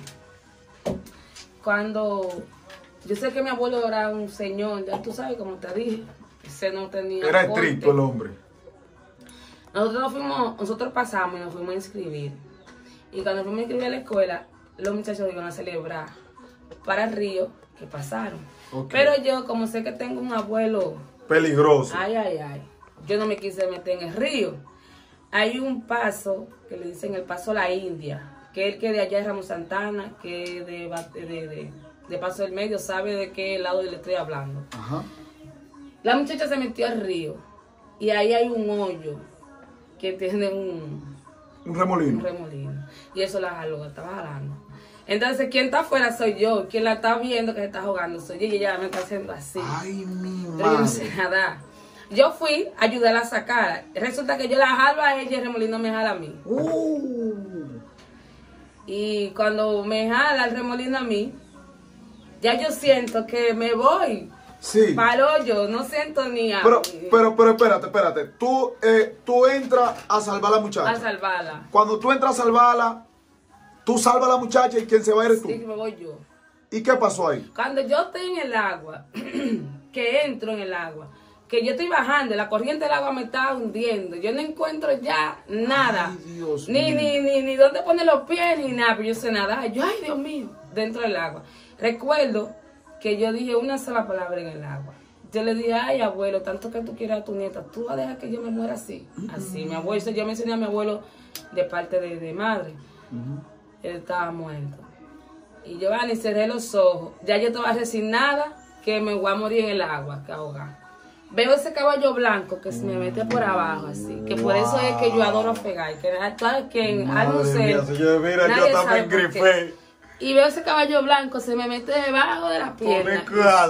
Cuando yo sé que mi abuelo era un señor, ya tú sabes, como te dije, ese no tenía Era corte. estricto el hombre. Nosotros nos fuimos, nosotros pasamos y nos fuimos a inscribir. Y cuando fuimos a inscribir a la escuela, los muchachos iban a celebrar para el río que pasaron. Okay. Pero yo, como sé que tengo un abuelo peligroso, ay, ay, ay, yo no me quise meter en el río. Hay un paso que le dicen el paso La India, que el que de allá es Ramos Santana, que de, de, de, de Paso del Medio sabe de qué lado le estoy hablando. Ajá. La muchacha se metió al río y ahí hay un hoyo que tiene un, un remolino. Un remolino. Y eso la jaló, estaba jalando. Entonces, quien está afuera soy yo, quien la está viendo que se está jugando soy yo y ella me está haciendo así. Ay, mi madre. Yo no sé nada. Yo fui a ayudarla a sacar. Resulta que yo la jalo a ella y el remolino me jala a mí. Uh. Y cuando me jala el remolino a mí, ya yo siento que me voy. Sí. Para yo no siento ni a pero, pero, pero espérate, espérate. Tú, eh, tú entras a salvar a la muchacha. A salvarla. Cuando tú entras a salvarla, tú salvas a la muchacha y quien se va a ir tú. Sí, que me voy yo. ¿Y qué pasó ahí? Cuando yo estoy en el agua, que entro en el agua, que yo estoy bajando, la corriente del agua me está hundiendo, yo no encuentro ya nada. Ay, Dios ni, mío. ni, ni, ni dónde poner los pies, ni nada, pero yo sé nadar. Yo, ay, Dios mío, dentro del agua. Recuerdo que yo dije una sola palabra en el agua. Yo le dije, ay, abuelo, tanto que tú quieras a tu nieta, tú vas a dejar que yo me muera así. Así, mi abuelo, yo me enseñé a mi abuelo de parte de, de madre. Uh-huh. Él estaba muerto. Y yo, van y cerré los ojos. Ya yo estaba resignada que me voy a morir en el agua, que ahogar. Veo ese caballo blanco que se me mete por abajo, así. Que por wow. eso es que yo adoro a Fegay. Que, que no sé. Mía, yo, mira, yo también grifé. Y veo ese caballo blanco, se me mete debajo de la pierna.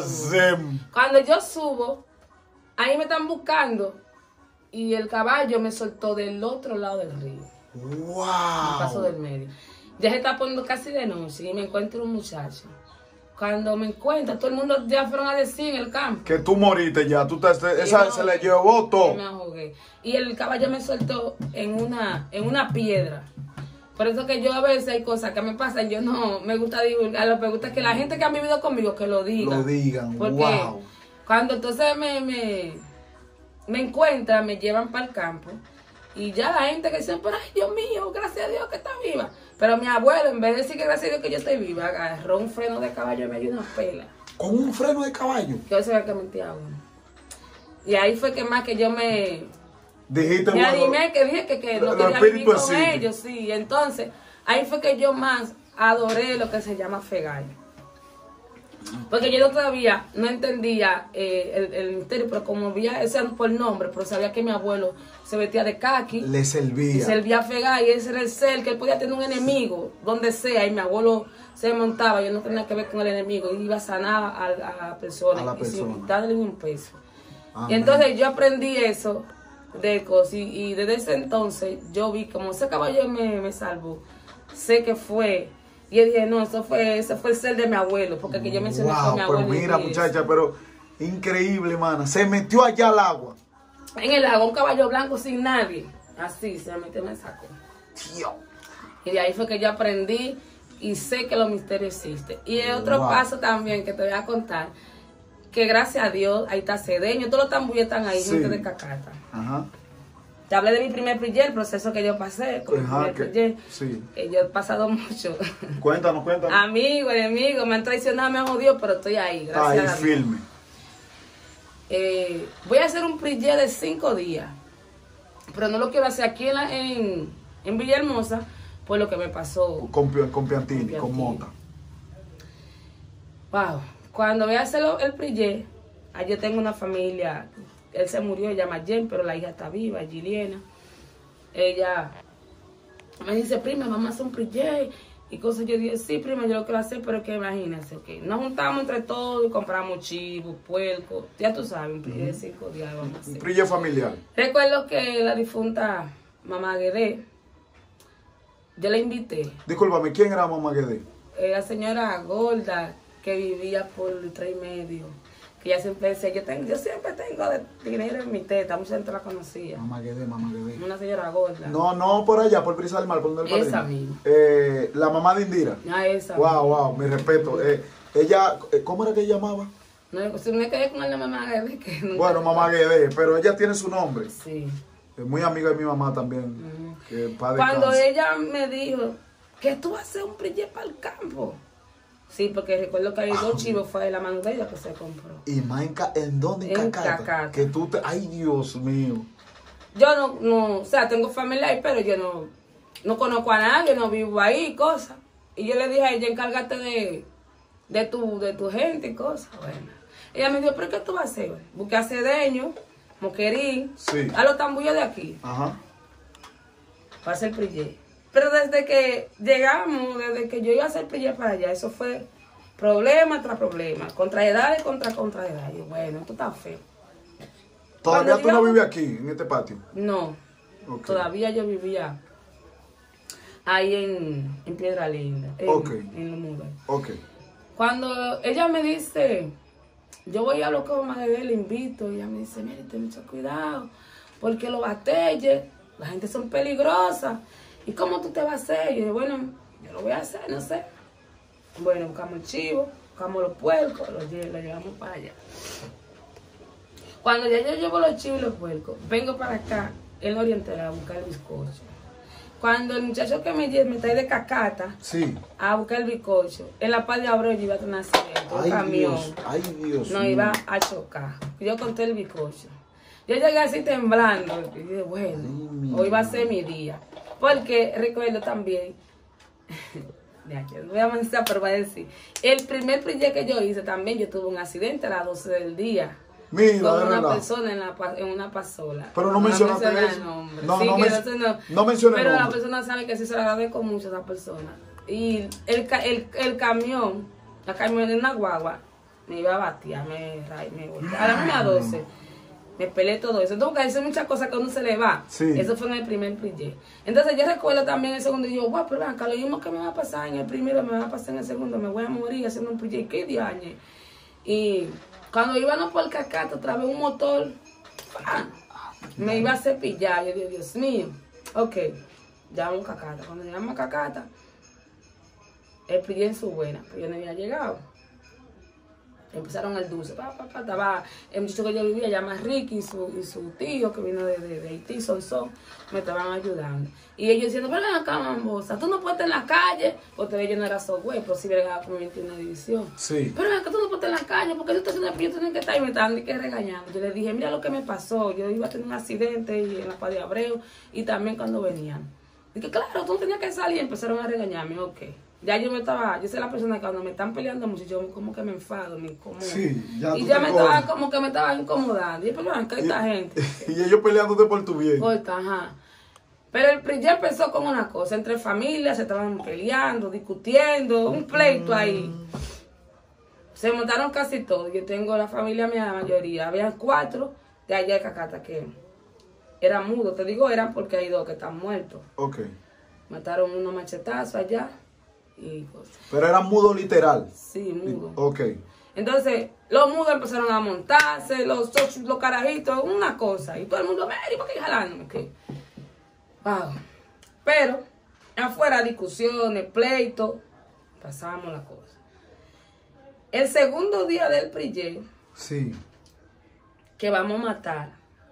Cuando yo subo, ahí me están buscando. Y el caballo me soltó del otro lado del río. ¡Wow! El paso del medio. Ya se está poniendo casi de noche y me encuentro un muchacho. Cuando me encuentro, todo el mundo ya fueron a decir en el campo que tú moriste ya, tú te, esa se le llevó todo. Me ahogué. Y el caballo me soltó en una, en una piedra. Por eso que yo a veces hay cosas que me pasan, yo no me gusta divulgar, lo que me gusta es que la gente que ha vivido conmigo que lo diga. Lo digan, porque wow. Cuando entonces me, me, me encuentran, me llevan para el campo. Y ya la gente que dice, pero ay, Dios mío, gracias a Dios que está viva. Pero mi abuelo, en vez de decir que gracias a Dios que yo estoy viva, agarró un freno de caballo y me dio una pela. ¿Con un freno de caballo? Que eso era que mentía uno. Y ahí fue que más que yo me... Dijiste, me bueno, animé, que dije que, que no quería vivir con sí. ellos, sí. Entonces, ahí fue que yo más adoré lo que se llama Fegay. Porque yo todavía no entendía eh, el, el misterio, pero como veía ese por nombre, pero sabía que mi abuelo se vestía de caqui. Le servía. Y servía a Fegay, ese era el ser, que él podía tener un enemigo, donde sea, y mi abuelo se montaba, yo no tenía que ver con el enemigo, y iba a sanar a, a la persona, a la y persona. sin darle un peso. Amén. Y entonces yo aprendí eso de cosas, y, y desde ese entonces yo vi como ese caballo me, me salvó, sé que fue... Y yo dije, no, eso fue, ese fue el ser de mi abuelo, porque que yo mencioné wow, con mi abuelo. Pero mira, muchacha, eso. Pero increíble, mana. Se metió allá al agua. En el agua, un caballo blanco sin nadie. Así, se metió en el saco. Dios. Y de ahí fue que yo aprendí y sé que los misterios existen. Y el otro wow. paso también que te voy a contar, que gracias a Dios, ahí está Cedeño, todos los tambuyes están ahí, sí. gente de Cacata. Ajá. Te hablé de mi primer priller, el proceso que yo pasé con mi primer priller. Sí. Que yo he pasado mucho. Cuéntanos, cuéntanos. Amigo, enemigo, me han traicionado, me han jodido, pero estoy ahí, gracias ahí, a Dios. firme. Eh, voy a hacer un priller de cinco días, pero no lo quiero hacer aquí en, la, en, en Villahermosa, por lo que me pasó. Con, con Piantini, con, con Mota. Wow. Cuando voy a hacer el priller, yo tengo una familia. Él se murió, se llama Jen, pero la hija está viva, Giliena. Ella me dice, prima, vamos a hacer un priller y cosas. Yo dije, sí, prima, yo lo quiero hacer, pero que imagínense, que nos juntamos entre todos y compramos chivos, puerco, ya tú sabes, un priller de cinco días vamos a hacer. Un priller familiar. Recuerdo que la difunta Mamá Guedé, yo la invité. Discúlpame, ¿quién era Mamá Guedé? La señora gorda que vivía por tres y medio. Que ella siempre decía, yo, tengo, yo siempre tengo dinero en mi teta, mucha gente la conocía. Mamá Guedé, Mamá Guedé. Una señora gorda. No, no por allá, por Brisa del Mar, por donde el Esa misma. Eh, la mamá de Indira. Ah, esa Wow, misma. wow, mi respeto. Eh, ella, ¿cómo era que ella llamaba? No, si me quedé con la Mamá Guedé. Que nunca bueno, Mamá Guedé, pero ella tiene su nombre. Sí. Es muy amiga de mi mamá también. Mm. Que padre Cuando cansa. ella me dijo que tú vas a hacer un proyecto para el campo. Sí, porque recuerdo que hay dos chivos, fue de la mano de ella que se compró. ¿Y más en, en dónde? En, en Cacata. Cacata. Que tú te... Ay, Dios mío. Yo no, no, o sea, tengo familia ahí, pero yo no, no conozco a nadie, no vivo ahí, cosas. Y yo le dije a ella, encárgate de, de, tu, de tu gente y cosas. Bueno, ella me dijo, ¿pero qué tú vas a hacer? Busqué a Cedeño, Moquerín, sí. a los tambullos de aquí. Ajá. Para hacer proyecto. Pero desde que llegamos, desde que yo iba a hacer proyecto para allá, eso fue problema tras problema, contraedades contra contraedades. Y bueno, esto está feo. ¿Todavía Cuando tú no llegamos, vives aquí, en este patio? No, okay. Todavía yo vivía ahí en, en Piedra Linda, en, okay. en los muros. Okay. Cuando ella me dice, yo voy a lo que mamá de él, le invito, y ella me dice, mire, ten mucho cuidado, porque los batalles, la gente son peligrosas. ¿Y cómo tú te vas a hacer? Y yo dije, bueno, yo lo voy a hacer, no sé. Bueno, buscamos el chivo, buscamos los puercos, los, los llevamos para allá. Cuando ya yo llevo los chivos y los puercos, vengo para acá, en la Oriental, a buscar el bizcocho. Cuando el muchacho que me, me trae de Cacata, sí. a buscar el bizcocho, en la Paz de Abreu iba a tener un accidente, un camión. Dios, ay, Dios no mío. Iba a chocar. Yo conté el bizcocho. Yo llegué así temblando, y dije, bueno, ay, hoy va a ser mi día. Porque recuerdo también, ya que no voy a avanzar, pero voy a decir, el primer proyecto que yo hice también, yo tuve un accidente a las doce del día. Mira, con una verdad. persona en, la, en una pasola. Pero no mencionaste menciona eso. El nombre. No, sí, no, que men no, no mencioné Pero el la nombre. persona sabe que sí se le agradezco mucho a esa persona. Y el, el, el camión, la camión de una guagua, me iba a batir, me, me volteé. A la misma doce. Me peleé todo eso. Entonces, porque hay muchas cosas que a uno se le va. Sí. Eso fue en el primer proyecto. Entonces, yo recuerdo también el segundo. Y yo, guau, pero acá lo mismo que me va a pasar en el primero, me va a pasar en el segundo. Me voy a morir haciendo un proyecto. ¿Qué diañe? Y cuando íbamos por el Cacata, otra vez un motor, ¡pam! Me iba a cepillar. Yo dije, Dios mío. Ok, llamamos a Cacata. Cuando llegamos a Cacata, el proyecto en su buena, pero yo no había llegado. Empezaron el dulce, pa, pa, pa, estaba el muchacho que yo vivía, llama Ricky, y su, y su tío que vino de, de, de Haití, son, son, me estaban ayudando. Y ellos diciendo, pero ven acá, mambosa, tú no puedes estar en la calle, porque yo no era software, pero sí bregaba con veintiuna división. Sí. Pero ven acá, tú no puedes estar en la calle, porque tú estás haciendo el proyecto, tienes que estar, y me estaban que regañando. Yo les dije, mira lo que me pasó, yo iba a tener un accidente y en la Paz de Abreu, y también cuando venían. Dije, claro, tú no tenías que salir, y empezaron a regañarme, ok. Ya yo me estaba, yo soy la persona que cuando me están peleando mucho, yo como que me enfado, me incomodo. Sí, ya y ya me coges. estaba, como que me estaba incomodando. Y yo, pero acá esta gente. Y ellos peleándote por tu bien. Corta, ajá. Pero el ya empezó con una cosa, entre familias se estaban peleando, discutiendo, un pleito ahí. Se montaron casi todos. Yo tengo la familia mía, la mayoría. Había cuatro de allá de Cacata que eran mudos. Te digo, eran porque hay dos que están muertos. Ok. Mataron unos machetazos allá. Y cosas. Pero era mudo literal. Sí, mudo. Ok. Entonces, los mudos empezaron a montarse, los, los carajitos, una cosa. Y todo el mundo, Mary, ¿por qué jalando? Okay. Wow. Pero, afuera, discusiones, pleitos, pasábamos la cosa. El segundo día del proyecto, sí, que vamos a matar,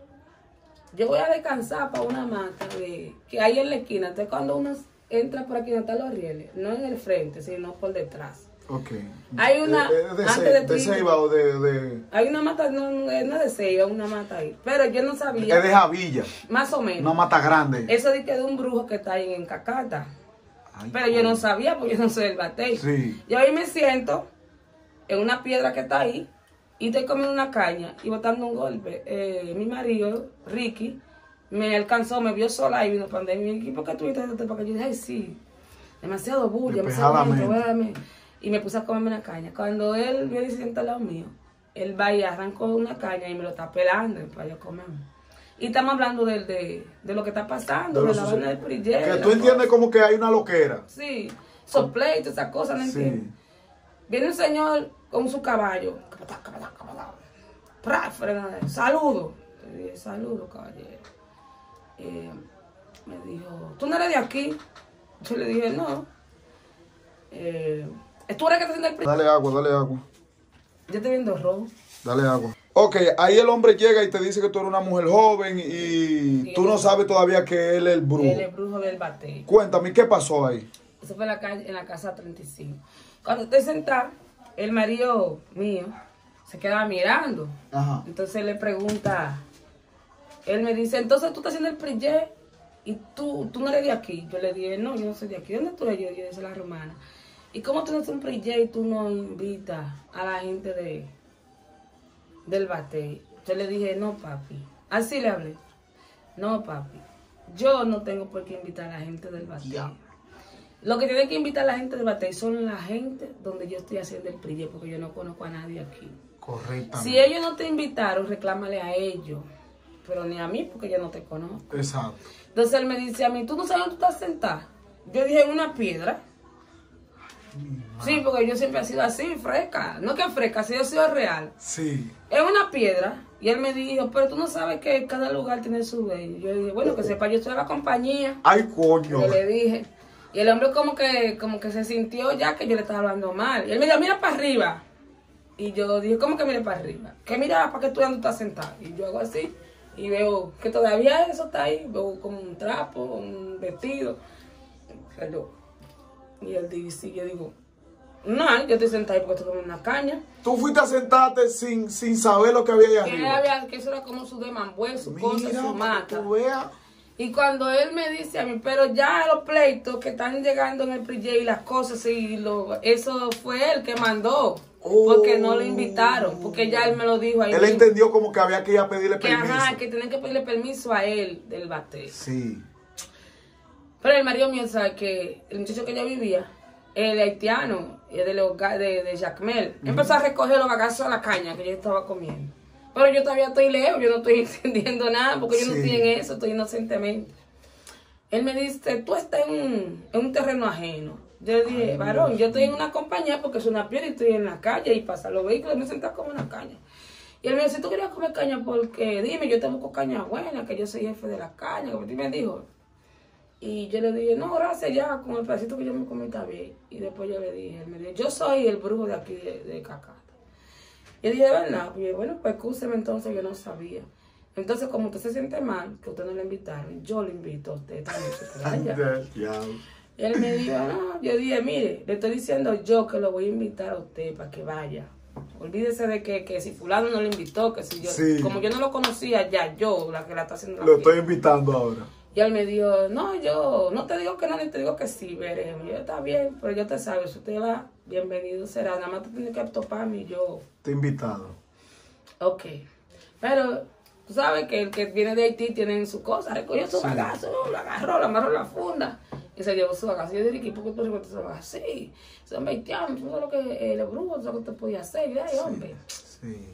yo voy a descansar para una mata de, que hay en la esquina. Entonces, cuando uno entra por aquí donde están los rieles, no en el frente, sino por detrás. Ok. Hay una, ¿De, de, de, antes de, de, de Ceiba o de, de...? Hay una mata, no, no es de Ceiba, una mata ahí. Pero yo no sabía. Es de Javilla. Más o menos. Una mata grande. Eso de que de un brujo que está ahí en Cacata. Ay, pero yo no sabía, porque yo no soy el batey. Sí. Yo ahí me siento en una piedra que está ahí y estoy comiendo una caña y botando un golpe. Eh, mi marido, Ricky, me alcanzó, me vio sola y vino para donde mí. ¿Por qué tuviste esto? Porque yo dije, ay, sí, demasiado bulla, demasiado viento, y me puse a comerme una caña. Cuando él viene y se sienta al lado mío, él va y arrancó una caña y me lo está pelando para yo comerme. Y estamos hablando de, de, de lo que está pasando, de, de la vaina del proyecto. Que tú entiendes como que hay una loquera. Sí, esos pleitos, esas cosas, ¿no entiendes? Sí. Viene un señor con su caballo. Saludo. Le dije, saludo, caballero. Eh, me dijo, ¿tú no eres de aquí? Yo le dije, no. Eh, ¿Tú eres que te haciendo el proyecto? Dale agua, dale agua. Yo estoy viendo rojo. Dale agua. Ok, ahí el hombre llega y te dice que tú eres una mujer joven y Sí, tú no él- sabes todavía que él es el brujo. Él es brujo del batey. Cuéntame, ¿qué pasó ahí? Eso fue en la, calle, en la casa treinta y cinco. Cuando estoy sentada, el marido mío se queda mirando. Ajá. Entonces le pregunta, él me dice, entonces tú estás haciendo el prillé y tú, tú no eres de aquí. Yo le dije, no, yo no soy de aquí. ¿Dónde tú eres? Yo, yo soy la romana. ¿Y cómo tú no haces un prillé y tú no invitas a la gente de, del batey? Yo le dije, no, papi. Así le hablé. No, papi. Yo no tengo por qué invitar a la gente del batey. Ya. Lo que tiene que invitar a la gente del batey son la gente donde yo estoy haciendo el prillé, porque yo no conozco a nadie aquí. Correctamente. Si ellos no te invitaron, reclámale a ellos, pero ni a mí, porque yo no te conozco. Exacto. Entonces él me dice a mí, ¿tú no sabes dónde tú estás sentada? Yo dije, en una piedra. Sí, porque yo siempre he sido así, fresca. No que fresca, si yo he sido real. Sí. En una piedra. Y él me dijo, pero tú no sabes que cada lugar tiene su dueño. Yo dije, bueno, que sepa, yo soy de la compañía. Ay, coño. Yo le dije. Y el hombre como que, como que se sintió ya que yo le estaba hablando mal. Y él me dijo, mira para arriba. Y yo dije, ¿cómo que mire para arriba? Que mira para que tú dónde estás sentado. Y yo hago así. Y veo que todavía eso está ahí. Veo como un trapo, un vestido. Pero, y él dice, y yo digo, no, yo estoy sentada ahí porque estoy comiendo una caña. Tú fuiste a sentarte sin, sin saber lo que había ahí Que, arriba. había, que eso era como su demambué, su cosa, Mira, su para mata. que tú veas. Y cuando él me dice a mí, pero ya los pleitos que están llegando en el P J y las cosas, y lo, eso fue él que mandó. Oh. Porque no lo invitaron, porque ya él me lo dijo ahí. Él mismo, entendió como que había que ir a pedirle que, permiso. ajá, que tenían que pedirle permiso a él del bateo. Sí. Pero el marido mío sabe que el muchacho que ella vivía, el haitiano, el de, los ga- de, de Jacmel, uh-huh. empezó a recoger los bagazos de la caña que yo estaba comiendo. Pero yo todavía estoy lejos, yo no estoy entendiendo nada, porque yo Sí. no estoy en eso, estoy inocentemente. Él me dice, tú estás en un, en un terreno ajeno. Yo le dije, varón, yo estoy en una compañía porque es una piedra y estoy en la calle y pasan los vehículos y me sentan como una caña. Y él me dice, si tú querías comer caña, porque dime, yo te busco caña buena, que yo soy jefe de la caña, como tú me dijo. Y yo le dije, no, gracias, ya, con el pedacito que yo me comí está bien. Y después yo le dije, él me dijo, yo soy el brujo de aquí de, de Cacata. Y yo dije, de verdad, y yo, bueno, pues escúcheme entonces, yo no sabía. Entonces, como usted se siente mal, que usted no le invitaron, yo le invito a usted también. Que vaya. Y él me dijo, no, yo dije, mire, le estoy diciendo yo que lo voy a invitar a usted para que vaya. Olvídese de que, que si fulano no le invitó, que si yo, Sí. como yo no lo conocía, ya yo, la que la está haciendo la Lo fiesta. estoy invitando ahora. Y él me dijo, no, yo no te digo que no, ni te digo que sí, veremos. Yo, está bien, pero yo te sabes, si usted va, bienvenido será. Nada más tú tienes que toparme y yo, Te he invitado. ok. Pero tú sabes que el que viene de Haití tiene su cosa, recogió su Sí. bagazo, lo agarró, lo amarró en la funda y se llevó su bagazo. Yo dije, ¿por qué tú recoges su bagazo? Sí, son haitianos, tú sabes lo que eh, los brujos, tú sabes lo que te podía hacer. Y ay, hombre. Sí.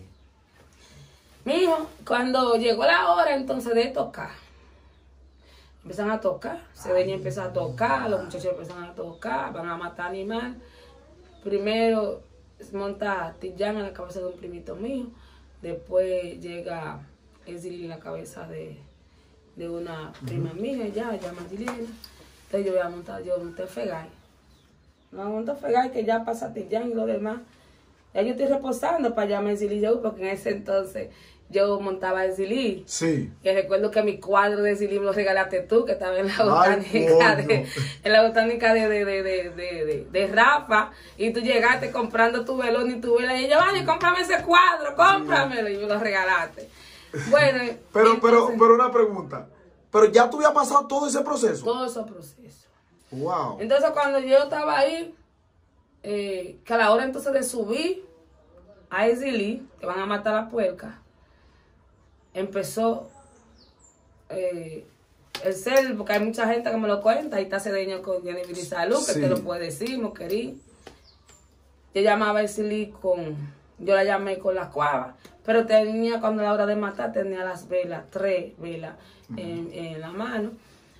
Mi hijo, cuando llegó la hora entonces de tocar, empiezan a tocar, Cedeña empieza a tocar, los muchachos empiezan a tocar, van a matar animal. Primero monta Tillán en la cabeza de un primito mío, después llega Ezili en la cabeza de, de una prima mía, ya, llama Gilina. Entonces yo voy a montar, yo monté Fegay. No monté Fegay, que ya pasa Tillán y lo demás. Ya yo estoy reposando para llamar a Ezili yo, porque en ese entonces yo montaba Ezili. Sí. Que recuerdo que mi cuadro de Ezili me lo regalaste tú, que estaba en la Ay, botánica, coño. de, en la botánica de, de, de, de, de, de, de Rafa, y tú llegaste comprando tu velón y tu vela, y yo, vale, cómprame ese cuadro, cómpramelo, y me lo regalaste. Bueno, Pero, entonces, pero, pero una pregunta. Pero ya tú habías pasado todo ese proceso. todo ese proceso. Wow. Entonces cuando yo estaba ahí, eh, que a la hora entonces de subir a Ezili, que van a matar a la puerca, empezó eh, el ser, porque hay mucha gente que me lo cuenta, ahí está Cedeño con Jennifer y Salud, que Sí. te lo puede decir, Moquerí. Yo llamaba a Ezili con, yo la llamé con las cuavas, pero tenía, cuando a la hora de matar, tenía las velas, tres velas en, en la mano,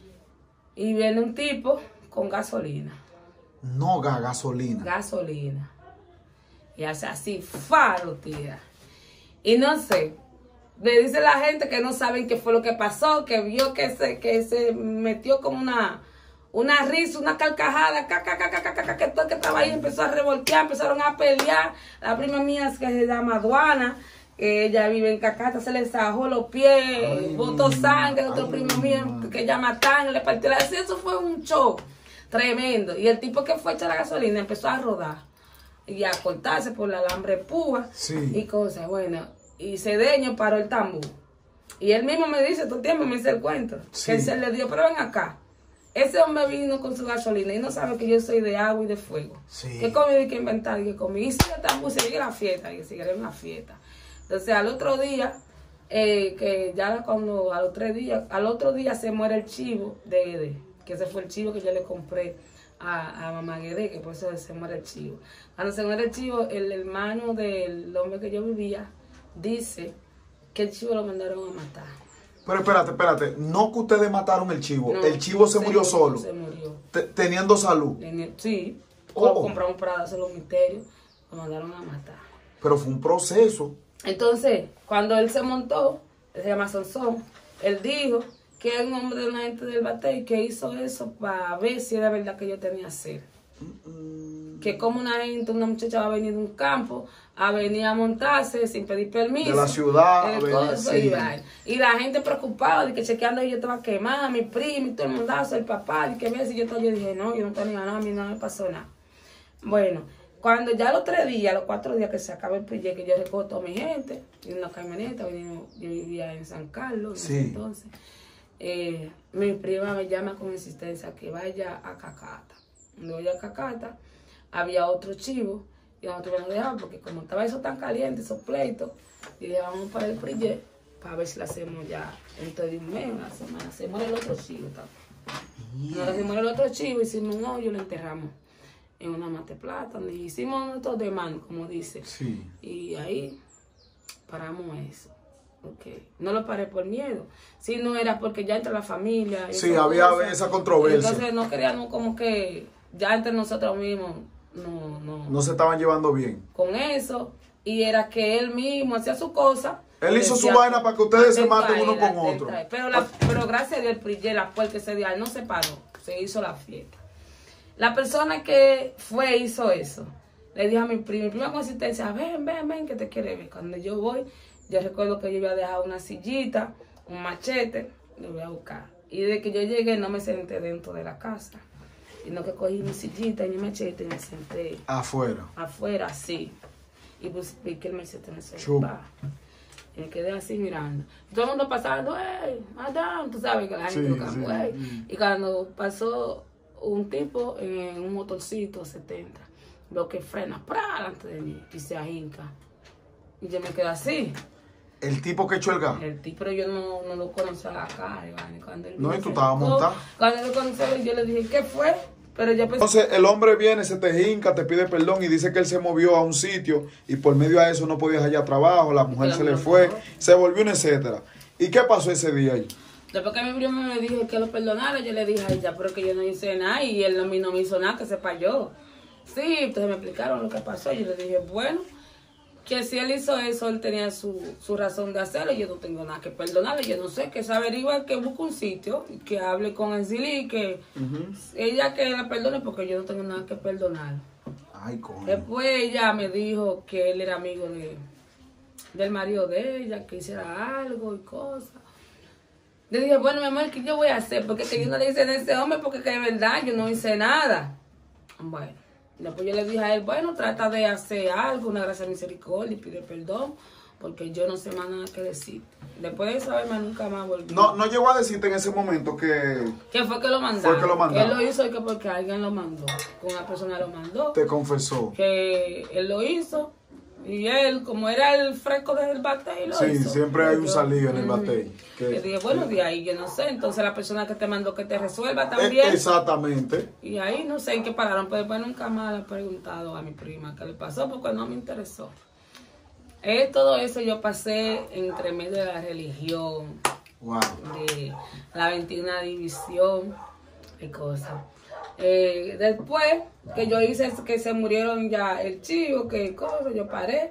y viene un tipo con gasolina, No ga gasolina. gasolina, y hace así, faro, tía, y no sé, le dice la gente que no saben qué fue lo que pasó, que vio que se, que se metió como una, una risa, una carcajada, ca, ca, ca, ca, ca, ca, que todo el que estaba ahí empezó a revoltear, empezaron a pelear. La prima mía que se llama Duana, ella vive en Cacata, se le sajó los pies, botó sangre, otro primo mío que ella mataron, le partió la... Eso fue un show tremendo. Y el tipo que fue a echar la gasolina empezó a rodar y a cortarse por el alambre de púa sí. y cosas. Bueno, y Cedeño paró el tambor. Y él mismo me dice, todo el tiempo me dice el cuento, sí. que él se le dio, pero ven acá. Ese hombre vino con su gasolina y no sabe que yo soy de agua y de fuego. Sí. Que comí y que inventar y que comí. Y sigue tambor, sigue la fiesta, y sigue en la fiesta. Entonces al otro día, eh, que ya cuando a los tres días, al otro día se muere el chivo de Guedé, que ese fue el chivo que yo le compré a, a mamá Guedé, que por eso se muere el chivo. Cuando se muere el chivo, el hermano del hombre que yo vivía dice que el chivo lo mandaron a matar. Pero espérate, espérate, no que ustedes mataron el chivo, No, el chivo se, se murió murió, solo, se murió. teniendo salud. Sí, oh. compramos para hacer los misterios, lo mandaron a matar. Pero fue un proceso. Entonces, cuando él se montó, él se llama Sansón, él dijo que era un hombre de una gente del batey que hizo eso para ver si era verdad que yo tenía sed. Mm-mm. Que como una gente, una muchacha va a venir de un campo, a venir a montarse sin pedir permiso. De la ciudad. El venir, coso, sí. y, y la gente preocupada de que chequeando yo estaba quemada, mi primo y todo el mundazo, el papá, y que ve si yo estaba, yo dije, no, yo no tenía nada, a mí no me pasó nada. Bueno, cuando ya los tres días, los cuatro días que se acaba el proyecto, que yo recojo a toda mi gente, en una camioneta, yo vivía en San Carlos, sí. entonces, eh, mi prima me llama con insistencia que vaya a Cacata. Cuando voy a Cacata, había otro chivo, y nosotros nos dejamos, porque como estaba eso tan caliente, esos pleitos, y dije, vamos para el proyecto, para ver si lo hacemos ya dentro de un mes, una semana, se muere el otro chivo. Yeah. Nos hicimos el otro chivo, hicimos un hoyo, lo enterramos en una mate plata, donde hicimos nuestros de mano, como dice. Sí. Y ahí paramos eso. Okay. No lo paré por miedo, sino era porque ya entre la familia. Sí, había cosa, esa controversia. Entonces no queríamos como que ya entre nosotros mismos no, no. No se estaban llevando bien. Con eso, y era que él mismo hacía su cosa. Él hizo su vaina para que ustedes se maten uno con otro. Pero, la, pero gracias a Dios, el Prille, la puerta ese día, él no se paró, se hizo la fiesta. La persona que fue hizo eso. Le dijo a mi prima, mi prima con insistencia, ven, ven, ven, que te quiere ver. Cuando yo voy, yo recuerdo que yo iba a dejar una sillita, un machete, lo voy a buscar. Y de que yo llegué no me senté dentro de la casa, sino que cogí mi sillita y mi machete y me senté. Afuera. Afuera, sí. Y pues piqué el machete en el sofá. Y me quedé así mirando. Y todo el mundo pasando, ¡hey! ¡Adam! Tú sabes que la gente sí, lo cambió, sí, sí. Y cuando pasó un tipo en un motorcito setenta, veo que frena, ¡prá! Delante de mí y se ahinca. Y yo me quedé así. ¿El tipo que echó el gas? El tipo, pero yo no, no lo conocía a la cara. Cuando él no, y tú estabas montada. Cuando lo conocí, yo le dije, ¿qué fue? Pero yo pensé... Entonces el hombre viene, se te hinca, te pide perdón y dice que él se movió a un sitio y por medio a eso no podía hallar trabajo, la mujer se le fue, se volvió un etcétera. ¿Y qué pasó ese día ahí? Después que mi primo me dijo que lo perdonara, yo le dije a ella, pero que yo no hice nada y él no, no me hizo nada, que sepa yo. Sí, entonces me explicaron lo que pasó y yo le dije, bueno, que si él hizo eso, él tenía su, su razón de hacerlo, yo no tengo nada que perdonarle, yo no sé, que se averigua, que busque un sitio, que hable con Ancilí, que uh-huh. ella que la perdone porque yo no tengo nada que perdonar. Ay, coño. Después ella me dijo que él era amigo de, del marido de ella, que hiciera algo y cosas. Yo dije, bueno, mi amor, ¿qué yo voy a hacer? Porque que yo no le hice a ese hombre, porque que de verdad yo no hice nada. Bueno. Después yo le dije a él, bueno, trata de hacer algo, una gracia de misericordia y pide perdón, porque yo no sé más nada que decir. Después de esa vez nunca más volví. No, no llegó a decirte en ese momento que... Que fue que lo mandaron. Fue que lo mandaron. Él lo hizo y que porque alguien lo mandó, que una persona lo mandó. Te confesó. Que él lo hizo y él, como era el fresco del batey, lo sí, hizo. Sí, siempre hay un salido en el batey. Que le dije, bueno, de ahí yo no sé, entonces la persona que te mandó que te resuelva también. Exactamente. Y ahí no sé en qué pararon, pero después nunca más le he preguntado a mi prima qué le pasó porque no me interesó. Eh, todo eso yo pasé entre medio de la religión, wow. de la veintiuna división y cosas. Eh, después que yo hice que se murieron ya el chivo, que cosas, yo paré.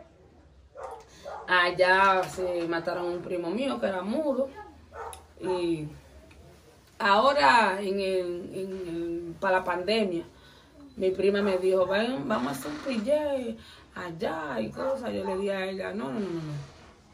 Allá se mataron a un primo mío que era mudo. Y ahora, en el, en el, para la pandemia, mi prima me dijo, Ven, vamos a hacer un pillé allá y cosas. Yo le dije a ella, no, no, no, no.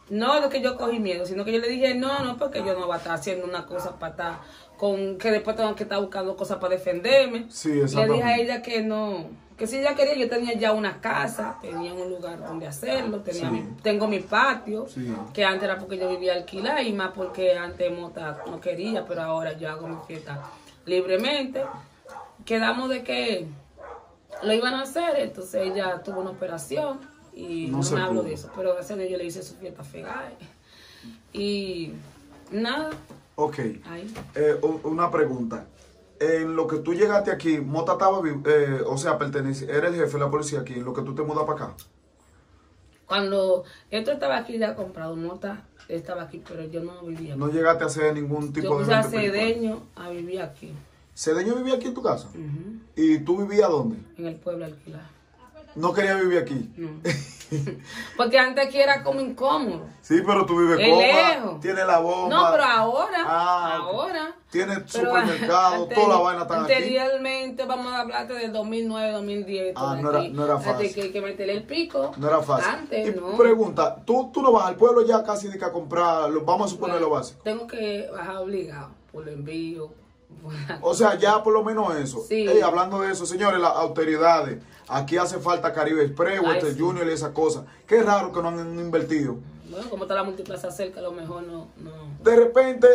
No de que yo cogí miedo, sino que yo le dije, no, no, porque yo no voy a estar haciendo una cosa para estar con que después tengo que estar buscando cosas para defenderme. Sí, le exactamente. dije a ella que no, que si ella quería, yo tenía ya una casa, tenía un lugar donde hacerlo, tenía Sí. mi, tengo mi patio, Sí. que antes era porque yo vivía alquilada y más porque antes Mota no quería, pero ahora yo hago mi fiesta libremente. Quedamos de que lo iban a hacer, entonces ella tuvo una operación y No no, se me hablo pudo. de eso, pero gracias a Dios yo le hice su fiesta fegada y nada, Ok. ahí. Eh, u- una pregunta. En lo que tú llegaste aquí, Mota estaba, vi- eh, o sea, pertenece, eres el jefe de la policía aquí, en lo que tú te mudas para acá. Cuando esto estaba aquí ya comprado, Mota estaba aquí, pero yo no vivía aquí. No llegaste a hacer ningún tipo Yo de puse a evento espiritual. Cedeño a vivir aquí, ¿Cedeño vivía aquí en tu casa? ujú, ¿Y tú vivías dónde? en el pueblo alquilado. No quería vivir aquí. No. Porque antes aquí era como incómodo. Sí, pero tú vives Es cómoda, lejos. tienes la bomba. No, pero ahora, Ah, ok. ahora. Tienes Pero supermercado, ante- toda la vaina está aquí. Anteriormente, vamos a hablarte de dos mil nueve, dos mil diez. Ah, todo no era- aquí. no era Antes fácil. que hay que meterle el pico. No era fácil. Antes, y no. pregunta, ¿tú, tú no vas al pueblo ya casi de que a comprar, lo- vamos a suponer lo básico? Tengo que bajar obligado por el envío. por la- O sea, ya por lo menos eso. Sí. Ey, hablando de eso, señores, las autoridades, aquí hace falta Caribe Express, Ay, Western sí. Junior y esas cosas. Qué raro que no han invertido. Bueno, como está la multiplaza cerca, a lo mejor no. no. De repente,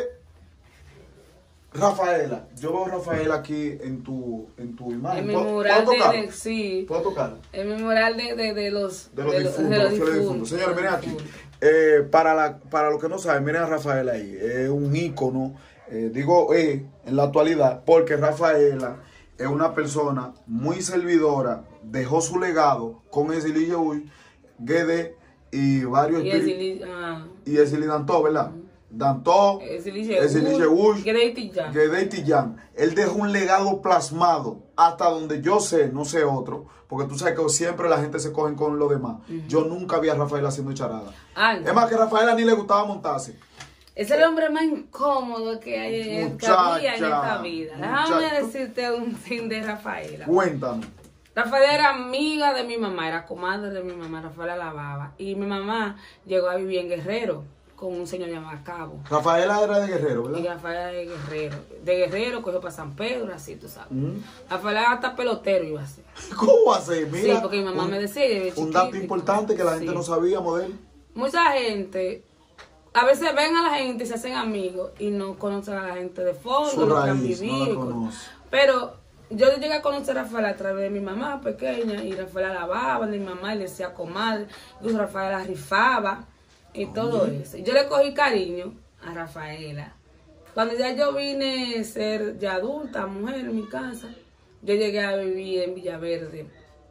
Rafaela, yo veo a Rafaela aquí en tu, en tu imagen. En mi ¿Puedo- mural ¿puedo de, tocarla? de- sí. ¿Puedo tocarla? En mi mural de, de, de los De los de difuntos, de los fieles difuntos. Señores, miren aquí. Eh, para, la, para los que no saben, miren a Rafaela ahí. Es un ícono, eh, digo eh, en la actualidad, porque Rafaela es una persona muy servidora, dejó su legado con Esilie Uy, Guede y varios Y espíritus. Esili- ah, Y Esilie Dantó, ¿verdad? Dantó, Esilie Esilie Uy, Guede y ya. Guede y Tillán. Él dejó un legado plasmado hasta donde yo sé, no sé otro, porque tú sabes que siempre la gente se cogen con lo demás. Yo nunca vi a Rafaela haciendo charada. Ah, no. Es más que a Rafaela ni le gustaba montarse. Es el hombre más incómodo que hay en que había en esta Muchacha, vida. muchacha. Déjame decirte un fin de Rafaela. Cuéntame. Rafaela era amiga de mi mamá, era comadre de mi mamá, Rafaela lavaba. Y mi mamá llegó a vivir en Guerrero con un señor llamado Cabo. Rafaela era de Guerrero, Y ¿verdad? Rafaela de Guerrero. De Guerrero cogió para San Pedro, así tú sabes. Mm. Rafaela hasta pelotero iba a ser. ¿Cómo va a ser? Mira, Sí, porque mi mamá un, me decía. de un chiquita dato y importante que la gente sí. no sabía, modelo. Mucha gente, a veces ven a la gente y se hacen amigos y no conocen a la gente de fondo, Su lo que han raíz, no la vivido. y cosas. conoce. Pero yo llegué a conocer a Rafaela a través de mi mamá pequeña y Rafaela lavaba de mi mamá y le decía comadre. Incluso Rafaela rifaba y todo eso. Y yo le cogí cariño a Rafaela. Cuando ya yo vine a ser ya adulta, mujer en mi casa, yo llegué a vivir en Villaverde,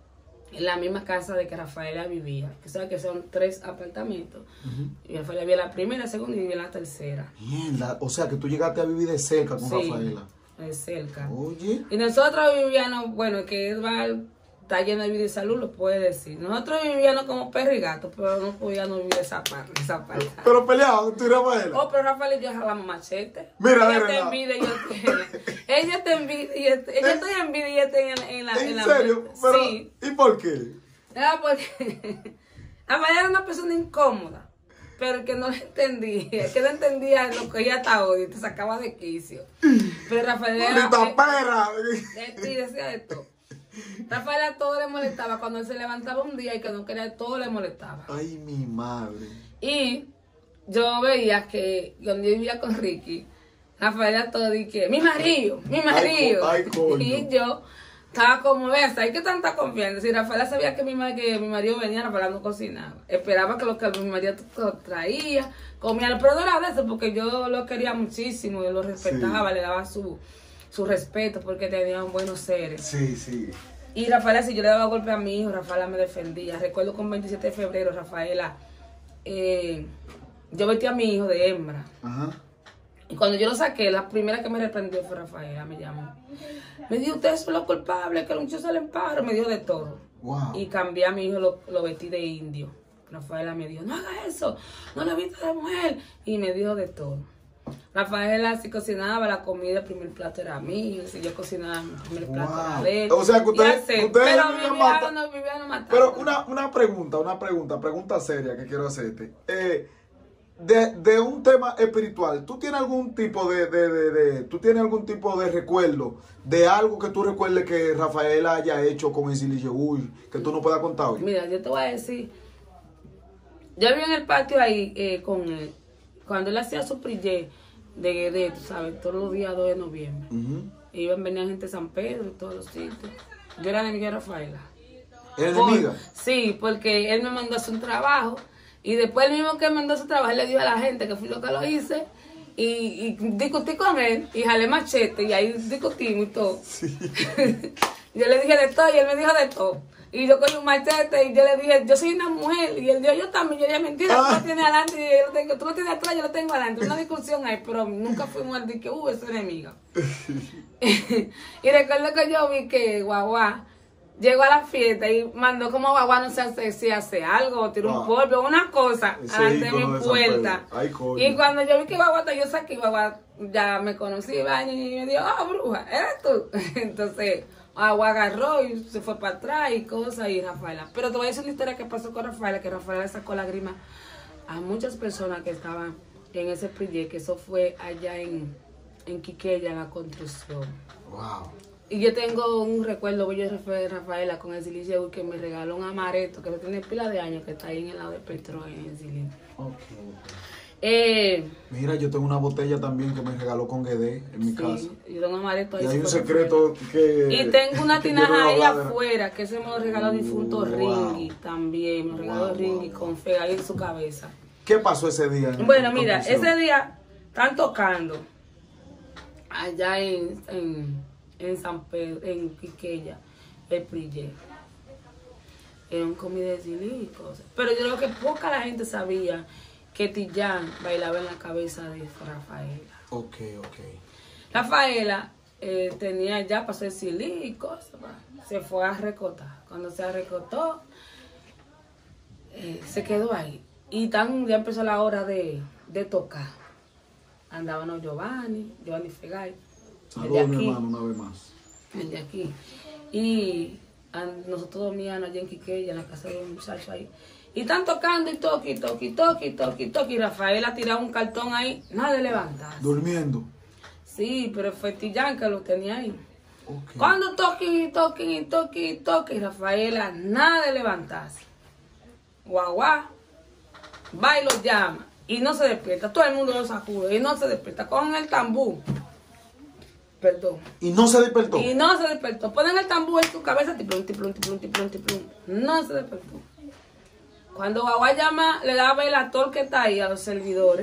en la misma casa de que Rafaela vivía. Que sabes que son tres apartamentos. Y Rafaela vivía en la primera, la segunda y vivía en la tercera. Mierda, o sea que tú llegaste a vivir de cerca con Sí, Rafaela. de cerca. Oye. Y nosotros vivíamos, bueno, que Edvard está lleno de vida y salud, lo puede decir. Nosotros vivíamos como perro y gato, pero no podíamos vivir esa parte, esa parte. Pero peleado, tú y Rafaela. Oh, pero Rafael y yo jalamos machete. Mira, ella mira, te la- envidia y yo te... ella te envidia y yo te... Ella te envidia y yo te en, en la... ¿En la serio? mente. Pero, Sí. ¿y por qué? Era porque... Rafael era una persona incómoda, pero que no le entendía, que no entendía lo que ella hasta hoy, te sacaba de quicio. Pero Rafael era... ¡Maldita perra! Sí, decía esto. Rafael a todo le molestaba cuando él se levantaba un día y que no quería, todo le molestaba. Ay, mi madre. Y yo veía que cuando yo vivía con Ricky, Rafael a todo di que, mi marido, mi marido. Ay, co- ay, coño. Y yo estaba como, ves, hay que tanta confianza. Si Rafael sabía que mi, ma- que mi marido venía, Rafael no cocinaba. Esperaba que lo que mi marido t- traía, comía, pero no era de eso, porque yo lo quería muchísimo, yo lo respetaba, Sí. le daba su, su respeto, porque tenían buenos seres. Sí, sí. Y Rafaela, si yo le daba golpe a mi hijo, Rafaela me defendía. Recuerdo con veintisiete de febrero, Rafaela, eh, yo metí a mi hijo de hembra. Ajá. Y cuando yo lo saqué, la primera que me reprendió fue Rafaela, me llamó. Me dijo, ustedes son los culpables, que los muchachos salen paro. Me dijo de todo. Wow. Y cambié a mi hijo, lo, lo vestí de indio. Rafaela me dijo, no hagas eso, no lo vistas de mujer. Y me dijo de todo. Rafaela, si cocinaba la comida, el primer plato era mío. Si yo cocinaba, el primer plato Wow. era de él. O sea, que Y ustedes- así. ustedes Pero vivían Viviana mata- no, Viviana no mataba. Pero una, una pregunta, una pregunta, pregunta seria que quiero hacerte. Eh, de, de un tema espiritual, ¿tú tienes algún tipo de, de, de, de, tú tienes algún tipo de recuerdo de algo que tú recuerdes que Rafaela haya hecho con Ezilis Yehush, que tú no puedas contar hoy? Mira, yo te voy a decir, yo vi en el patio ahí eh, con él, cuando él hacía su prillé de Guedé, tú sabes, todos los días dos de noviembre. Uh-huh. Iban, venía gente de San Pedro y todos los sitios. Yo era enemiga de Rafaela. ¿Eres Por, enemiga? sí, porque él me mandó a hacer un trabajo y después el mismo que me mandó a su trabajo, él le dijo a la gente que fui yo que lo hice y, y discutí con él y jalé machete y ahí discutimos y todo. Sí. Yo le dije de todo y él me dijo de todo. Y yo cogí un machete y yo le dije, yo soy una mujer. Y él dijo, yo también. Yo le dije, mentira, tú lo tienes adelante y yo lo tengo. Tú lo tienes atrás, yo lo tengo adelante. Una discusión ahí, pero nunca fuimos de que, uh, es enemiga. Y recuerdo que yo vi que Guagua llegó a la fiesta y mandó como Guagua, no sé hace, si hace algo, tiró wow. un polvo, una cosa, ante mi puerta. Ay, y cuando yo vi que Guagua, yo saqué, Guagua ya me conocí, y me dijo, ah, oh, bruja, eres tú. Entonces... Agua agarró y se fue para atrás y cosas y Rafaela. Pero te voy a decir una historia que pasó con Rafaela, que Rafaela sacó lágrimas a muchas personas que estaban en ese proyecto, que eso fue allá en, en Quiqueya, en la construcción. Wow. Y yo tengo un recuerdo bello de Rafaela con Ezilis Yehush que me regaló un amaretto, que tiene pila de años, que está ahí en el lado de Petro en Ezilis. Okay. Eh, Mira, yo tengo una botella también que me regaló con Guedé en mi sí, casa. Yo tengo un amaretto ahí. Y hay un secreto que... Y tengo una tinaja ahí afuera, que se me lo regaló difunto wow. Ringy también. Me lo regaló wow, Ringy wow, con fe ahí en su cabeza. ¿Qué pasó ese día? Bueno, mira, ese día están tocando allá en, en, en San Pedro, en Quiqueya, el Prillé. Era un comida de Ezilis y cosas. Pero yo creo que poca la gente sabía que Tillán bailaba en la cabeza de Rafaela. Ok, ok. Rafaela eh, tenía ya para hacer Ezilis y cosas. ¿Va? Se fue a recotar. Cuando se recotó, eh, se quedó ahí. Y tan, ya empezó la hora de, de tocar. Andábamos Giovanni, Giovanni Fegay. Saludos, mi hermano, una vez más. El de aquí. Y a, nosotros dormíamos allá en Quiqueya, en la casa de un muchacho ahí. Y están tocando y toqui, toqui, toqui, toqui, toqui. Y Rafael ha tirado un cartón ahí, nada de levantarse. ¿Durmiendo? Sí, pero fue Tillán que lo tenía ahí. Okay. Cuando toquen y toquen y toquen y toquen, y Rafaela, nada de levantarse. Guagua, va y lo llama. Y no se despierta. Todo el mundo lo sacude y no se despierta. Con el tambú. Perdón. ¿Y no se despertó? Y no se despertó. Ponen el tambú en su cabeza, tiplum, tiplum, tiplum, tiplum, tiplum. No se despertó. Cuando Guagua llama, le da el actor que está ahí a los servidores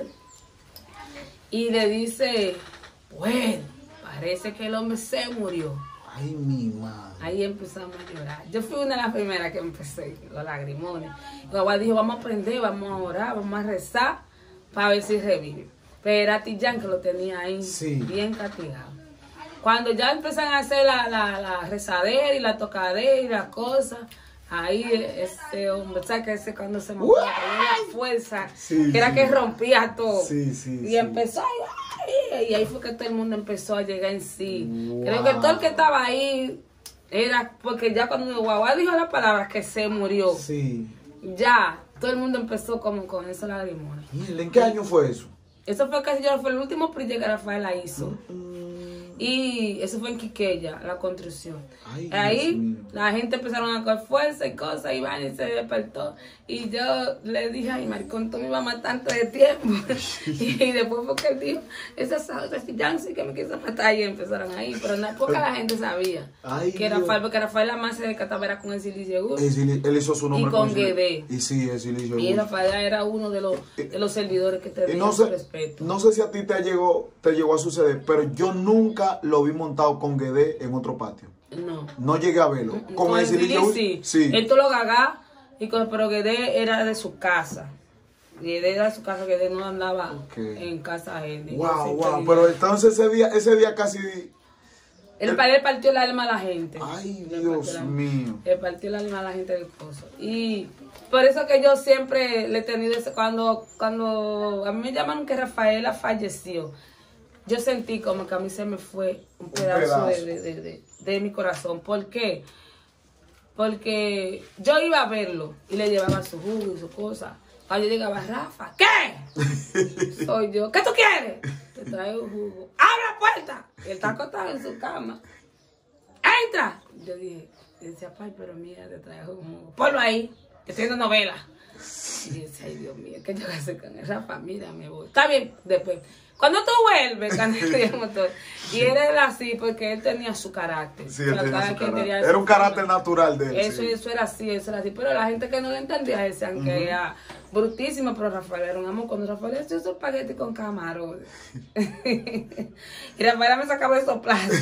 y le dice, bueno, parece que el hombre se murió. Ay, mi madre. Ahí empezamos a llorar. Yo fui una de las primeras que empecé, los lagrimones. Guagua dijo, vamos a aprender, vamos a orar, vamos a rezar para ver si revive. Pero era Tillán que lo tenía ahí sí. bien castigado. Cuando ya empezaron a hacer la, la, la rezadera y la tocadera y las cosas, ahí ese hombre, ¿sabes que ese cuando se movió la fuerza, sí, que era sí. que rompía todo? Sí, sí, y sí. empezó ahí, y ahí fue que todo el mundo empezó a llegar en sí. Wow. Creo que todo el que estaba ahí era porque ya cuando Guagua dijo la palabra que se murió, sí. ya todo el mundo empezó como con esa lagrimona. ¿En qué año fue eso? Eso fue casi yo, fue el último proyecto que Rafaela hizo. Mm. Y eso fue en Quiqueya, la construcción. Ay, ahí la gente empezaron a coger fuerza y cosas, y van y se despertó. Y yo le dije, ay, maricón, tú me ibas a matar antes de tiempo. Y después fue que él dijo, esas Tillán sí que me quiso matar. Y empezaron ahí, pero no, poca la gente sabía. Ay, que Rafael, porque Rafael la más se descataba era con Ezilis Yehush. Él hizo su nombre y con Guedé. Y sí, Ezilis Yehush. Y Rafael era uno de los, de los servidores que te tenían no sé, respeto. No sé si a ti te llegó, te llegó a suceder, pero yo nunca lo vi montado con Guedé en otro patio. No. No llegué a verlo. Con, con Ezilis Yehush, sí. sí. Él todo lo gagá, y con, pero Guedé era de su casa. Guedé era de su casa, Guedé no andaba okay. en casa ajena. Wow, wow. Pero entonces ese día, ese día casi... Él, él, él partió el alma a la gente. Ay, Dios mío. Él partió el alma a la gente del coso. Y por eso que yo siempre le he tenido ese... Cuando, cuando a mí me llamaron que Rafaela falleció, yo sentí como que a mí se me fue un pedazo, un pedazo. De, de, de, de, de mi corazón. ¿Por qué? Porque yo iba a verlo y le llevaba su jugo y su cosa. Cuando yo llegaba, Rafa, ¿qué? Soy yo. ¿Qué tú quieres? Te traigo un jugo. ¡Abre la puerta! Él está acostado en su cama. ¡Entra! Yo dije, yo decía, pai, pero mira, te traigo un jugo. Ponlo ahí, que estoy viendo novela. Y yo decía, ay, Dios mío, ¿qué yo voy a hacer con él? Rafa, mira, me voy. Está bien, después. Cuando tú vuelves, cuando íbamos todos, y él era así porque él tenía su carácter. Sí, él Pero tenía cada su quien carácter. tenía Era su un carácter forma. natural de él. Eso, sí. eso era así, eso era así. Pero la gente que no lo entendía decían que era brutísimo, pero Rafael era un amor. Cuando Rafael hizo esos espagueti con camarón. Y Rafael me sacaba esos platos.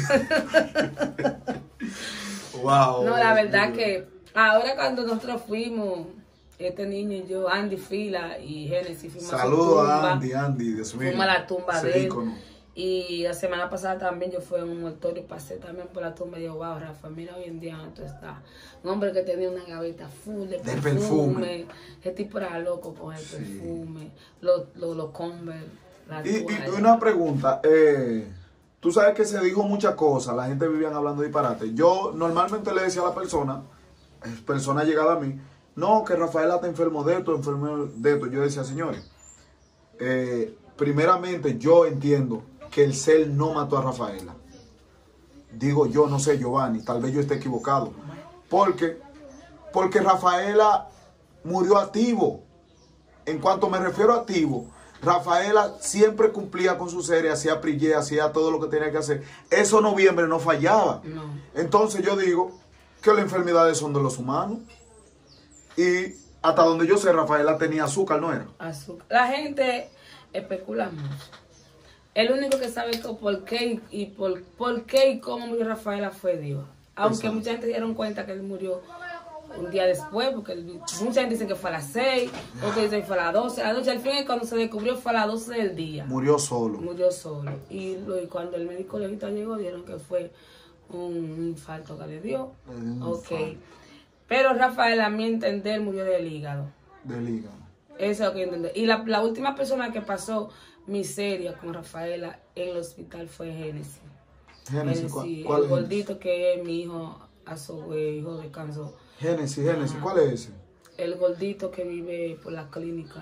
Wow. No, la verdad que ahora cuando nosotros fuimos, este niño y yo, Andy Fila y Genesis, fuimos Saludos a su tumba. a Andy, Andy, Dios mío. Fuimos a la tumba Ese de él. ícono. Y la semana pasada también yo fui a un mortorio y pasé también por la tumba y digo, wow, Rafa, mira hoy en día donde tú estás. Un hombre que tenía una gaveta full de, De perfume. perfume. Ese tipo era loco con el Sí. perfume, los lo, lo Converse, la Y, y toalla. una pregunta, eh, tú sabes que se dijo muchas cosas, la gente vivía hablando disparate. Yo normalmente le decía a la persona, eh, persona llegada a mí, no, que Rafaela está enfermo de esto, enfermo de esto. Yo decía, señores, eh, primeramente yo entiendo que el cel no mató a Rafaela. Digo yo, no sé, Giovanni, tal vez yo esté equivocado. Porque, porque Rafaela murió activo. En cuanto me refiero a activo, Rafaela siempre cumplía con su serie, hacía prillé, hacía todo lo que tenía que hacer. Eso noviembre no fallaba. No. Entonces yo digo que las enfermedades son de los humanos. Y hasta donde yo sé, Rafaela tenía azúcar, ¿no era? Azúcar. La gente especula mucho. El único que sabe por qué y, y por, por qué y cómo murió Rafaela fue Dios. Aunque Exacto. mucha gente se dieron cuenta que él murió un día después, porque él, mucha gente dice que fue a las seis, otros dicen que fue a las doce. Anoche, al fin, cuando se descubrió, fue a las doce del día. Murió solo. Murió solo. Y, lo, y cuando el médico legista llegó, dieron que fue un infarto que le dio. Un Ok. infarto. Pero Rafael, a mi entender, murió del hígado. Del hígado. Eso es lo que yo entendí. Y la, la última persona que pasó miseria con Rafaela en el hospital fue Génesis. Génesis, ¿cuál, Génesis, cuál el es? gordito que es mi hijo, a su hijo descansó. Génesis, Génesis, ¿cuál es ese? El gordito que vive por la clínica.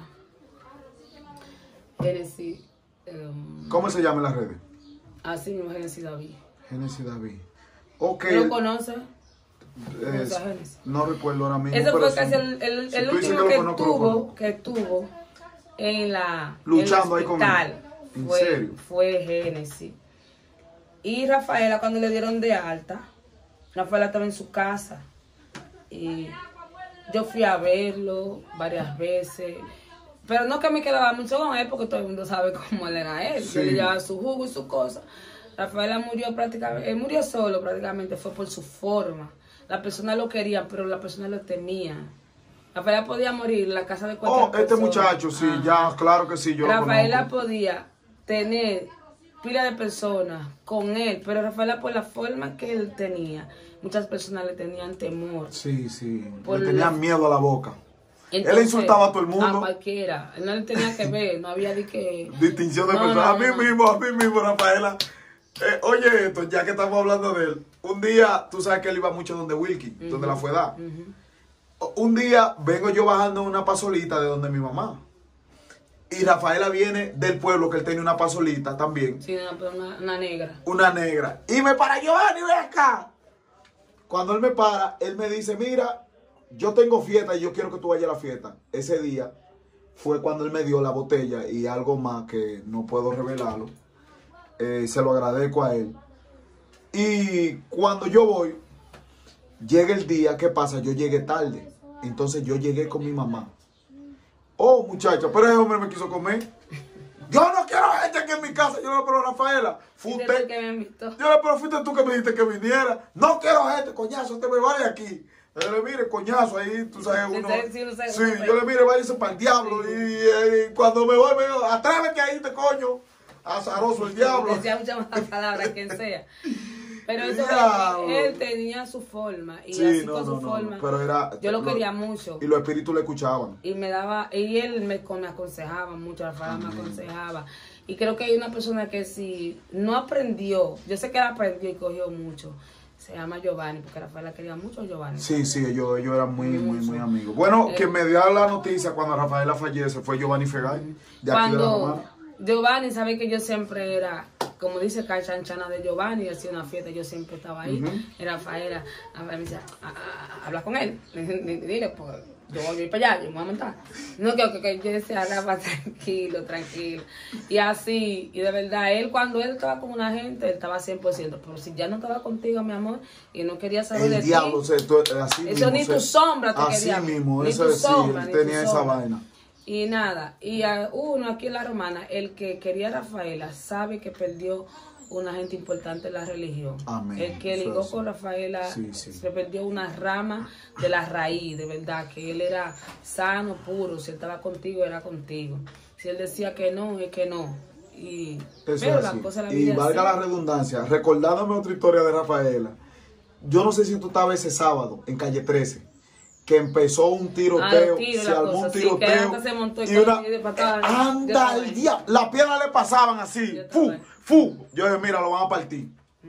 Génesis. Um, ¿Cómo se llama en las redes? así mismo, Génesis David. Génesis David. Ok. ¿Tú lo conoces? es- ¿Conoces a Génesis? no recuerdo ahora mismo. Ese pero fue sí. casi el, el, Si el tú dices último lo que conozco, lo tuvo, conozco. que tuvo en la Luchando en ahí el con él. hospital. ¿En Fue, serio? fue Génesis. Y Rafaela, cuando le dieron de alta, Rafaela estaba en su casa. Y yo fui a verlo varias veces. Pero no que me quedaba mucho con él, porque todo el mundo sabe cómo él era él. Sí. Yo le llevaba su jugo y su cosa. Rafaela murió prácticamente, él murió solo prácticamente, fue por su forma. La persona lo quería, pero la persona lo temía. Rafaela podía morir en la casa de cualquier Oh, este persona. muchacho, sí, Ajá. ya, claro que sí, yo Rafaela lo conozco. podía tener pila de personas con él, pero Rafaela, por la forma que él tenía, muchas personas le tenían temor. Sí, sí, Por le tenían la- miedo a la boca. Entonces, Él insultaba a todo el mundo. A cualquiera. Él no le tenía que ver, no había de que... Distinción de No, personas. no, a mí no. mismo, a mí mismo, Rafaela. Eh, oye esto, ya que estamos hablando de él. Un día, tú sabes que él iba mucho donde Wilkie, donde la fue dar. Ujú. Un día vengo yo bajando una pasolita de donde mi mamá. Y Rafaela viene del pueblo, que él tenía una pasolita también. Sí, una, pero una, una negra. Una negra. Y me para, Giovanni, ven acá. Cuando él me para, él me dice, mira, yo tengo fiesta y yo quiero que tú vayas a la fiesta. Ese día fue cuando él me dio la botella y algo más que no puedo revelarlo. Eh, se lo agradezco a él. Y cuando yo voy, llega el día, ¿qué pasa? Yo llegué tarde. Entonces yo llegué con mi mamá. Oh, muchacha, pero ese hombre me quiso comer. Yo no quiero gente aquí en mi casa. Yo le pero Rafaela, fue Desde usted. que me invitó. Yo le pero fuiste tú que me dijiste que viniera. No quiero gente, coñazo, usted me va de aquí. Yo le mire, coñazo, ahí tú sabes Sí, uno. sí, sí, uno sabe Sí, uno yo le mire, váyase para el diablo. Y, y cuando me voy, me digo, atrévete ahí, te coño. Azaroso el diablo. Decía muchas más palabras, quien sea. Pero eso Diablo. él tenía su forma. Y Sí, así no, con no, su no, forma. no, pero era- yo lo lo- quería mucho. Y los espíritus le escuchaban. Y me daba, y él me, me aconsejaba mucho, Rafael me aconsejaba. Y creo que hay una persona que si no aprendió, yo sé que él aprendió y cogió mucho. Se llama Giovanni, porque Rafaela quería mucho a Giovanni. Sí, sí, ellos, ellos eran muy, muy, muy amigos. Bueno, Eh, quien me dio la noticia cuando Rafaela fallece fue Giovanni Fegay, de aquí de la Cuando Romana. Giovanni, sabe que yo siempre era, como dice Cachanchana de Giovanni, hacía una fiesta, yo siempre estaba ahí. Ujú. Y Rafaela, Rafaela me decía, "Ah, ah, habla con él, dile, pues yo voy a ir para allá, yo me voy a montar. No, que, que, que yo decía, Rafa, tranquilo, tranquilo. Y así, y de verdad, él cuando él estaba con una gente, él estaba cien por ciento. Pero si ya no estaba contigo, mi amor, y no quería saber de El ti, diablo, se, tú- así eso mismo. ni se- tu sombra te Así quería. mismo, ni eso tu es, sí, sombra, él ni tu tenía esa sombra. vaina. Y nada, y a uno aquí en La Romana, el que quería a Rafaela, sabe que perdió una gente importante en la religión. Amén. El que Eso ligó es. con Rafaela Sí, sí. se perdió una rama de la raíz, de verdad, que él era sano, puro, si él estaba contigo, era contigo. Si él decía que no, es que no. Y, Eso pero es la así. cosa de la Y vida es valga así. la redundancia, recordándome otra historia de Rafaela. Yo no sé si tú estabas ese sábado en calle trece, que empezó un tiroteo, Ah, los tiros, se la armó cosa, un sí, tiroteo. que hasta se montó y y con una, el de patada. eh, Yo anda estaba el ahí. día, las piernas le pasaban así, Yo estaba fu, ahí. fu. Yo dije, mira, lo van a partir.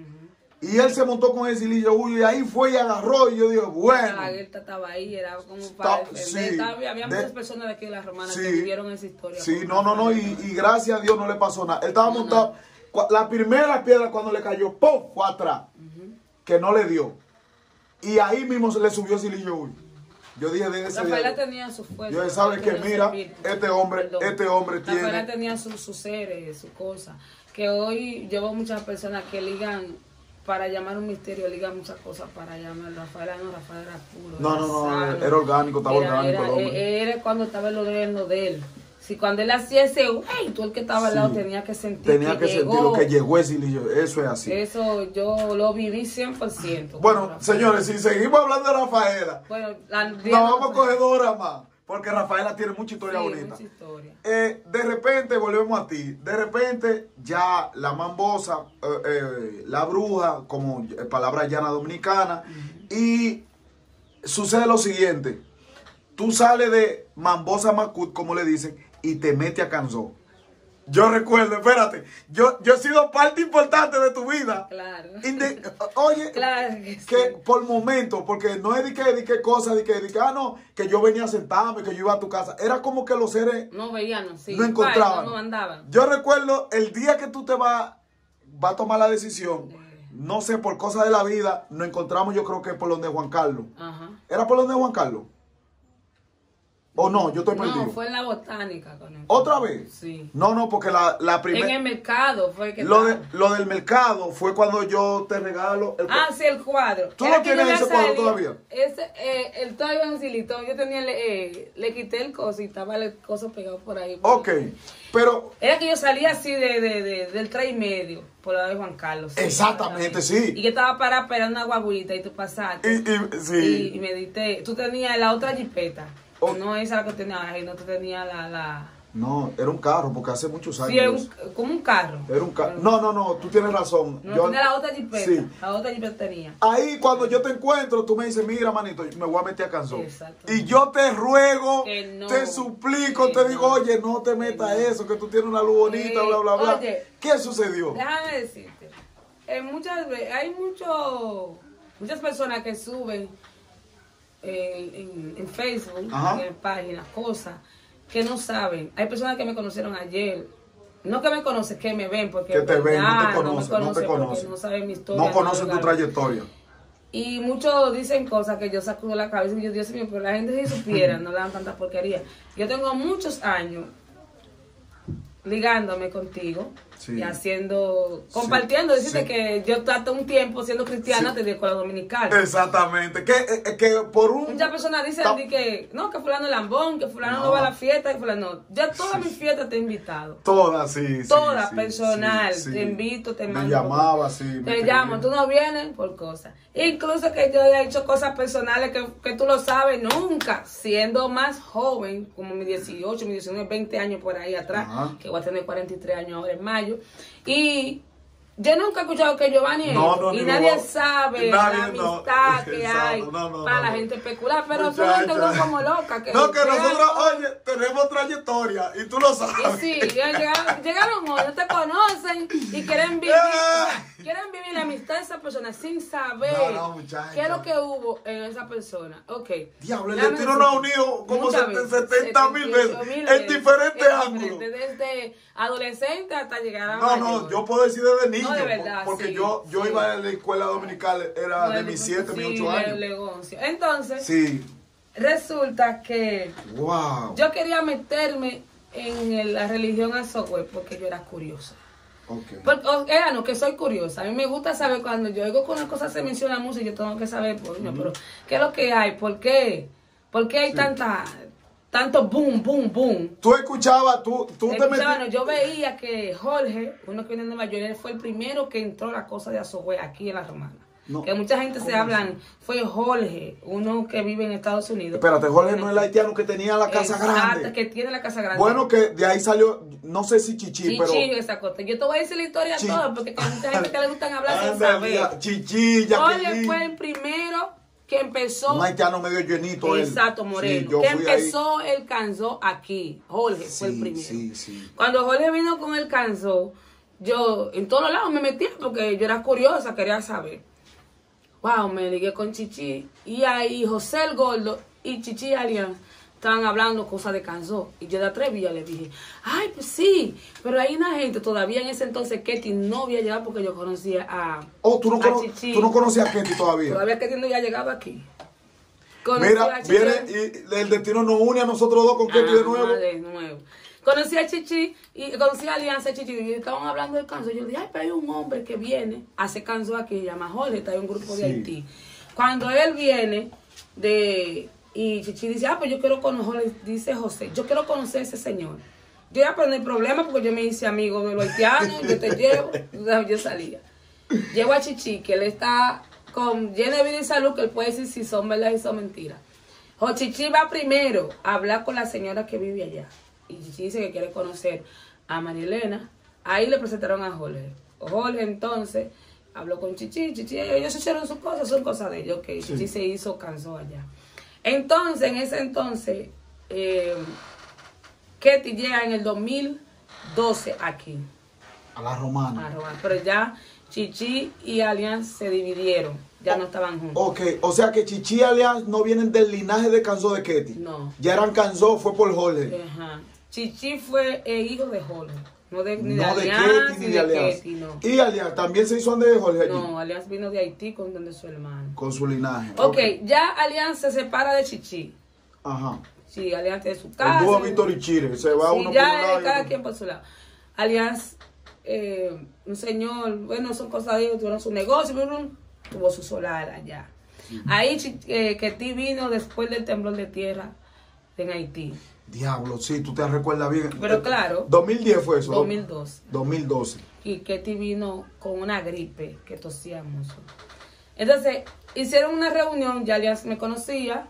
Y él se montó con el cilillo Uy, y ahí fue y agarró. Y yo dije, bueno. La guerra estaba ahí, era como para Está- defender. sí, Estaba- había de- muchas personas de aquí de La Romana Sí. que vivieron esa historia. Sí, con no, no, no, y, Rafaela. y gracias a Dios no le pasó nada. Él estaba No, montado. cua- La primera piedra cuando le cayó, ¡pum! Fue atrás. Que no le dio. Y ahí mismo se le subió Silillo Uy. Yo dije de ese Rafaela día. tenía su fuerza. Yo sabe que tenía su mira, espíritu. este hombre, Perdón. este hombre Rafaela tiene. tenía sus su seres, sus cosas. Que hoy yo veo muchas personas que ligan, para llamar un misterio, ligan muchas cosas para llamar. Rafaela no, Rafaela era puro. No, era no, no, sano. era orgánico, estaba Era- orgánico era, el hombre. Era cuando estaba en lo de él, en lo de él. Si cuando él hacía ese, güey, tú el que estaba al lado Sí. tenía que sentir Tenía que llegó. sentir lo que llegó ese Silillo. Eso es así. Eso yo lo viví cien por ciento. Bueno, señores, si seguimos hablando de Rafaela, Bueno, la, nos vamos a coger dos horas más. Porque Rafaela tiene mucha historia sí, bonita. mucha historia. Eh, de repente, volvemos a ti. De repente, ya la mambosa, eh, eh, la bruja, como eh, palabra llana dominicana. Y sucede lo siguiente: tú sales de mambosa Macut, como le dicen, y te metes a Canzó. Yo recuerdo, espérate, yo, yo he sido parte importante de tu vida. Claro. Inde- oye, Claro que sí. que por momentos, porque no es de que, de que cosas, de que, de que, ah, no, que yo venía a sentarme, que yo iba a tu casa. Era como que los seres No veían, sí. no encontraban. No, no andaban. Yo recuerdo el día que tú te vas va a tomar la decisión, no sé, por cosas de la vida, nos encontramos, yo creo que por donde Juan Carlos. Ajá. ¿Era por donde Juan Carlos? ¿O no? Yo estoy perdido. No, fue en la botánica con él. ¿Otra vez? Sí. No, no, porque la, la En el primera... mercado fue que Lo, de, estaba. lo del mercado fue cuando yo te regalo... El, Ah, sí, el cuadro. ¿Tú Era no que tienes yo había ese cuadro salido- todavía? Ese, eh, el todavía en Silitón. Yo tenía, eh, le quité el coso y estaba el coso pegado por ahí. Ok, pero... Era que yo salía así de, de, de- del tres y medio, por la de Juan Carlos. sí, Exactamente, sí. Y que estaba parada esperando una guaguita y tú pasaste. Y, y- sí. Y, y medité. Tú tenías la otra jipeta. Oh. No esa la que tenías ahí, no tú tenías la... la... No, era un carro, porque hace muchos años. Sí, es un- como un carro. Era un carro. No, no, no, tú tienes razón. No, Yo- tenía la otra jipeta. Sí. La otra jipeta tenía. Ahí cuando yo te encuentro, tú me dices, mira, manito, me voy a meter a Canzón. Exacto. Y yo te ruego, Que no, te suplico, que te digo, no, oye, no te metas que no. eso, que tú tienes una luz bonita, Sí, bla, bla, bla. oye. ¿Qué sucedió? Déjame decirte, en muchas ve- hay mucho, muchas personas que suben en, en- en Facebook, Ajá. en páginas, cosas que no saben. Hay personas que me conocieron ayer. No que me conocen, que me ven, porque Que te ven, no verdad, te conocen, no te conocen porque conocen. no saben mi historia. No conocen tu algo. trayectoria. Y muchos dicen cosas que yo saco de la cabeza y yo, Dios mío, pero la gente si supiera, no le dan tanta porquería. Yo tengo muchos años ligándome contigo Sí. y haciendo, compartiendo, decirte Sí. que yo trato un tiempo siendo cristiana Sí. desde la escuela dominicana. Exactamente. Que, eh, que por un... Muchas personas dicen Ta- di que no, que fulano es lambón, que fulano no, No. va a la fiesta, que fulano no. Yo a todas Sí. mis fiestas te he invitado. Todas, sí, sí. Todas, sí, personal, sí, sí. te invito, te Me mando. llamaba, sí. me Te escribía. llamo, tú no vienes por cosas. Incluso que yo he hecho cosas personales que, que tú lo sabes nunca, siendo más joven, como mis dieciocho, mis diecinueve, veinte años por ahí atrás, Ajá. que voy a tener cuarenta y tres años ahora en mayo. Y yo nunca he escuchado que Giovanni es No, esto, no, y ni nadie lo- sabe nadie, la no. amistad que Exacto, hay no, no, para no, la no. gente peculiar, pero Muchacha. solamente uno como loca. Que No, que llegan- nosotros, oye, tenemos trayectoria y tú lo Y sabes. sí, ya llegaron, llegaron hoy, no te conocen, quieren, y quieren vivir, o sea, quieren vivir la amistad de esa persona sin saber No, no, muchacha. qué es lo que hubo en esa persona. Ok. Diablo, el Déjame destino decir- nos ha unido como Muchas setenta veces, mil setenta veces, mil en veces, diferentes en ángulos. diferentes, Desde adolescente hasta llegar a No, mayor. no, yo puedo decir desde niño. No, de verdad, porque sí, yo, yo sí. iba a la escuela dominical, era de Bueno, mis siete, sí, mis ocho de años. Legoncio. Entonces, Sí. resulta que Wow. yo quería meterme en el- la religión Azogüe porque yo era curiosa. Okay. Porque, o, era, no, que soy curiosa. A mí me gusta saber cuando yo oigo que una cosa se menciona mucho y yo tengo que saber, pues, no, pero ¿qué es lo que hay? ¿Por qué? ¿Por qué hay Sí. tanta, tanto boom, boom, boom? Tú escuchabas, tú, tú te Escuchaba, no, metías. yo veía que Jorge, uno que viene de Nueva York, él fue el primero que entró a la cosa de Azogüe aquí en La Romana. No. Que mucha gente se ¿Cómo hablan, fue Jorge, uno que vive en Estados Unidos. Espérate, Jorge no es el haitiano que tenía la casa Exacto, grande. que tiene la casa grande. Bueno, que de ahí salió, no sé si Chichi, Chichi, pero. esa cosa. Yo te voy a decir la historia Chi- toda porque hay mucha gente que le gustan hablar sin Anda, saber. mira, Chichi, Jorge Jacqueline. fue el primero que empezó. Un haitiano medio llenito él. Exacto, Moreno. Sí, yo que fui empezó el canzó aquí. Jorge fue el Sí, primero. sí, sí. Cuando Jorge vino con el canzó, yo en todos lados me metía porque yo era curiosa, quería saber. Wow, me ligué con Chichi. Y ahí José el Gordo y Chichi Alian estaban hablando cosas de canzó. Y yo de atrevía le dije, ay, pues sí, pero hay una gente todavía en ese entonces Ketty no había llegado porque yo conocía a, Oh, tú no, a cono- Chichi. tú no conocías a Ketty todavía. Todavía Ketty no ya llegaba aquí. Conocí Mira, a Chichi. viene y el destino nos une a nosotros dos con Ketty de Ah, nuevo. de nuevo. Conocí a Chichi y conocí a Alianza Chichi y estaban hablando del canso. Yo dije, ay, pero hay un hombre que viene, hace canso aquí, se llama Jorge, está en un grupo de Sí. Haití. Cuando él viene de y Chichi dice, ah, pues yo quiero conocer, dice José, yo quiero conocer a ese señor. Yo ya, pero no hay problema porque yo me hice amigo de los haitianos, yo te llevo, yo salía. Llego a Chichi, que él está con lleno de vida y salud, que él puede decir si son verdad y son mentiras. O Chichi va primero a hablar con la señora que vive allá. Y Chichi dice que quiere conocer a Marilena. Ahí le presentaron a Jorge. Jorge entonces habló con Chichi. Chichi, ellos hicieron sus cosas, son cosas de ellos. Que Chichi se hizo, cansó allá. Entonces, en ese entonces, eh, Ketty llega en el dos mil doce aquí. A la romana. a Romana. Pero ya Chichi y Alianz se dividieron. Ya no estaban juntos. Ok, o sea que Chichi y Alianz no vienen del linaje de Canzó de Ketty. No. Ya eran Canzó, fue por Jorge. Ajá. Chichi fue el hijo de Jorge. No de, ni No de de Alianz, Ketty ni de Alianz. Ketty, no. Y Alianz también se hizo ande de Jorge allí. No, Alianz vino de Haití con donde su hermano. Con su linaje. Ok, ya Alianz se separa de Chichi. Ajá. Sí, Alianz tiene su casa. El dúo Víctor y Chire. Se va Sí, uno por un ya lado. y cada otro. quien por su lado. Alianz, eh, un señor, bueno, son cosas de ellos, tuvieron su negocio, pero tuvo su solar allá. Ahí Chi- eh, Ketty vino después del temblor de tierra en Haití. Diablo, sí, tú te recuerdas bien. Pero Eh, claro. dos mil diez fue eso. dos mil dos. dos mil doce. Y Ketty vino con una gripe que tosía mucho. Entonces, hicieron una reunión, ya Alianz me conocía,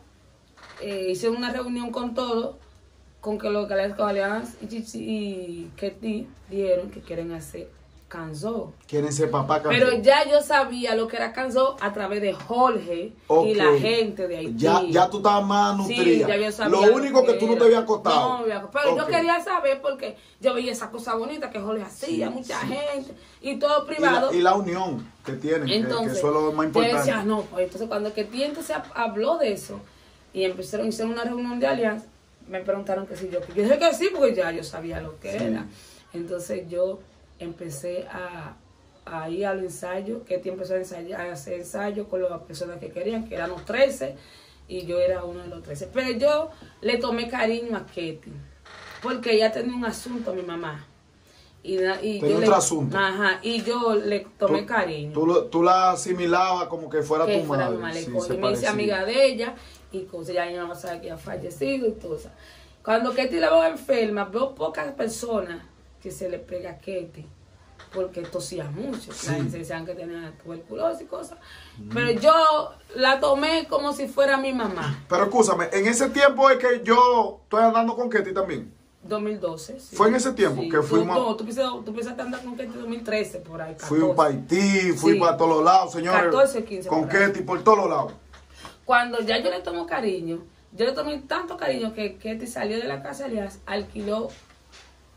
eh, hicieron una reunión con todos, con que lo que Alianz y, Chichi y Ketty dieron que quieren hacer canzó. Quieren ser papá Canzó. Pero ya yo sabía lo que era canzó a través de Jorge Ok. y la gente de Haití. Ya, ya tú estabas más Sí, nutrida. ya yo sabía Lo único que tú no te habías acostado. No, me había acostado. Pero Ok. yo quería saber porque yo veía esa cosa bonita que Jorge hacía, Sí, mucha sí. gente, y todo Y privado. la, y la unión que tienen, que- Entonces, que, eso es lo más yo importante. decía, no, pues entonces cuando Ketty entonces habló de eso y empezaron, hicieron una reunión de alianza, me preguntaron que si yo, yo dije que sí, porque ya yo sabía lo que Sí. era. Entonces yo empecé a, a ir al ensayo, Ketty empezó a, ensayar, a hacer ensayo con las personas que querían, que eran los trece, y yo era uno de los trece. Pero yo le tomé cariño a Ketty, porque ella tenía un asunto a mi mamá. Y, na- y Tenía yo otro le, asunto. Ajá, y yo le tomé Tú- cariño. Tú, lo- tú la asimilabas como que fuera que tu fuera madre. mi mamá, le Sí, co- se y me hice parecía. amiga de ella y cosas, ya mi mamá sabe que ella ha fallecido y cosas. Cuando Ketty la veo enferma, veo pocas personas que se le pega a Ketty porque tosía mucho. Sí. La gente decían que tenía tuberculosis y cosas. Pero yo la tomé como si fuera mi mamá. Pero escúchame, en ese tiempo es que yo estoy andando con Ketty también. dos mil doce. Sí. Fue en ese tiempo que Tú- fuimos- No, tú empezaste, tú empezaste a andar con Ketty en dos mil trece, por ahí. Fui catorce. para Haití, fui Sí. para todos los lados, señores. catorce, quince Con por ahí. Ketty por todos los lados. Cuando ya yo le tomo cariño, yo le tomé tanto cariño que Ketty salió de la casa de Alianza, alquiló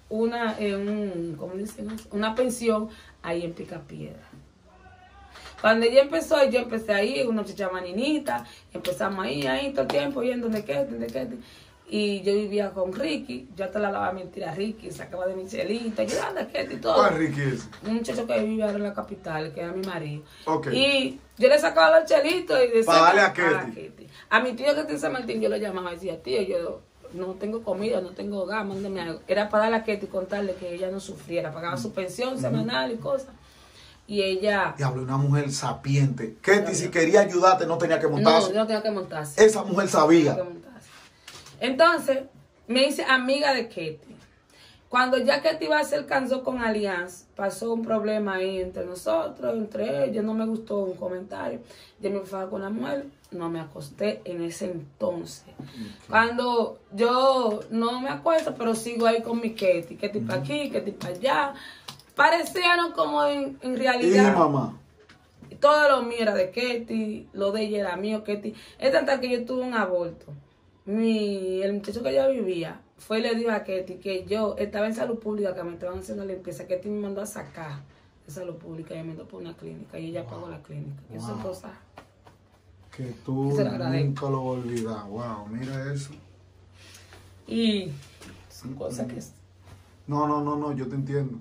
una, eh, un, ¿cómo dicen eso? Una pensión ahí en Picapiedra. Cuando ella empezó, yo empecé ahí, una chicha maninita, empezamos ahí, ahí todo el tiempo, yendo de qué, de qué. Y yo vivía con Ricky, yo hasta la lavaba mentira a Ricky, sacaba de mi chelita, yo anda qué y todo. ¿Cuál Ricky es? Un muchacho que vivía ahora en la capital, que era mi marido. Okay. Y yo le sacaba los chelitos y decía... Para darle a Ketty. Ketty. A mi tío que está en San Martín yo le llamaba y decía, tío, yo no tengo comida, no tengo gas, mándame algo. Era para darle a Ketty y contarle que ella no sufriera, pagaba su pensión uh-huh. semanal y cosas. Y ella... Diablo, una mujer sapiente. Ketty, si quería ayudarte, no tenía que montarse. No, no tenía que montarse. Esa mujer sabía. No tenía que montarse. Entonces, me hice amiga de Ketty. Cuando ya Ketty iba a ser cansó con Alianza, pasó un problema ahí entre nosotros, entre ellos, no me gustó un comentario. Yo me fui con la mujer, no me acosté en ese entonces. Okay. Cuando yo no me acuesto, pero sigo ahí con mi Ketty, Ketty uh-huh. para aquí, Ketty para allá. Parecían como en, en realidad. ¿Y mamá? Todo lo mío era de Ketty, lo de ella era mío, Ketty. Es tanta que yo tuve un aborto. Mi, el muchacho que yo vivía fue y le dijo a Ketty que yo estaba en salud pública, que me estaban haciendo limpieza. Ketty me mandó a sacar de salud pública y me mandó por una clínica y ella wow. pagó la clínica. Wow. Eso es cosa que tú nunca lo olvidas. Wow, mira eso. Y son cosas que... No, no, no, no, yo te entiendo.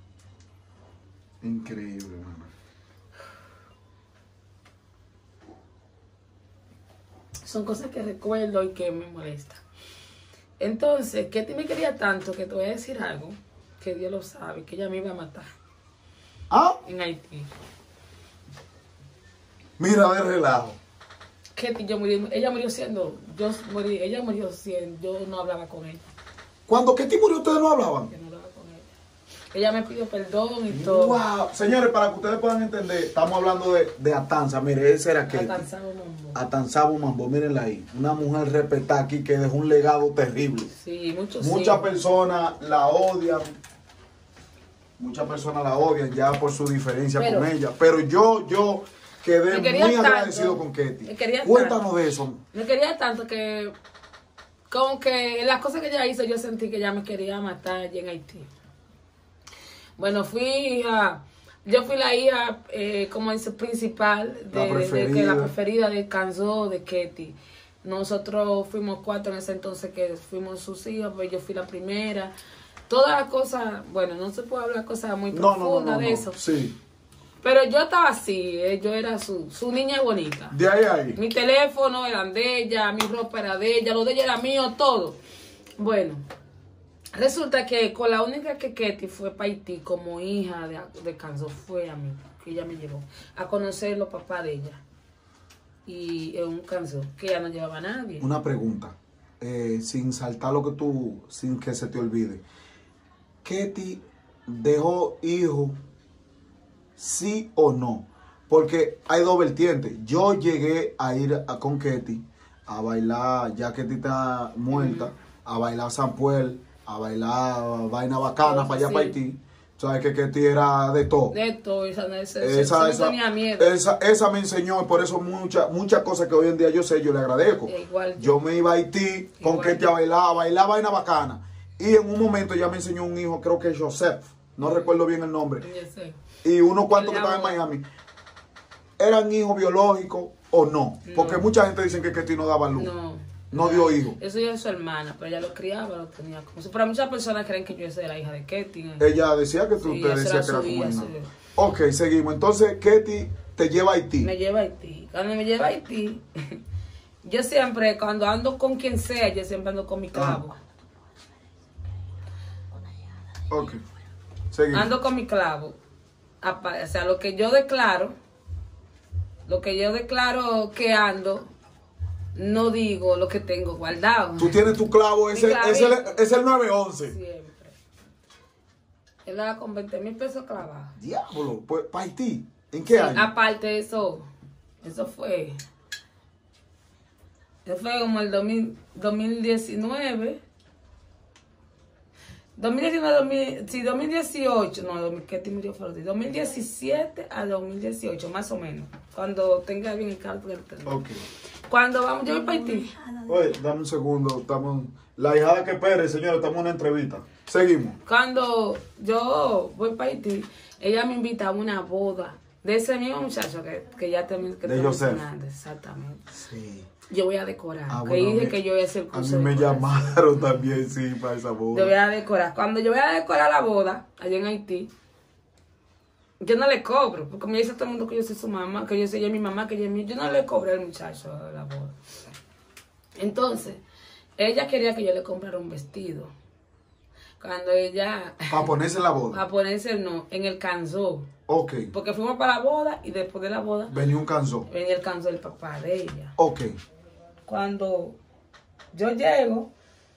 Increíble, mamá. Son cosas que recuerdo y que me molestan. Entonces, Ketty me quería tanto que te voy a decir algo, que Dios lo sabe, que ella me iba a matar. ¿Ah? En Haití. Mira, de relajo. Ketty, yo morí, ella murió siendo, yo morí, ella murió siendo, yo no hablaba con ella. ¿Cuándo Ketty murió ustedes no hablaban? Yo no hablaba con ella. Ella me pidió perdón y todo. Wow. Señores, para que ustedes puedan entender, estamos hablando de, de Atanza. Mire, ese era Ketty. Atanzabo Mambo. Atanzabo Mambo, mírenla ahí. Una mujer respetada aquí que dejó un legado terrible. Sí, muchos Muchas sí. personas la odian. Muchas personas la odian ya por su diferencia pero, con ella. Pero yo, yo quedé muy tanto, agradecido con Ketty. Cuéntanos tanto, de eso. Me quería tanto que, como que las cosas que ella hizo, yo sentí que ella me quería matar allí en Haití. Bueno, fui hija, yo fui la hija, eh, como dice, principal, de, de, de que la preferida de Canzó, de Ketty. Nosotros fuimos cuatro en ese entonces que fuimos sus hijos, pues yo fui la primera. Todas las cosas, bueno, no se puede hablar cosas muy profundas no, no, no, no, de eso. Sí. Pero yo estaba así, eh, yo era su, su niña bonita. De ahí a ahí. Mi teléfono era de ella, mi ropa era de ella, lo de ella era mío, todo. Bueno. Resulta que con la única que Ketty fue para Haití como hija de, de Canzó fue a mí, que ella me llevó a conocer los papás de ella. Y en un Canzó, que ella no llevaba a nadie. Una pregunta, eh, sin saltar lo que tú, sin que se te olvide. ¿Ketty dejó hijos, sí o no? Porque hay dos vertientes. Yo llegué a ir a, con Ketty a bailar, ya Ketty está muerta, mm. a bailar Sampuel, a bailar vaina bacana oh, para allá, sí. para Haití. Sabes que Ketty era de todo. De todo, esa, esa, esa, esa, tenía miedo. Esa, esa me enseñó y por eso muchas muchas cosas que hoy en día yo sé, yo le agradezco. Igual yo. yo me iba a Haití con igual Ketty a bailar, a bailar vaina bacana. Y en un momento ya me enseñó un hijo, creo que es Joseph, no recuerdo bien el nombre. Sí. Y unos cuantos que estaban en Miami. ¿Eran hijos biológicos o no? no? Porque mucha gente dice que Ketty no daba luz. No. No dio hijo. Eso ya es su hermana, pero ella lo criaba, lo tenía como eso. Pero muchas personas creen que yo soy la hija de Ketty. ¿eh? Ella decía que tú sí, te decías que era tu hija. Ok, seguimos. Entonces, Ketty te lleva a Haití. Me lleva a Haití. Cuando me lleva a Haití, yo siempre, cuando ando con quien sea, yo siempre ando con mi clavo. Ah. Ok, seguimos. Ando con mi clavo. O sea, lo que yo declaro, lo que yo declaro que ando, no digo lo que tengo guardado. Tú tienes tu clavo, es, el, es, el, es el nueve once. Siempre. Él daba con veinte mil pesos clavados. Diablo, pues para Haití. ¿En qué sí, año? Aparte de eso, eso fue. Eso fue como el dos mil, dos mil diecinueve. dos mil diecinueve, dos mil, sí, dos mil dieciocho, no, Ketty murió fuerte. dos mil diecisiete a dos mil dieciocho, más o menos. Cuando tenga bien el cálculo del teléfono. Ok. Cuando vamos, yo voy para Haití. Oye, dame un segundo, estamos, La hijada que espere, señor, estamos en una entrevista. Seguimos. Cuando yo voy para Haití, ella me invita a una boda de ese mismo muchacho que, que ya te, que de te Joseph. mencionaste. Exactamente. Sí. Yo voy a decorar. Ah, que bueno, dije a mí- que yo voy a hacer A curso mí de me decoración. llamaron también, sí, para esa Yo boda. voy a decorar. Cuando yo voy a decorar la boda, allá en Haití, yo no le cobro, porque me dice todo el mundo que yo soy su mamá, que yo soy ella mi mamá, que ella es mi... Yo no le cobré al muchacho la boda. Entonces, ella quería que yo le comprara un vestido. Cuando ella... Para ponerse en la boda. Para ponerse, no, en el canzó. Ok. Porque fuimos para la boda y después de la boda Venía un canzón. venía el canzó del papá de ella. Ok. Cuando yo llego,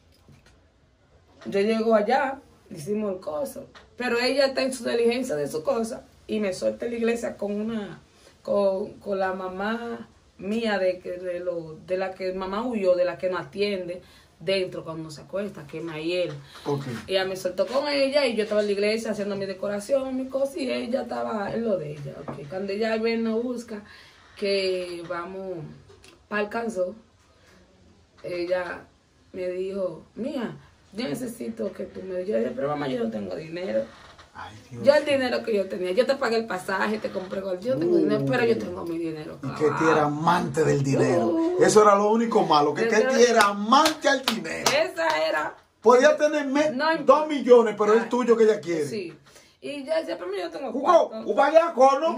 yo llego allá, hicimos el coso, pero ella está en su diligencia de su cosa y me suelta en la iglesia con una, con, con la mamá mía de que de, lo, de la que mamá huyó, de la que nos atiende dentro cuando se acuesta, que es Mayel. Ok. Ella me soltó con ella y yo estaba en la iglesia haciendo mi decoración, mi cosa, y ella estaba en lo de ella. Okay. Cuando ella viene nos busca que vamos para el canso, ella me dijo, mía, yo necesito que tú me digas. Yo le dije, pero mamá, yo no tengo dinero. Ay, Dios. Yo el dinero que yo tenía, yo te pagué el pasaje, te compré gol, yo no tengo Uh. dinero, pero yo tengo mi dinero. Y clavado. que era amante del dinero. Uh. Eso era lo único malo, que Yo Ketty creo- era amante al dinero. Esa era. Podía tener me- No importa. dos millones, pero es Ay, tuyo que ella quiere. Sí. Y yo decía, pero yo tengo Hugo, cuarto. Hugo Ayaco, ¿no?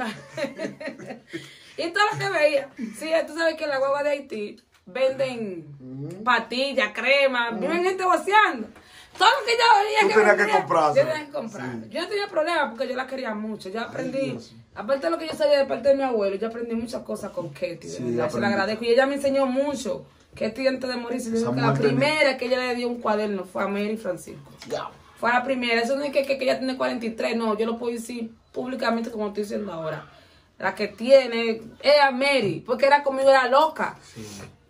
Y todo lo que veía. Sí, tú sabes que en la guagua de Haití venden Mm. patillas, crema, viven gente voceando. Todo lo que yo veía Tú que tenías que vendía, comprárselo. yo tenía que comprar. Sí. Yo no tenía problema porque yo la quería mucho. Yo aprendí, Dios. aparte de lo que yo sabía de parte de mi abuelo, yo aprendí muchas cosas con Ketty. de Sí, verdad, se la aprendí. agradezco. Y ella me enseñó mucho. Ketty antes de morir, se dijo Esa que la mujer tenía- primera que ella le dio un cuaderno fue a Mary Francisco. Ya. Fue la primera, eso no es que, que, que ella tiene cuarenta y tres, no, yo lo puedo decir públicamente como estoy diciendo ahora. La que tiene es a Mary, porque era conmigo, era loca. Sí.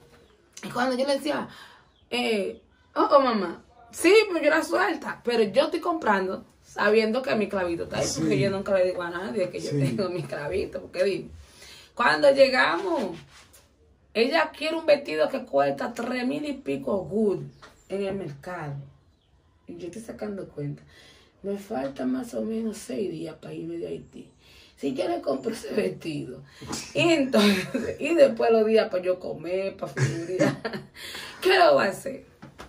Y cuando yo le decía, eh, oh, oh, mamá, sí, pero yo era suelta, pero yo estoy comprando sabiendo que mi clavito está ahí, Sí. porque yo nunca le digo a nadie que yo Sí. tengo mi clavito, porque dime, cuando llegamos, ella quiere un vestido que cuesta tres mil y pico good en el mercado. Y yo estoy sacando cuenta. Me faltan más o menos seis días para irme de Haití. Si yo le compro ese vestido. Y entonces, y después los días para yo comer, para figurar. ¿Qué lo voy a hacer?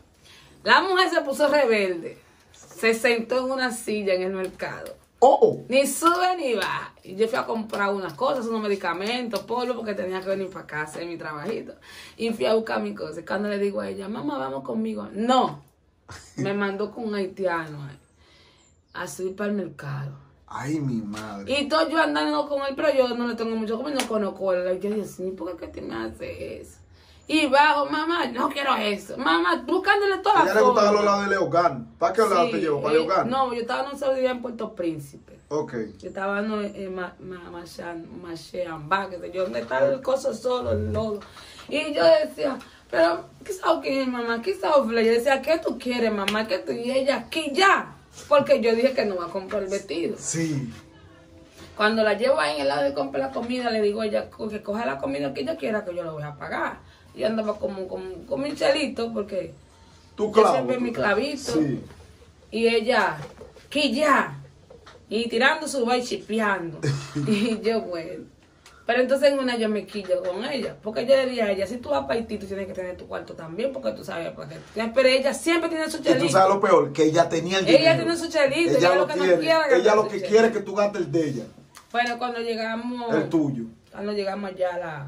La mujer se puso rebelde. Se sentó en una silla en el mercado. Oh, oh. Ni sube ni baja. Y yo fui a comprar unas cosas, unos medicamentos, polvo, porque tenía que venir para acá a hacer mi trabajito. Y fui a buscar mis cosas. Cuando le digo a ella, mamá, vamos conmigo. No. Me mandó con un haitiano eh, a subir para el mercado. Ay, mi madre. Y todo yo andando con él, pero yo no le tengo mucho como no conozco él. Y yo dije, sí, ¿por qué que te me hace eso? Y bajo, mamá, no quiero eso. Mamá, buscándole todas A las ella le gustaban los formas. lados de Leogán. ¿Para qué lado Sí, te llevo? ¿Para eh, Leogán? No, yo estaba en un día en Puerto Príncipe. Ok. Yo estaba no, en Ma- Ma- Machan- Macheambá, que sé yo, donde está el coso solo, el lodo. Y yo decía, pero, ¿qué sabes qué es, mamá? ¿Qué sabes? Yo decía, ¿qué tú quieres, mamá? ¿Qué tú? Y ella, que ya. Porque yo dije que no va a comprar el vestido. Sí. Cuando la llevo ahí en el lado de comprar la comida, le digo a ella que coja la comida que ella quiera, que yo la voy a pagar. Y andaba como, como con mi chelito, porque Tu yo clavo. siempre tu mi clavo. clavito. Sí. Y ella, que ya. Y tirando su baile chipeando. Y yo, bueno. Pero entonces en una yo me quillo con ella. Porque yo le dije a ella, si tú vas para Haití, tú tienes que tener tu cuarto también, porque tú sabes para qué. Pero ella siempre tiene su Y chelito. tú sabes lo peor, que ella tenía el Ella dinero. tiene su chelito, Ella, ella lo lo que no quiere. quiere es ella gastar lo su que chelito. quiere es que tú gastes el de ella. Bueno, cuando llegamos... El tuyo. Cuando llegamos ya a la,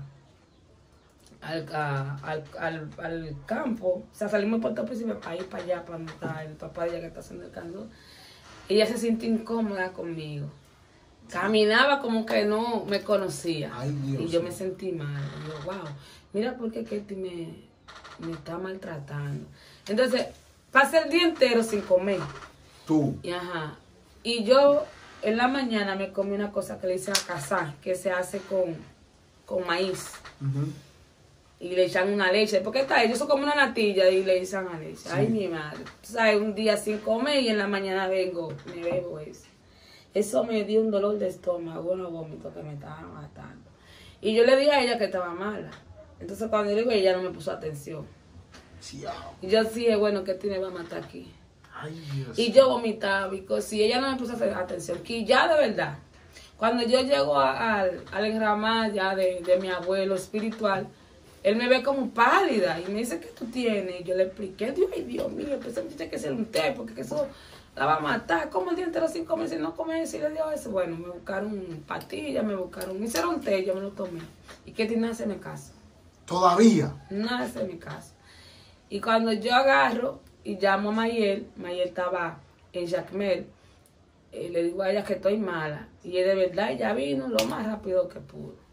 al, a- al, al, al campo, o sea, salimos de Puerto Príncipe para ir para allá, para donde está el papá de ella que está haciendo el canto. Ella se sintió incómoda conmigo. Caminaba como que no me conocía. Ay, Dios y yo mío. me sentí mal. Y yo, wow, mira por qué Ketty me, me está maltratando. Entonces, pasé el día entero sin comer. Tú. Y, ajá. Y yo en la mañana me comí una cosa que le dicen acazá, que se hace con, con maíz. Ujú. Y le echan una leche. Porque está ellos son como una natilla y le echan a leche. Ay, mi madre. Tú sabes, un día sin comer y en la mañana vengo, me bebo eso. Eso me dio un dolor de estómago, unos vómitos que me estaban matando. Y yo le dije a ella que estaba mala. Entonces cuando le digo, ella no me puso atención. Y yo sí, es bueno que tiene va a matar aquí. Ay, Dios. Y yo vomitaba, porque si ella no me puso atención, que ya de verdad, cuando yo llego a- al, al enramar ya de, de mi abuelo espiritual, él me ve como pálida y me dice, ¿qué tú tienes? Y yo le expliqué, Dios, ay, Dios mío, pues él tiene que ser un té, porque eso la va a matar. ¿Cómo el día entero sin comer? Si no come, si le dio eso. Bueno, me buscaron pastillas, me buscaron, me hicieron té, yo me lo tomé. ¿Y qué tiene hace mi caso? Todavía. Nada hace mi caso. Y cuando yo agarro y llamo a Mayel, Mayel estaba en Jacmel, eh, le digo a ella que estoy mala. Y de verdad ella vino lo más rápido que pudo.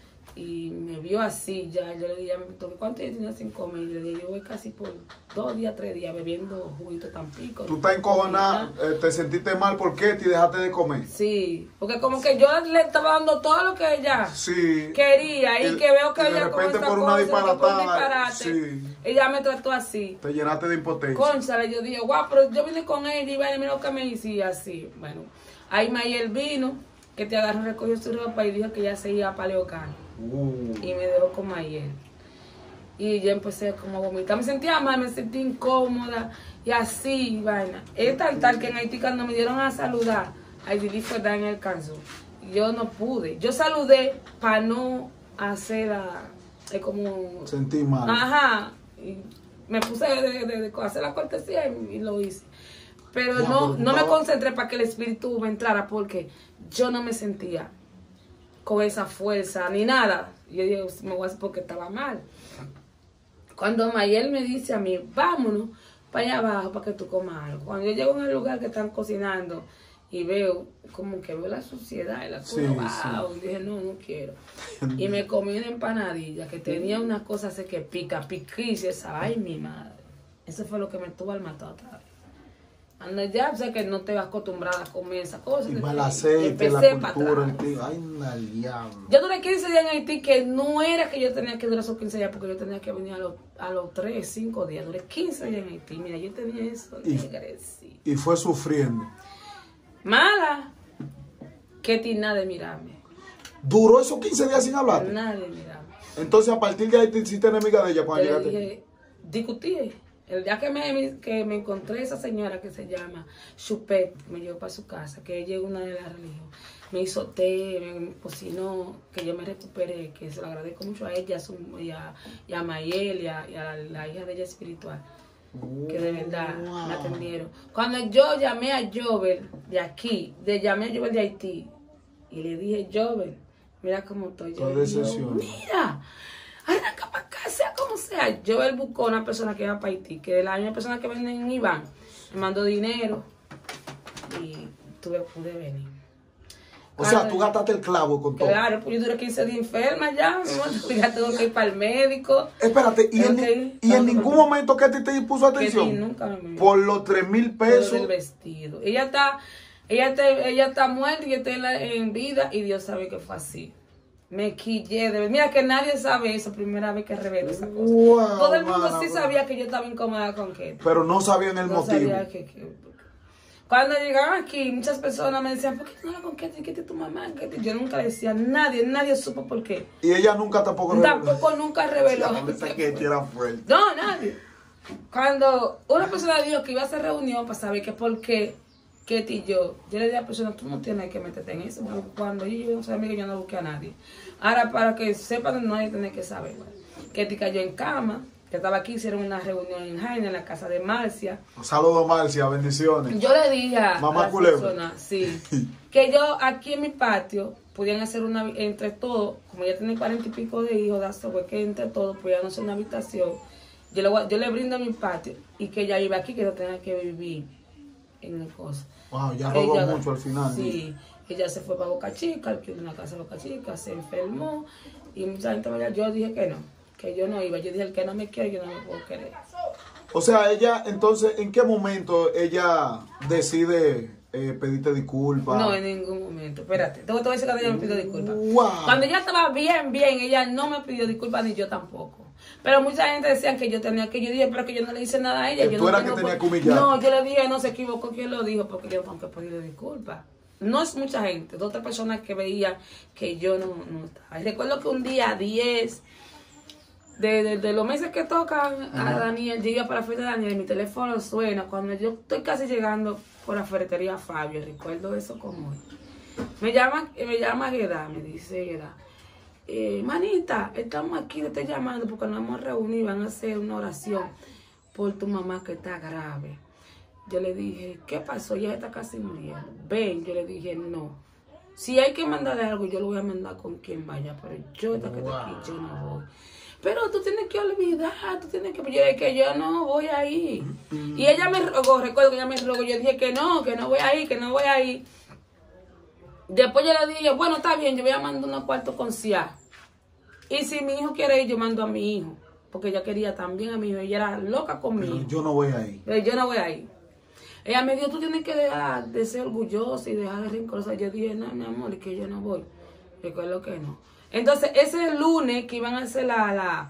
Y me vio así ya, yo le dije, ¿cuánto yo tenía sin comer? Y le dije, yo voy casi por dos días, tres días bebiendo juguito Tampico. Tú estás encojonada, eh, te sentiste mal, ¿por qué? Te dejaste de comer. Sí, porque como que yo le estaba dando todo lo que ella Sí. quería y, Y- que veo que y de ella con repente esta por una cosa, que por un disparatada, disparate, sí. ella me trató así. Te llenaste de impotencia. Cónchale, yo dije, guau, pero yo vine con ella y vaya, mira lo que me hizo y así. Bueno, ahí Mayel vino, que te agarró, recogió su ropa y dijo que ya se iba para Leocano. Uh. Y me dejó con Mayel. Y yo empecé como a vomitar. Me sentía mal, me sentí incómoda y así, vaina. Es tan tal que en Haití cuando me dieron a saludar, Haití fue dar en el canso. Yo no pude. Yo saludé para no hacer a, es como... Sentí mal. Ajá. Y me puse de, de, de, de hacer la cortesía y, y lo hice. Pero Ya, no, pero no me estaba- concentré para que el espíritu me entrara porque yo no me sentía con esa fuerza ni nada. Yo dije, me voy a hacer porque estaba mal. Cuando Mayel me dice a mí, vámonos para allá abajo para que tú comas algo. Cuando yo llego en el lugar que están cocinando y veo, como que veo la suciedad y la cosa, Sí, wow, y dije, no, no quiero. Y me comí una empanadilla que tenía unas cosas así que pica, piquicia, esa, ay, mi madre. Eso fue lo que me tuvo al matar otra vez. Cuando ya sé que no te vas acostumbrada a comer esas cosas. Y y- mal y aceite, la empecé pa' cultura, el atrás. tío. Ay, al diablo. Yo duré quince días en Haití, que no era que yo tenía que durar esos quince días, porque yo tenía que venir a los, a los tres, cinco días. Duré quince días en Haití. Mira, yo tenía eso, Y- negrecito. Y fue sufriendo. Mala, que ti nada de mirarme. ¿Duró esos quince días sin hablar? Nada de mirarme. Entonces, a partir de ahí te hiciste enemiga de ella cuando Yo le llegaste. dije, discutí. El día que me, que me encontré esa señora que se llama Chupet, me llevó para su casa, que ella es una de las religiones, me hizo té, me cocinó, que yo me recuperé, que se lo agradezco mucho a ella, a, su, y a, y a Mayel y a, y a la, la hija de ella espiritual, que de verdad Wow. me atendieron. Cuando yo llamé a Jovel de aquí, de llamé a Jovel de Haití, y le dije, Jovel, mira cómo estoy. Yo Todo le digo, decepción. mira, arranca para acá, sea como sea. Yo él buscó una persona que iba para Haití, que es la misma persona que vende en Iván. Me mandó dinero y tuve, pude venir. O sea, Cuando- tú gastaste el clavo con todo. Claro, pues yo duré quince días enferma ya, mi amor, ya tengo que ir para el médico. Espérate, ¿y, en, Ok, y en vamos ningún por- momento que te, te puso Que atención? sí, nunca me miró. Por los tres mil Por pesos. el vestido. Ella está, ella está, ella está muerta y yo estoy en, la- en vida y Dios sabe que fue así. Me quillé de ver. Mira que nadie sabe eso, primera vez que revelo esa cosa. Wow, Todo el mundo mana, sí bro. sabía que yo estaba incómoda con Ketty. Pero no sabían el No motivo. sabía que, que- Cuando llegaban aquí, muchas personas me decían, ¿por qué tú no hablas con Ketty? Ketty es tu mamá. Ketty. Yo nunca le decía, nadie, nadie supo por qué. Y ella nunca tampoco Tampoco nunca reveló. que era fuerte. No, nadie. Cuando una persona dijo que iba a hacer reunión para saber que por qué Ketty y yo, yo le dije a la persona, tú no tienes que meterte en eso, porque cuando yo llegué a ser amiga yo no busqué a nadie. Ahora, para que sepan, no hay que tener que saber. Ketty cayó en cama, que estaba aquí, hicieron una reunión en Jaina, en la casa de Marcia. Saludos, Marcia, bendiciones. Yo le dije a, Mamá a las culebra. personas, sí, que yo aquí en mi patio podían hacer una, entre todos, como ya tienen cuarenta y pico de hijos, de fue que entre todos podían hacer una habitación. Yo le, voy- yo le brindo mi patio y que ella iba aquí, que no tenga que vivir en el cosa. Wow, ya rodó Ella- mucho al final. Sí, ella se fue para Boca Chica, alquiló una casa de Boca Chica, se enfermó y mucha gente me dijo, yo dije que no, que yo no iba. Yo dije, el que no me quiere, yo no me puedo querer. O sea, ella, entonces, ¿en qué momento ella decide eh, pedirte disculpas? No, en ningún momento. Espérate, te voy a decir cuando ella me pidió disculpas. Wow. Cuando ella estaba bien, bien, ella no me pidió disculpas ni yo tampoco. Pero mucha gente decía que yo tenía que, yo dije, pero que yo no le hice nada a ella. Que yo tú no eras tengo que tenía por- que humillar. No, yo le dije, no se equivocó, ¿quién lo dijo? Porque yo tengo que pedirle disculpas. No es mucha gente, dos o tres personas que veían que yo no, no estaba. Y recuerdo que un día diez de, de, de los meses que tocan a Daniel, yo iba para la fiesta de Daniel y mi teléfono suena cuando yo estoy casi llegando por la ferretería Fabio, recuerdo eso como hoy. Me llama, me llama Gueda, me dice Gueda, eh, manita, estamos aquí, te estoy llamando porque nos hemos reunido, van a hacer una oración por tu mamá que está grave. Yo le dije, ¿qué pasó? Ya está casi muriendo. Ven, yo le dije, no. Si hay que mandarle algo, yo lo voy a mandar con quien vaya, pero yo, esta que está aquí, yo no voy. Pero tú tienes que olvidar, tú tienes que... Yo dije que yo no voy a ir. Mm. Y ella me rogó, recuerdo que ella me rogó, yo dije que no, que no voy a ir, que no voy a ir. Después yo le dije, bueno, está bien, yo voy a mandar unos cuartos con C I A. Y si mi hijo quiere ir, yo mando a mi hijo. Porque ella quería también a mi hijo, ella era loca conmigo. Pero yo no voy a ir. Pero yo no voy a ir. Ella me dijo, tú tienes que dejar de ser orgullosa y dejar de rencorosa. Yo dije, no, mi amor, es que yo no voy. Recuerdo que no. Entonces, ese lunes que iban a hacer la, la,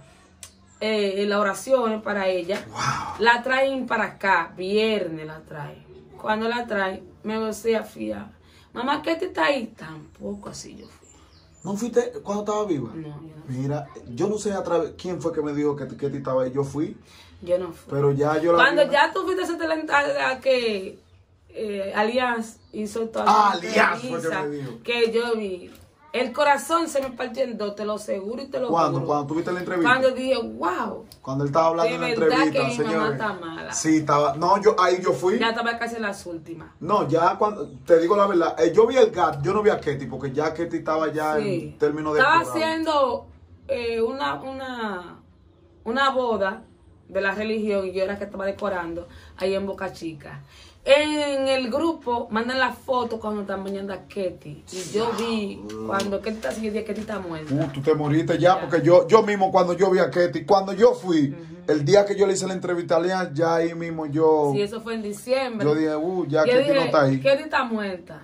eh, la oración para ella, wow. La traen para acá, viernes la traen. Cuando la traen, me gocé a fiar. Mamá, ¿qué te está ahí? Tampoco así yo fui. ¿No fuiste cuando estaba viva? No, yo no. Mira, yo no sé a través, quién fue que me dijo que, que te estaba ahí. Yo fui. Yo no fui. Pero ya yo la Cuando vi, ya tú fuiste a, a que eh, Alianza hizo toda ah, la Alianza fue que me dijo. Que yo vi. El corazón se me partió en dos, te lo aseguro y te lo ¿Cuándo? juro. Cuando tuviste la entrevista. Cuando dije, wow. Cuando él estaba hablando de en la verdad entrevista, que mi señores. mamá está mala. Sí, estaba. No, yo ahí yo fui. Ya estaba casi en las últimas. No, ya cuando, te digo la verdad, eh, yo vi el G A T, yo no vi a Ketty, porque ya Ketty estaba ya Sí. en términos de Estaba programa. haciendo eh, una, una, una boda de la religión y yo era que estaba decorando ahí en Boca Chica. En el grupo mandan la foto cuando están bañando a Ketty. Y yo vi cuando Ketty está así, yo dije, Ketty está muerta. Uh, tú te moriste ya, ya, porque yo yo mismo cuando yo vi a Ketty, cuando yo fui, uh-huh. El día que yo le hice la entrevista a Alianza, ya ahí mismo yo... Sí, eso fue en diciembre. Yo dije, uh, ya yo Ketty dije, no está ahí. Ketty está muerta.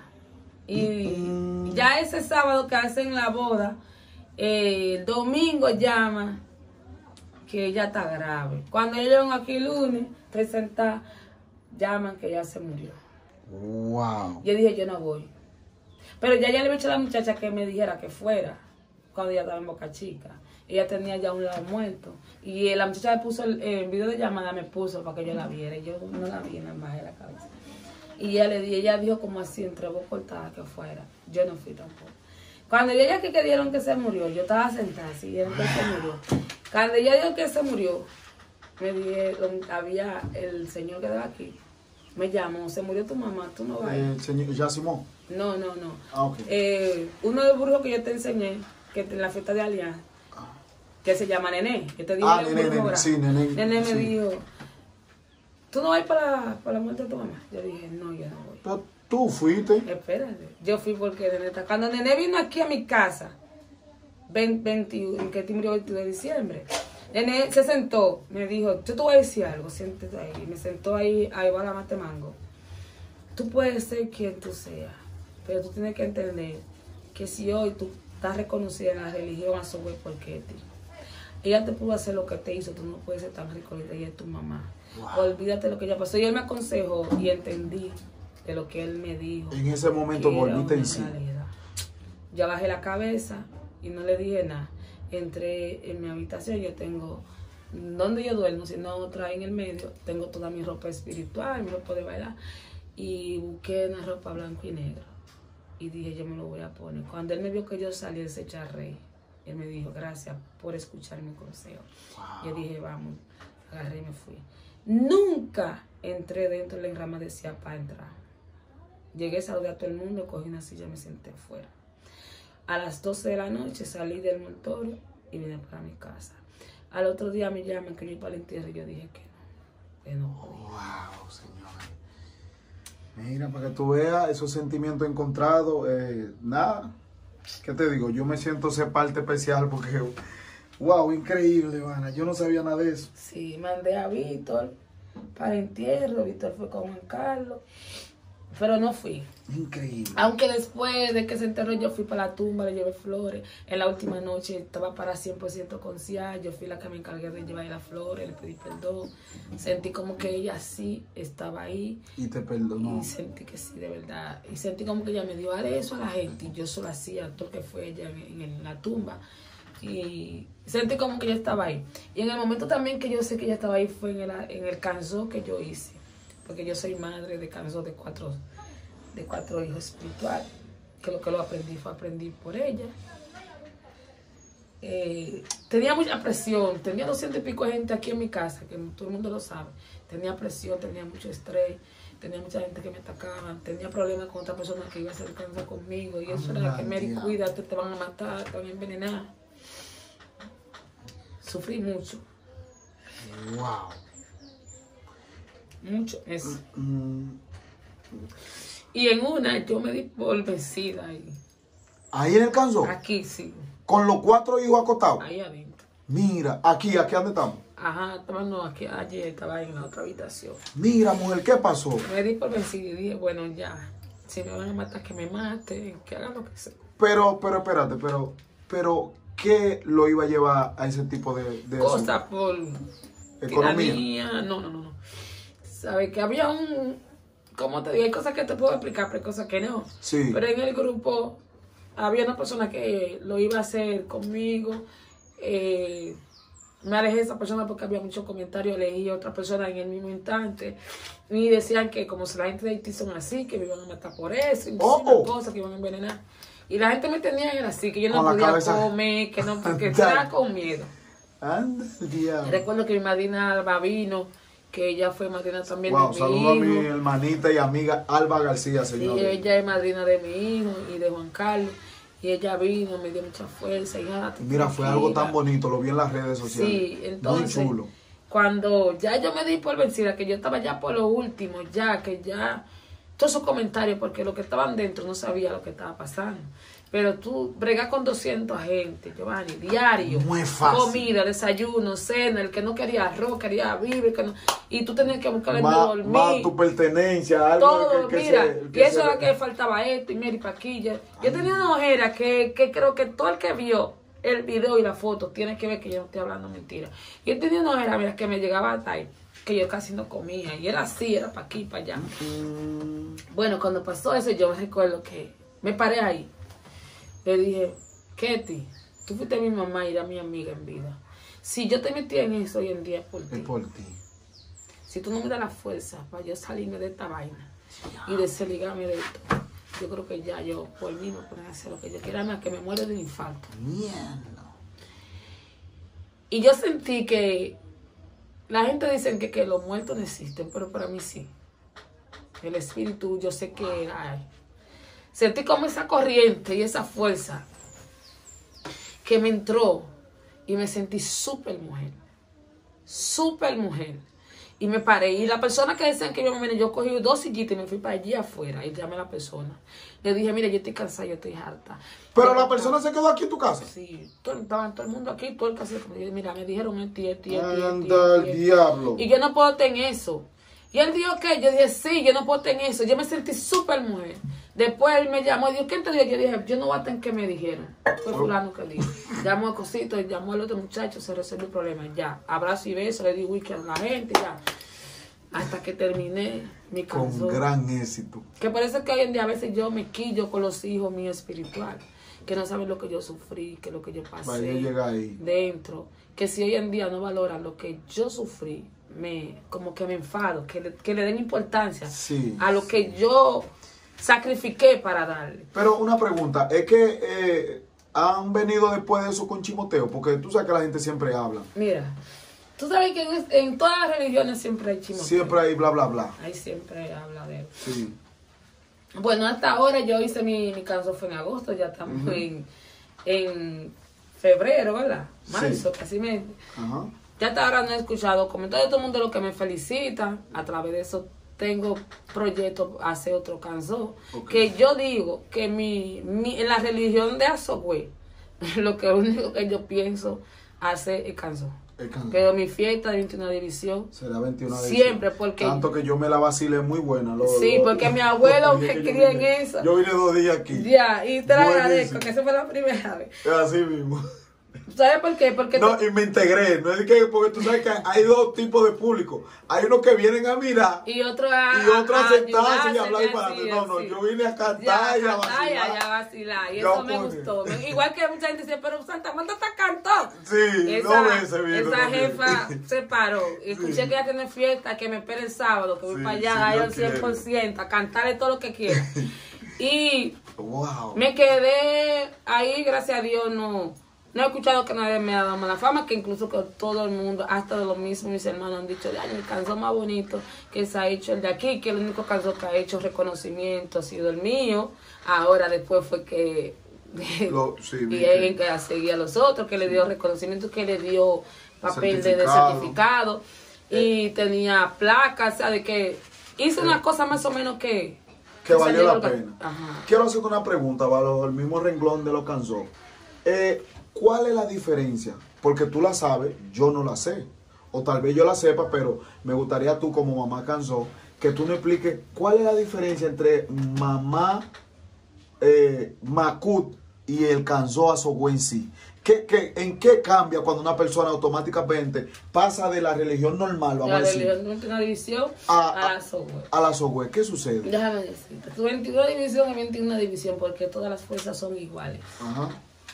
Y mm. ya ese sábado que hacen la boda, eh, el domingo llama que ella está grave. Cuando ellos llegan aquí el lunes, presentar, llaman que ella se murió. Wow. Yo dije, yo no voy. Pero ya ya le había dicho a la muchacha que me dijera que fuera, cuando ella estaba en Boca Chica. Ella tenía ya un lado muerto. Y la muchacha me puso el, el video de llamada, me puso para que yo la viera. Y yo no la vi, nada más de la cabeza. Y ella le di, ella dijo como así, entre voz cortada, que fuera. Yo no fui tampoco. Cuando ella que querían que se murió, yo estaba sentada así, y que se murió. Cuando ella dijo que se murió, me dijeron, había el señor que estaba aquí, me llamó, se murió tu mamá, tú no vas. El señor Yasimón. No, no, no. Ah, okay. eh, uno de los brujos que yo te enseñé, que en la fiesta de Alianza, que se llama Nené, que te dije ah, un Nené, brujo Nené, sí, Nené. Nené me sí. dijo, ¿tú no vas para, para la muerte de tu mamá? Yo dije, no, yo no voy. Pero tú fuiste. Espérate, yo fui porque Nené está... Cuando Nené vino aquí a mi casa, veinte, que te murió el veintidós de diciembre, Nené se sentó, me dijo, yo te voy a decir algo, siéntate ahí. Me sentó ahí, ahí va la Matemango. Tú puedes ser quien tú seas, pero tú tienes que entender que si hoy tú estás reconocida en la religión a su vez por Ketty, ella te pudo hacer lo que te hizo, tú no puedes ser tan rico, ella es tu mamá. Wow. Olvídate lo que ella pasó. Y él me aconsejó y entendí de lo que él me dijo. En ese momento volviste en sí. Yo bajé la cabeza y no le dije nada. Entré en mi habitación, yo tengo, donde yo duermo, si no otra en el medio, tengo toda mi ropa espiritual, mi ropa de bailar, y busqué una ropa blanco y negro. Y dije, yo me lo voy a poner. Cuando él me vio que yo salí, él se echó a reír. Él me dijo, gracias por escuchar mi consejo. Wow. Yo dije, vamos, agarré y me fui. Nunca entré dentro de la enrama de C I A para entrar. Llegué, saludé a todo el mundo, cogí una silla y me senté fuera. A las doce de la noche salí del mortorio y vine para mi casa. Al otro día me llaman que yo iba para el entierro y yo dije que no, que no podía. Wow, señor. Mira, para que tú veas esos sentimientos encontrados, eh, nada, ¿qué te digo? Yo me siento ser parte especial porque, wow, increíble, Ivana, yo no sabía nada de eso. Sí, mandé a Víctor para el entierro, Víctor fue con Juan Carlos, pero no fui. Increíble. Aunque después de que se enterró yo fui para la tumba, le llevé flores. En la última noche estaba para cien por ciento con C I A, yo fui la que me encargué de llevar las flores, le pedí perdón. Sentí como que ella sí estaba ahí. Y te perdonó. Y sentí que sí, de verdad. Y sentí como que ella me dio, haré eso a la gente. Y yo solo hacía todo lo que fue ella en, en la tumba. Y sentí como que yo estaba ahí. Y en el momento también que yo sé que ella estaba ahí fue en el, en el canso que yo hice. Porque yo soy madre de canso de cuatro, de cuatro hijos espirituales. Que lo que lo aprendí fue aprendí por ella. Eh, tenía mucha presión. Tenía doscientos y pico de gente aquí en mi casa, que todo el mundo lo sabe. Tenía presión, tenía mucho estrés. Tenía mucha gente que me atacaba, tenía problemas con otra persona que iba a hacer cáncer conmigo. Y eso era que Mary, cuídate, te van a matar, te van a envenenar. Sufrí mucho. Wow. Mucho eso. Mm. Y en una yo me di por vencida ahí. Ahí en el canso. Aquí sí. Con los cuatro hijos acostados. Ahí adentro. Mira, aquí, aquí donde estamos. Ajá, estaba no, aquí ayer estaba en la otra habitación. Mira, mujer, ¿qué pasó? Me di por vencida y dije, bueno, ya. Si me van a matar, que me maten, que hagan lo que sea. Pero, pero, espérate, pero, pero, ¿qué lo iba a llevar a ese tipo de, de Cosa por economía? Tiranía. No, no, no, no. Sabes que había un, como te digo, hay cosas que te puedo explicar, pero hay cosas que no. Sí. Pero en el grupo había una persona que lo iba a hacer conmigo. Eh, me alejé de esa persona porque había muchos comentarios, elegí a otra persona en el mismo instante. Y decían que como si la gente de Haití son así, que me iban a matar por eso, y Oh, muchísimas oh. cosas que iban a envenenar. Y la gente me tenía era así, que yo no Con la podía cabeza. comer, que no, que estaba con miedo. Anda, el diablo. Recuerdo que mi madrina Alba vino, que ella fue madrina también Wow, de mi saludo a mi hijo. hermanita y amiga Alba García, Y señores. ella es madrina de mi hijo y de Juan Carlos. Y ella vino, me dio mucha fuerza. Y, ah, Mira, fue algo tan bonito, lo vi en las redes sociales. Sí, entonces, muy chulo. Cuando ya yo me di por vencida, que yo estaba ya por lo último, ya, que ya, todos esos comentarios, porque los que estaban dentro no sabía lo que estaba pasando. Pero tú bregas con doscientos gente, Giovanni, diario. Muy fácil. Comida, desayuno, cena, el que no quería arroz, quería vivir, que no, y tú tenías que buscarle Más, dormir. más tu pertenencia, algo Todo, que, que mira, se- y que eso se- era que faltaba esto, y mira, y pa' aquí. Yo, yo tenía una ojera que, que creo que todo el que vio el video y la foto tiene que ver que yo no estoy hablando mentira. Yo tenía una ojera, mira, que me llegaba hasta ahí, que yo casi no comía, y era así, era pa' aquí, pa' allá. Mm, Bueno, cuando pasó eso, yo me recuerdo que me paré ahí. Le dije, Ketty, tú fuiste mi mamá y era mi amiga en vida. Si yo te metí en eso hoy en día es por es ti. por ti. Si tú no me das la fuerza para yo salirme de esta vaina y desligarme de esto, yo creo que ya yo por mí me puedo hacer lo que yo quiera, más que me muero de un infarto. Mierda. Y yo sentí que la gente dice que, que los muertos no existen, pero para mí sí. El espíritu, yo sé que hay. Sentí como esa corriente y esa fuerza que me entró y me sentí súper mujer. Súper mujer. Y me paré. Y la persona que decían que yo me vine, yo cogí dos sillitas y me fui para allí afuera. Y llamé a la persona. Le dije, mira, yo estoy cansada, yo estoy harta. Pero Yo la no- persona se quedó aquí en tu casa. Sí, todo, estaban todo el mundo aquí, todo el caso. Mira, me dijeron esto y esto y esto y esto, y Anda esto, el y esto. diablo. Y yo no puedo tener eso. Y él dijo que yo dije, sí, yo no puedo tener eso. Yo me sentí súper mujer. Después él me llamó y dijo, ¿quién te dijo? Yo dije, yo no voy a tener que me dijeron. Fue fulano que dijo. Llamó a Cosito, llamó al otro muchacho, se resolvió el problema. Ya, abrazo y beso, le di whisky a la gente, ya. Hasta que terminé mi Con canción. gran éxito. Que parece que hoy en día a veces yo me quillo con los hijos míos espirituales. Que no saben lo que yo sufrí, que lo que yo pasé. Para yo llegar ahí. Dentro. Que si hoy en día no valoran lo que yo sufrí, me como que me enfado. Que le, que le den importancia Sí. a lo que yo sacrifiqué para darle. Pero una pregunta, es que eh, han venido después de eso con chimoteo, porque tú sabes que la gente siempre habla. Mira, tú sabes que en, en todas las religiones siempre hay chimoteo. Siempre hay bla, bla, bla. Ahí siempre habla de él. Sí. Bueno, hasta ahora yo hice mi, mi canción fue en agosto, ya estamos Ujú. en, en febrero, ¿verdad? Marzo, Sí. casi me... Ajá. Ya hasta ahora no he escuchado comentarios de todo el mundo lo que me felicita. A través de eso tengo proyectos a hacer otro canción. Ok. Que yo digo que mi, mi, en la religión de Azogüe, lo que único que yo pienso hacer es canción. El canto. Pero mi fiesta de veintiuna división, Será veintiuno de siempre, diciembre. porque- Tanto que yo me la vacilé muy buena. Lo- Sí, lo- porque mi abuelo lo- me que yo crió en vine- eso. Yo vine dos días aquí. ya, y te lo agradezco, Buenísimo. que esa fue la primera vez. Es así mismo. ¿Sabes por qué? Porque No, tú- y me integré. No es que, porque tú sabes que hay dos tipos de público. Hay unos que vienen a mirar y otro a, y otros a sentarse y ayudarse, hablar y así, para adelante. No, no, así. yo vine a Ya, cantar y a cantar y a vacilar. vacilar. Y Yo eso me pone. gustó. Me- Igual que mucha gente dice, pero Santa Marta está cantó. Sí, Esa, dos veces vino esa también. jefa se paró. Y escuché Sí. que ella tiene fiesta, que me espere el sábado, que voy Sí, para allá, sí, ahí yo al cien por ciento, a cantarle todo lo que quiera. Y Wow. me quedé ahí, gracias a Dios, no, no he escuchado que nadie me ha dado mala fama, que incluso que todo el mundo, hasta de lo mismo, mis hermanos han dicho, "Ay, el canción más bonito que se ha hecho el de aquí, que el único canción que ha hecho reconocimiento ha sido el mío". Ahora después fue que Lo- sí, vi y que- él que seguía a los otros, que le dio reconocimiento, que le dio papel de, de Certificado. certificado y tenía placas, o sea, de que hizo una cosa más o menos que Que valió salió la orga- pena. Ajá. Quiero hacerte una pregunta, bajo el mismo renglón de los canzó. Eh, ¿Cuál es la diferencia? Porque tú la sabes, yo no la sé. O tal vez yo la sepa, pero me gustaría tú como mamá canzó, que tú me expliques cuál es la diferencia entre mamá eh, Macut y el canzó a Sogüen sí. ¿Qué, qué, ¿En qué cambia cuando una persona automáticamente pasa de la religión normal, vamos La a decir, religión de una división a, a la a, software. a la Sogüen? ¿Qué sucede? Déjame decirte, tu veintiuna división es veintiuna división porque todas las fuerzas son iguales. Ajá.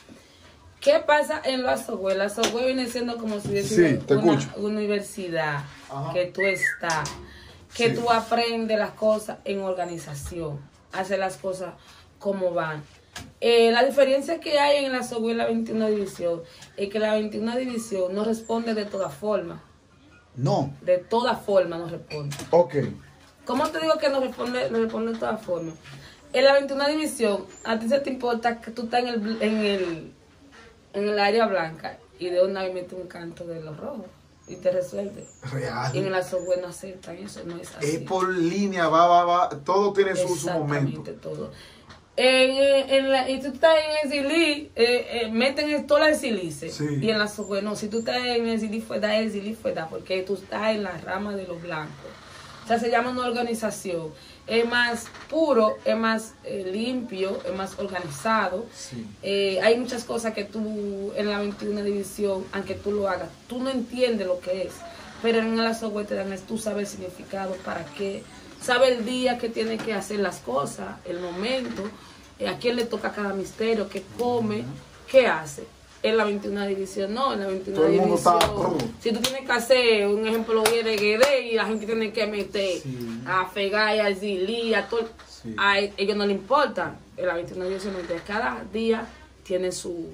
¿Qué pasa en la software? La software viene siendo como si hubiese Sí, te una escucho. universidad Ajá. que tú estás, que Sí. tú aprendes las cosas en organización, haces las cosas como van. Eh, la diferencia que hay en la software y la veintiuna división es que la veintiuna división no responde de todas formas. No. De todas formas no responde. Ok. ¿Cómo te digo que no responde, no responde de todas formas? En la veintiuna división, a ti se te importa que tú estás en el, en el, en el área blanca y de una vez metes un canto de los rojos y te resuelve. Real. Y en la software no aceptan eso, no es así. Es por línea, va, va, va. Todo tiene su, su momento. Exactamente todo. En, en la, y tú estás en el Zilí, eh, eh, meten el- toda la silice. Sí. Y en la software no. Si tú estás en el Zilí, fue da, el Zilí fue da, porque tú estás en la rama de los blancos. O sea, se llama una organización. Es más puro, es más eh, limpio, es más organizado. Sí. Eh, hay muchas cosas que tú en la veintiuna división, aunque tú lo hagas, tú no entiendes lo que es. Pero en la software te dan, es tú sabes el significado, para qué, sabes el día que tienes que hacer las cosas, el momento, eh, a quién le toca cada misterio, qué come, qué hace. En la veintiuna división no, en la veintiuna Todo el mundo división, está- si tú tienes que hacer, un ejemplo, viene Guedé y la gente tiene que meter Sí. a Fegay, a Zilí, a todo, Sí. a ellos no le importa. En la veintiuna división, entonces, cada día tiene su,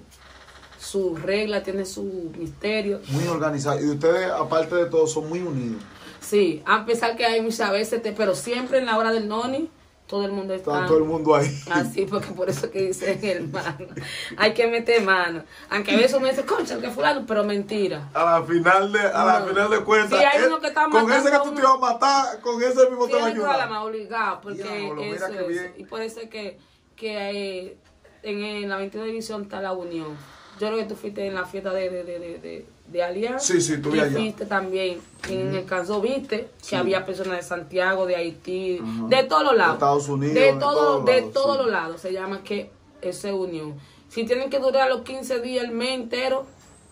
su regla, tiene su misterio. Muy organizado. Y ustedes, aparte de todo, son muy unidos. Sí, a pesar que hay muchas veces, te- pero siempre en la hora del noni, todo el mundo está Está todo el mundo ahí. así, porque por eso que dice hermano, hay que meter mano. Aunque a veces uno dice, concha, que fulano, pero mentira. A la final de, a la No. final de cuentas. Sí, hay eh, uno que está con matando ese que a tú uno. te ibas a matar, con ese mismo te va a Tiene toda la ayudar. más obligada, porque Diablo, mira eso qué es. bien. Y por eso es que, que eh, en, en la veintiuna división está la unión. Yo creo que tú fuiste en la fiesta de, de, de, de, de, de Alianza. Sí, sí, estuve y allá. fuiste también en el caso, viste, Sí. que había personas de Santiago, de Haití, Ajá. de todos los lados. De Estados Unidos, De, de todo- todos de lados, todos sí. los lados. Se llama que esa unión. Si tienen que durar los quince días, el mes entero,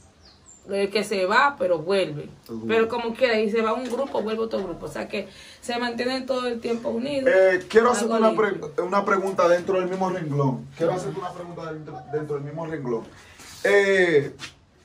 el que se va, pero vuelve. Seguro. Pero como quiera, y se va un grupo, vuelve otro grupo. O sea que se mantienen todo el tiempo unidos. Eh, quiero Algo hacerte una, limpio. pre- una pregunta dentro del mismo renglón. Quiero hacerte una pregunta dentro, dentro del mismo renglón. Eh,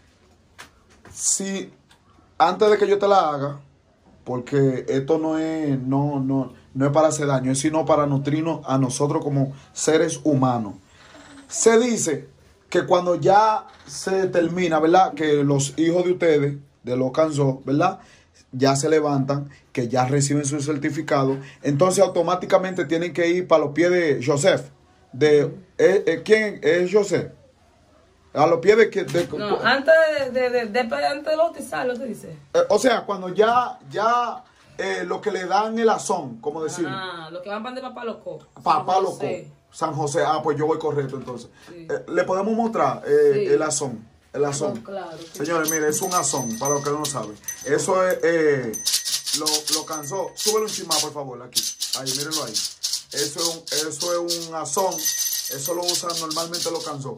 si antes de que yo te la haga, porque esto no es, no, no, no es para hacer daño, es sino para nutrirnos a nosotros como seres humanos. Se dice que cuando ya se termina, ¿verdad? Que los hijos de ustedes, de los canzó, ¿verdad? Ya se levantan, que ya reciben su certificado, entonces automáticamente tienen que ir para los pies de Joseph. De, eh, eh, ¿Quién es Joseph? A los pies de... que- de- No, antes de, de, de, de- antes de bautizarlo, ¿qué dice? eh, o sea, cuando ya, ya eh, lo que le dan el azón, como decir, Ah, los que van para de Papá Loco. Papá San Loco, José. San José, ah, pues yo voy correcto entonces. Sí. Eh, Le podemos mostrar eh, Sí. el azón, el azón. No, claro, sí. Señores, mire, es un azón, para los que no saben. Eso es, eh, lo, lo cansó. Súbelo un chimá, por favor, aquí. Ahí, mírenlo ahí. Eso es un, eso es un azón. Eso lo usan normalmente los cansó.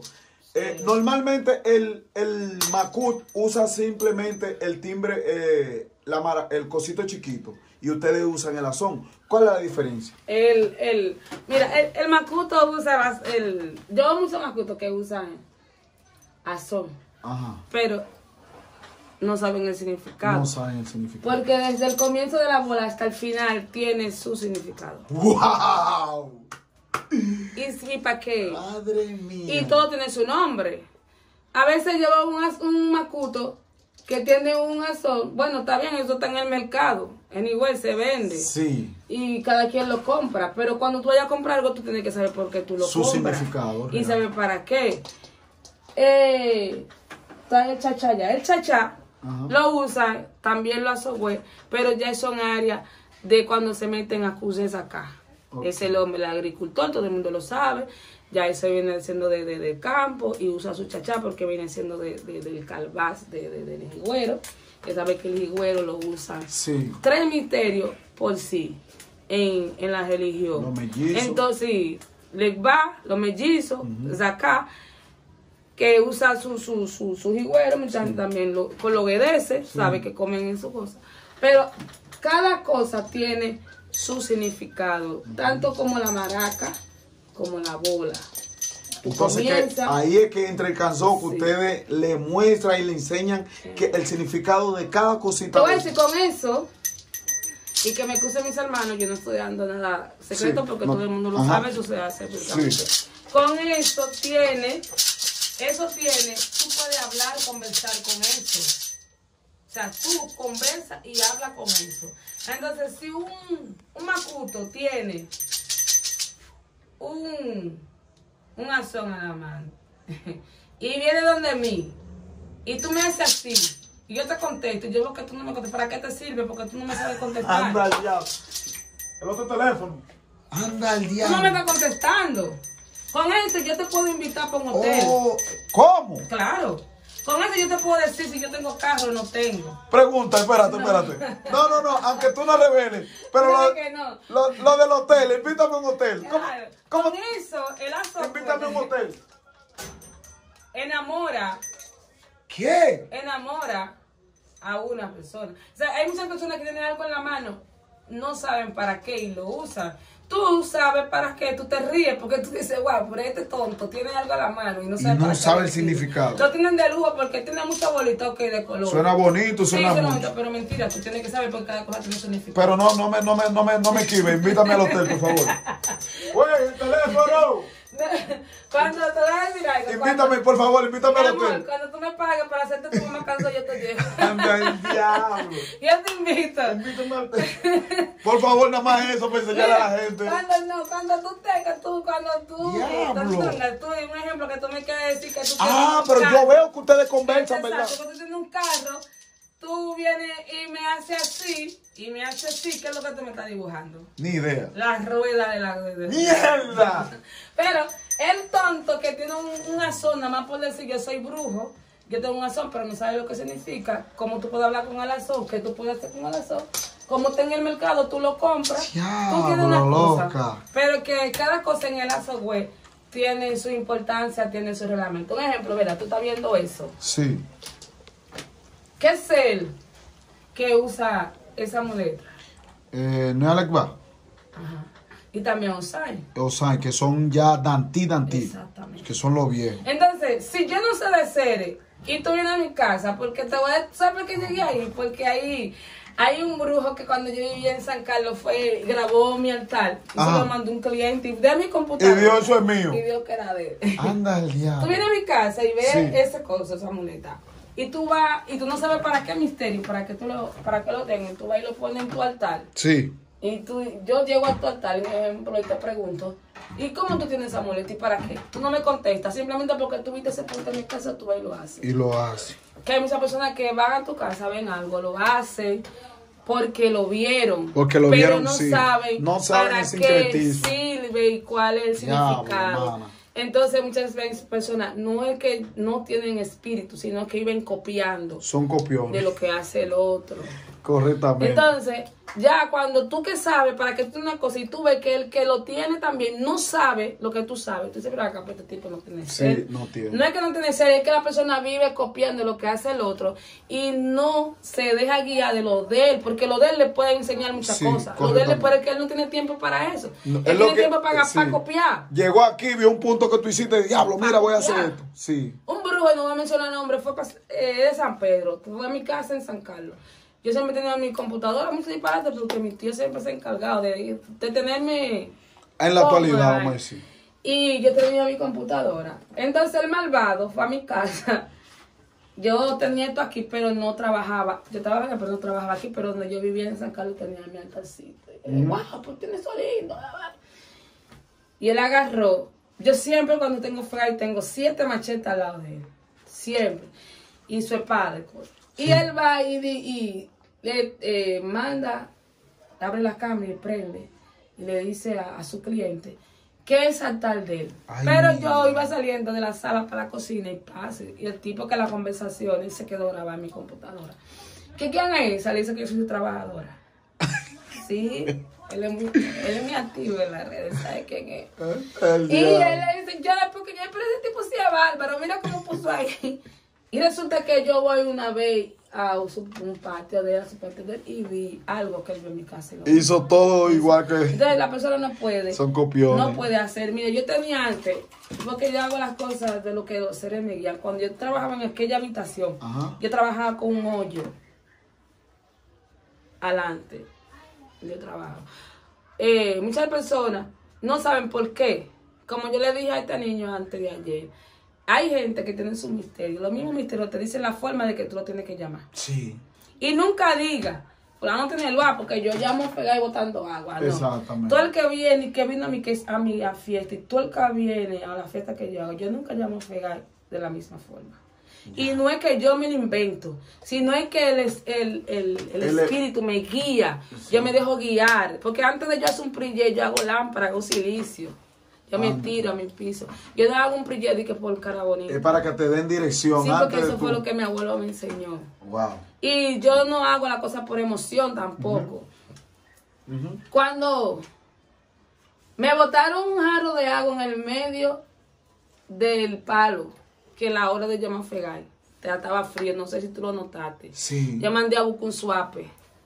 Eh, normalmente el, el Macut usa simplemente el timbre, eh, la mara, el cosito chiquito, y ustedes usan el azón. ¿Cuál es la diferencia? El, el, mira, el, el macuto usa, las- el, yo uso macuto que usan azón, Ajá. pero no saben el significado. No saben el significado. Porque desde el comienzo de la bola hasta el final tiene su significado. ¡Wow! ¿Y, y para qué? Madre mía. Y todo tiene su nombre. A veces lleva un, az- un macuto que tiene un azón. Bueno, está bien, eso está en el mercado. En igual se vende. Sí. Y cada quien lo compra. Pero cuando tú vayas a comprar algo, tú tienes que saber por qué tú lo Su compras. significado, Y real. saber para qué. Eh, está el chachá ya. El chachá Ajá. lo usan, también lo asogüe, pero ya son áreas de cuando se meten a cruces acá. Ok. Es el hombre, el agricultor, todo el mundo lo sabe. Ya ese viene siendo de, de, de campo y usa su chachá porque viene siendo de, de- del calvaz, de, de, del higüero. Que sabe que el higüero lo usan. Sí. Tres misterios por sí en, en la religión. Los mellizos. Entonces, Legba, los mellizos, Zacá, que usa su, su, su, su higüero, mucha gente también lo, con lo obedece, sabe que comen en su cosa. Pero cada cosa tiene su significado, tanto como la maraca, como la bola. Tú Entonces que comienzas- ahí es que entra el canzón que Sí. ustedes le muestran y le enseñan que el significado de cada Te cosita. voy a de- decir con eso, y que me excusen mis hermanos, yo no estoy dando nada secreto Sí, porque no. todo el mundo lo Ajá. sabe, eso se hace públicamente. Sí. Con eso tiene, eso tiene, tú puedes hablar, conversar con eso. O sea, tú conversas y hablas con eso. Entonces, si un, un macuto tiene un, un azón a la mano y viene donde mí y tú me haces así y yo te contesto y yo veo que tú no me contestas, ¿para qué te sirve? Porque tú no me sabes contestar. Anda al diablo. El otro teléfono. Anda al Tú no me diablo. estás contestando. Con eso yo te puedo invitar para un hotel. Oh, ¿cómo? Claro. Con eso yo te puedo decir si yo tengo carro o no tengo. Pregunta, espérate, espérate. No, no, no, aunque tú no reveles. Pero Dile lo, que no. lo, lo del hotel, invítame a un hotel. ¿Cómo? Claro. ¿Cómo? Con eso, el azón Invítame a un hotel. enamora, ¿Qué? enamora a una persona. O sea, hay muchas personas que tienen algo en la mano, no saben para qué y lo usan. Tú sabes para qué, tú te ríes porque tú dices, wow, pero este tonto tiene algo en la mano y no sabe, Y no para qué sabe lo el sirve. significado. Lo tienen de lujo porque tiene mucha bolita ok, de color. Suena bonito, Sí, suena suena mucho. bonito, pero mentira, tú tienes que saber porque cada cosa tiene significado. Pero no, no me, no me, no me, no me esquive. Invítame al hotel, por favor. Güey, el teléfono. Cuando te voy a decir algo, Invítame, cuando- por favor, invítame mi al amor, hotel. cuando tú me pagues para hacerte tu mamá canso, yo te llevo. Anda el diablo. Yo te invito. Invítame al hotel. Por favor, nada más eso para enseñarle a la gente. Cuando no, cuando tú tengas, tú, cuando tú, Diablo. tú tengas, tú, un ejemplo que tú me quieres decir que tú Ah, tienes un pero yo carro. veo que ustedes conversan, ¿verdad? Exacto, cuando tú tienes un carro, tú vienes y me haces así, y me haces así, ¿qué es lo que tú me estás dibujando? Ni idea. La rueda de la... de- de- ¡Mierda! Pero el tonto que tiene un, una zona, más por decir yo soy brujo, yo tengo un azón, pero no sabe lo que significa, cómo tú puedes hablar con el azón, qué tú puedes hacer con el azón, cómo está en el mercado, tú lo compras, tú tienes una Diablo, cosa, loca. pero que cada cosa en el azón, güey, tiene su importancia, tiene su reglamento. Un ejemplo, verá, tú estás viendo eso. Sí. ¿Qué es él que usa esa muleta? Eh, no es Alex Va. Ajá. Y también Osai. O sea, que son ya Dantí, Dantí. Exactamente. Que son los viejos. Entonces, si yo no sé de seres y tú vienes a mi casa, porque te voy a... ¿Sabes por qué llegué ahí? Porque ahí hay un brujo que cuando yo vivía en San Carlos fue, grabó mi altar y Ajá. se lo mandó un cliente y de mi computadora. Y Dios, eso es mío. Y vio que era de él. Anda el Tú diablo. vienes a mi casa y ves Sí. esa cosa, esa muleta. Y tú vas, y tú no sabes para qué misterio, para qué tú lo, para qué lo tengas. Tú vas y lo pones en tu altar. Sí. Y tú, yo llego a tu altar, por ejemplo, y te pregunto, ¿y cómo tú tienes esa muleta y para qué? Tú no me contestas, simplemente porque tú viste ese punto en mi casa, tú vas y lo haces. Y lo hace. Que hay muchas personas que van a tu casa, ven algo, lo hacen porque lo vieron. Porque lo pero vieron, no sí. saben, No saben para el qué sincretismo. sirve y cuál es el Diablo, significado. hermana. Entonces muchas veces personas no es que no tienen espíritu, sino que viven copiando Son de copiones. lo que hace el otro. Correctamente. Entonces, ya cuando tú que sabes, para que tú una cosa, y tú ves que el que lo tiene también no sabe lo que tú sabes, tú dices, pero acá, pues este tipo no tiene Sí, ser. no tiene. No es que no tiene ser, es que la persona vive copiando lo que hace el otro y no se deja guiar de lo de él, porque lo de él le puede enseñar muchas Sí, cosas. Lo de él le correctamente. puede que él no tiene tiempo para eso. No, él es lo tiene que- tiempo para, sí. para copiar. Llegó aquí, vio un punto que tú hiciste, diablo, mira, voy a hacer Ya. esto. Sí. Un brujo, no voy a mencionar nombre, fue pa- eh, de San Pedro, fue a mi casa en San Carlos. Yo siempre tenía mi computadora, mucho disparate, porque mi tío siempre se ha encargado de, de tenerme... En la cómoda. actualidad, vamos a decir. Y yo tenía mi computadora. Entonces el malvado fue a mi casa. Yo tenía esto aquí, pero no trabajaba. Yo trabajaba, pero no trabajaba aquí, pero donde yo vivía en San Carlos tenía mi altarcito. Y yo, wow, pues tienes eso lindo. Y él agarró. Yo siempre cuando tengo fray tengo siete machetes al lado de él. Siempre. Y su espada. de cosas. Y él va y, y, y le eh, manda, abre la cámara y prende. Y le dice a, a su cliente que es saltar de él. Ay, Pero mira. yo iba saliendo de la sala para la cocina y pase. Y el tipo que la conversación él se quedó grabado en mi computadora. ¿Que quién es esa? Le dice que yo soy su trabajadora. Sí, él es muy, él es muy activo en las redes, ¿sabe quién es? El Y diablo. él le dice, yo porque yo, pero ese tipo sí es bárbaro, mira cómo puso ahí. Y resulta que yo voy una vez a su- un patio de él, a su patio de él, y vi algo que él vio en mi casa. y lo vi. Hizo todo igual que... Entonces la persona no puede. Son copiones. No puede hacer. Mire, yo tenía antes, porque yo hago las cosas de lo que los seres me guían. Cuando yo trabajaba en aquella habitación, Ajá. yo trabajaba con un hoyo adelante. Yo trabajo. Eh, muchas personas no saben por qué. Como yo le dije a este niño antes de ayer, hay gente que tiene su misterio. Los mismos misterios te dicen la forma de que tú lo tienes que llamar. Sí. Y nunca diga, fulano tiene el agua, porque yo llamo a pegar y botando agua. No. Exactamente. Todo el que viene y que vino a mi, que- a mi a fiesta, y todo el que viene a la fiesta que yo hago, yo nunca llamo a pegar de la misma forma. Y no es que yo me lo invento, sino es que el, es- el, el, el El- espíritu me guía, yo me dejo guiar. Porque antes de yo hacer un prillé, yo hago lámpara, hago silicio. Yo me Anda. tiro a mi piso. Yo no hago un prillé de que por cara bonita. Es para que te den dirección Sí, antes porque de eso tú. fue lo que mi abuelo me enseñó. Wow. Y yo no hago la cosa por emoción tampoco. Ujú. Cuando me botaron un jarro de agua en el medio del palo, que la hora de yo me fregar, ya estaba frío, no sé si tú lo notaste. Sí. Yo mandé a buscar un suape,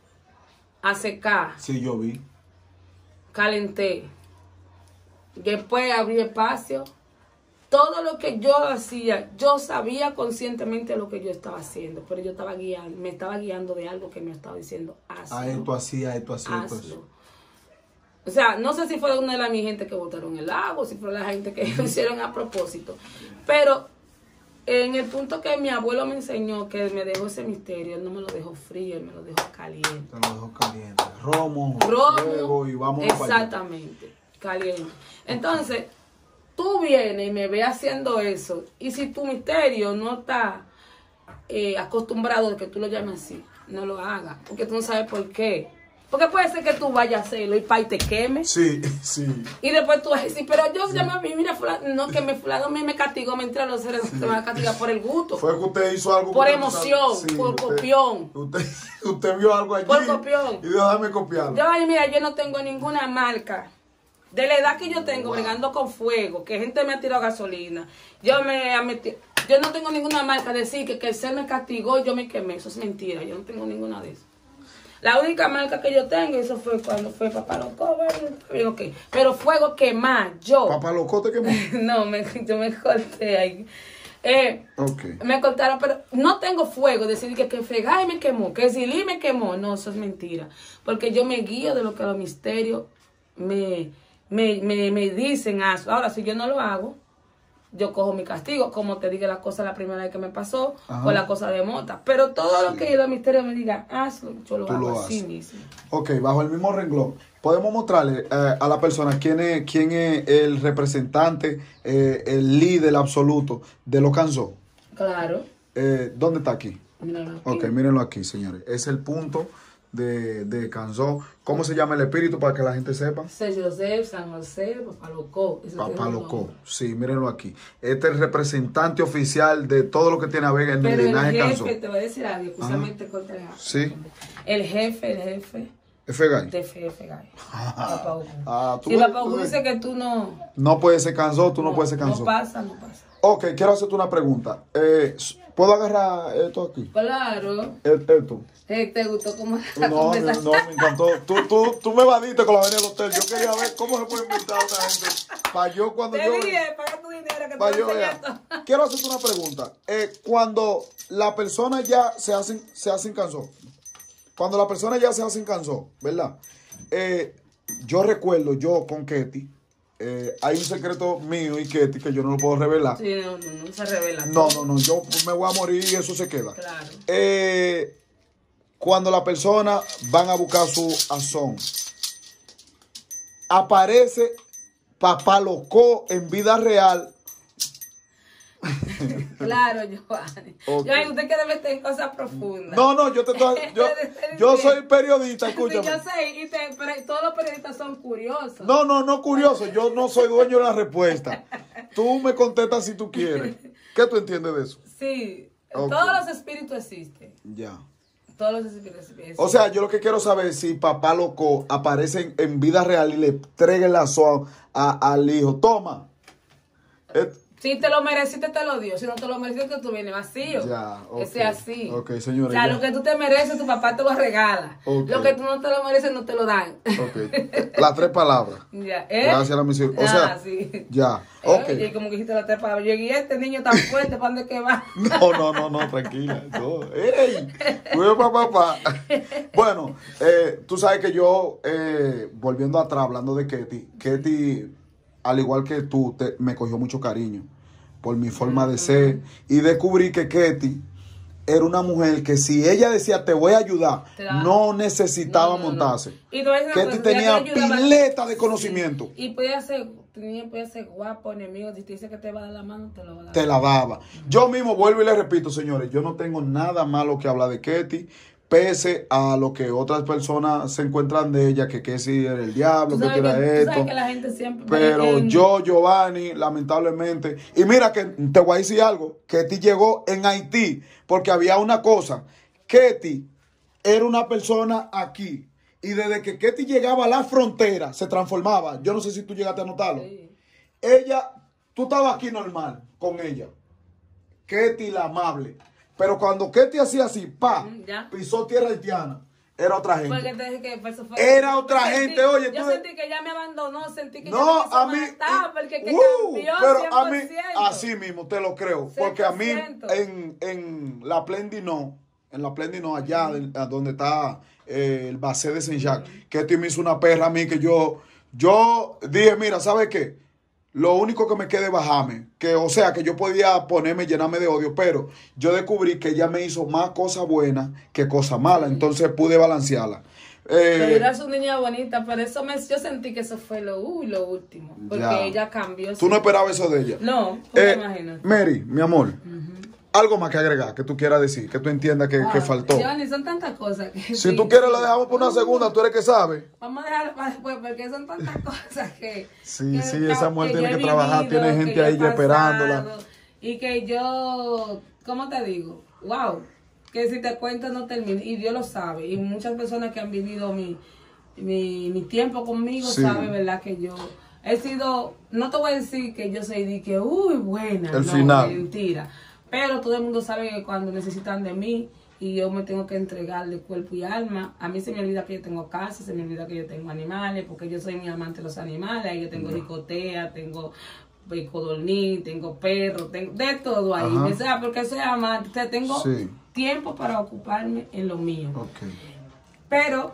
a secar, Sí, yo vi. calenté. Después abrí espacio. Todo lo que yo hacía, yo sabía conscientemente lo que yo estaba haciendo, pero yo estaba guiando, me estaba guiando de algo que me estaba diciendo, hazlo. A esto así, a esto así, a esto así. hazlo. O sea, no sé si fue una de las mi gente que botaron el agua, si fue la gente que lo hicieron a propósito, pero en el punto que mi abuelo me enseñó, que me dejó ese misterio, él no me lo dejó frío, él me lo dejó caliente. Te lo dejo caliente. Romo, Romo, fuego y vamos para allá. exactamente, caliente. Entonces, tú vienes y me ves haciendo eso, y si tu misterio no está eh, acostumbrado de que tú lo llames así, no lo hagas, porque tú no sabes por qué. Porque puede ser que tú vayas a hacerlo y pa' y te queme. Sí, sí. Y después tú vas a decir, pero yo llamé a mí, mira, fulano, no, que me fulano me, me castigó, mentira, los seres se van a castigar por el gusto. Fue que usted hizo algo. Por que emoción, usted- sí, por usted- copión. Usted, usted vio algo allí. Por copión. Y dijo, déjame copiarlo. Yo, ay, mira, yo no tengo ninguna marca. De la edad que yo tengo, bregando con fuego, que gente me ha tirado gasolina. Yo me ha metido. Yo no tengo ninguna marca. Decir que, que el ser me castigó y yo me quemé. Eso es mentira. Yo no tengo ninguna de esas. La única marca que yo tengo, eso fue cuando fue Papá Loco. Bueno, ok. Pero fuego quemar, yo. Papá locote que me... No, me, yo me corté ahí. Eh, Ok. Me cortaron, pero no tengo fuego. Decir que, que fregar y me quemó, que Silí me quemó. No, eso es mentira. Porque yo me guío de lo que los misterios me, me, me, me dicen. Hazlo. Ahora, si yo no lo hago, yo cojo mi castigo. Como te dije la cosa la primera vez que me pasó, Ajá. con la cosa de mota. Pero todo lo Sí. que los misterios me digan, hazlo, yo lo Tú hago lo así haces. mismo. Ok, bajo el mismo renglón, podemos mostrarle eh, a la persona quién es, quién es el representante, eh, el líder absoluto de los Canzó. Claro. Eh, ¿Dónde está aquí? Míralo aquí. Ok, mírenlo aquí, señores. Es el punto de, de Canzó. ¿Cómo se llama el espíritu para que la gente sepa? San José, San José, Papalocó. Papalocó, sí, mírenlo aquí. Este es el representante oficial de todo lo que tiene a ver en Pero el linaje el Canzó. jefe, te voy a decir algo, justamente contra el Sí. El jefe, el jefe. F. Gay. De F. Gay. Papá Hugo. Ah, tú Si ves, Papá tú Hugo ves. dice que tú no... No puedes ser Canzó, tú no, puedes ser Canzó. No pasa, no pasa. Ok, quiero hacerte una pregunta. Eh, ¿Puedo agarrar esto aquí? Claro. El- Esto. Eh, ¿Te gustó cómo la No, no, conversación? no, me encantó. Tú, tú, tú me evadiste con la avenida del hotel. Yo quería ver cómo se puede invitar a una gente. Para yo cuando Te yo... dije, paga tu dinero que Pa' te yo estoy vea. enseñando. Quiero hacerte una pregunta. Eh, cuando la persona ya se hacen, se hacen cansó, cuando la persona ya se hacen cansó, ¿verdad? Eh, yo recuerdo, yo con Ketty, eh, hay un secreto mío y Ketty que yo no lo puedo revelar. Sí, no, no, no se revela. No, no, no, yo me voy a morir y eso se queda. Claro. Eh, cuando la persona van a buscar su azón, aparece Papá Loco en vida real. Claro, Giovanni. Ok. Giovanni, usted que debe estar en cosas profundas. No, no, yo te estoy, yo, yo soy periodista, Sí, escúchame. yo sé, y te- pero todos los periodistas son curiosos. No, no, no curioso, yo no soy dueño de la respuesta. Tú me contestas si tú quieres. ¿Qué tú entiendes de eso? Sí, Ok. todos los espíritus existen. Ya. Todos los espíritus existen. O sea, yo lo que quiero saber es si Papá Loco aparece en, en vida real y le entrega el azón a- al hijo. Toma. Eh, Si te lo mereciste, te lo dio. Si no te lo mereciste, tú vienes vacío. Ya, ok. Ese es así. Ok, señora, O sea, ya. lo que tú te mereces, tu papá te lo regala. Ok. Lo que tú no te lo mereces, no te lo dan. ok. Las tres palabras. Ya, ¿eh? Gracias a la misión. O sea, Ah, sí. ya. Eh, Ok. Y como que dijiste las tres palabras. Yo guié este niño tan fuerte, ¿para dónde que va? No, no, no, no, tranquila. No. ¡Ey! Cuidado, papá, papá. Bueno, eh, tú sabes que yo, eh, volviendo atrás, hablando de Ketty, Ketty, al igual que tú, te- me cogió mucho cariño por mi forma de ser. Y descubrí que Ketty era una mujer que si ella decía, te voy a ayudar, Te da- no necesitaba No, no, no. montarse. Y te voy a decir una Ketty cosa, tenía ella te ayudaba- pileta de Sí. conocimiento. Y podía ser, tenía, podía ser guapo, enemigo. Si te dice que te va a dar la mano, te lo va a dar. Te la daba. Yo mismo vuelvo y le repito, señores, yo no tengo nada malo que hablar de Ketty, pese a lo que otras personas se encuentran de ella, que Ketty era el diablo, Tú que sabes era que, tú sabes esto. que la gente siempre... Pero en- yo, Giovanni, lamentablemente, y mira que te voy a decir algo, Ketty llegó en Haití, porque había una cosa, Ketty era una persona aquí, y desde que Ketty llegaba a la frontera, se transformaba. Yo no sé si tú llegaste a notarlo. Sí. Ella, tú estabas aquí normal con ella. Ketty la amable. Pero cuando Ketty hacía así, pa, Mm, ya. pisó tierra haitiana, era otra gente. Porque te dije que por eso fue- Era otra yo gente, sentí- oye, Yo tú- sentí que ella me abandonó, sentí que No, ella me quiso a mí, matar, porque que uh, cambió pero a mí, cien por ciento. así mismo, te lo creo. Porque a mí, cien por ciento. en, en la Plendino, en la Plendino, allá de- a donde está eh, el base de Saint-Jacques, Ketty me hizo una perra a mí que yo, yo dije, mira, ¿sabes qué? Lo único que me queda es bajarme. Que, o sea, que yo podía ponerme, llenarme de odio, pero yo descubrí que ella me hizo más cosas buenas que cosas malas. Entonces pude balancearla. Pero Eh, era su niña bonita, pero eso me, yo sentí que eso fue lo, uy, lo último. Porque Ya. ella cambió. ¿Tú su- no esperabas eso de ella? No, tú Eh, te imaginas. Mary, mi amor, algo más que agregar, que tú quieras decir, que tú entiendas que, que Wow. faltó. Giovanni, son tantas cosas. Que Si sí, tú quieres, sí. la dejamos por una segunda, tú eres que sabes. Vamos a dejarlo para después, porque son tantas cosas que... Sí, que- sí, esa mujer yo tiene he que trabajar, tiene que gente yo he ahí ya esperándola. pasado, Y que yo, ¿cómo te digo? Wow, que si te cuento no termina, y Dios lo sabe, y muchas personas que han vivido mi, mi, mi tiempo conmigo Sí. saben, ¿verdad? Que yo he sido, no te voy a decir que yo soy de que, uy, buena, El no, final. mentira, pero todo el mundo sabe que cuando necesitan de mí, y yo me tengo que entregarle cuerpo y alma. A mí se me olvida que yo tengo casa, se me olvida que yo tengo animales, porque yo soy muy amante de los animales. Ahí yo tengo ricotea, tengo eh, codorniz, tengo perro, tengo de todo ahí. Ajá. O sea, porque soy amante, o sea, tengo Sí. tiempo para ocuparme en lo mío. Ok. Pero,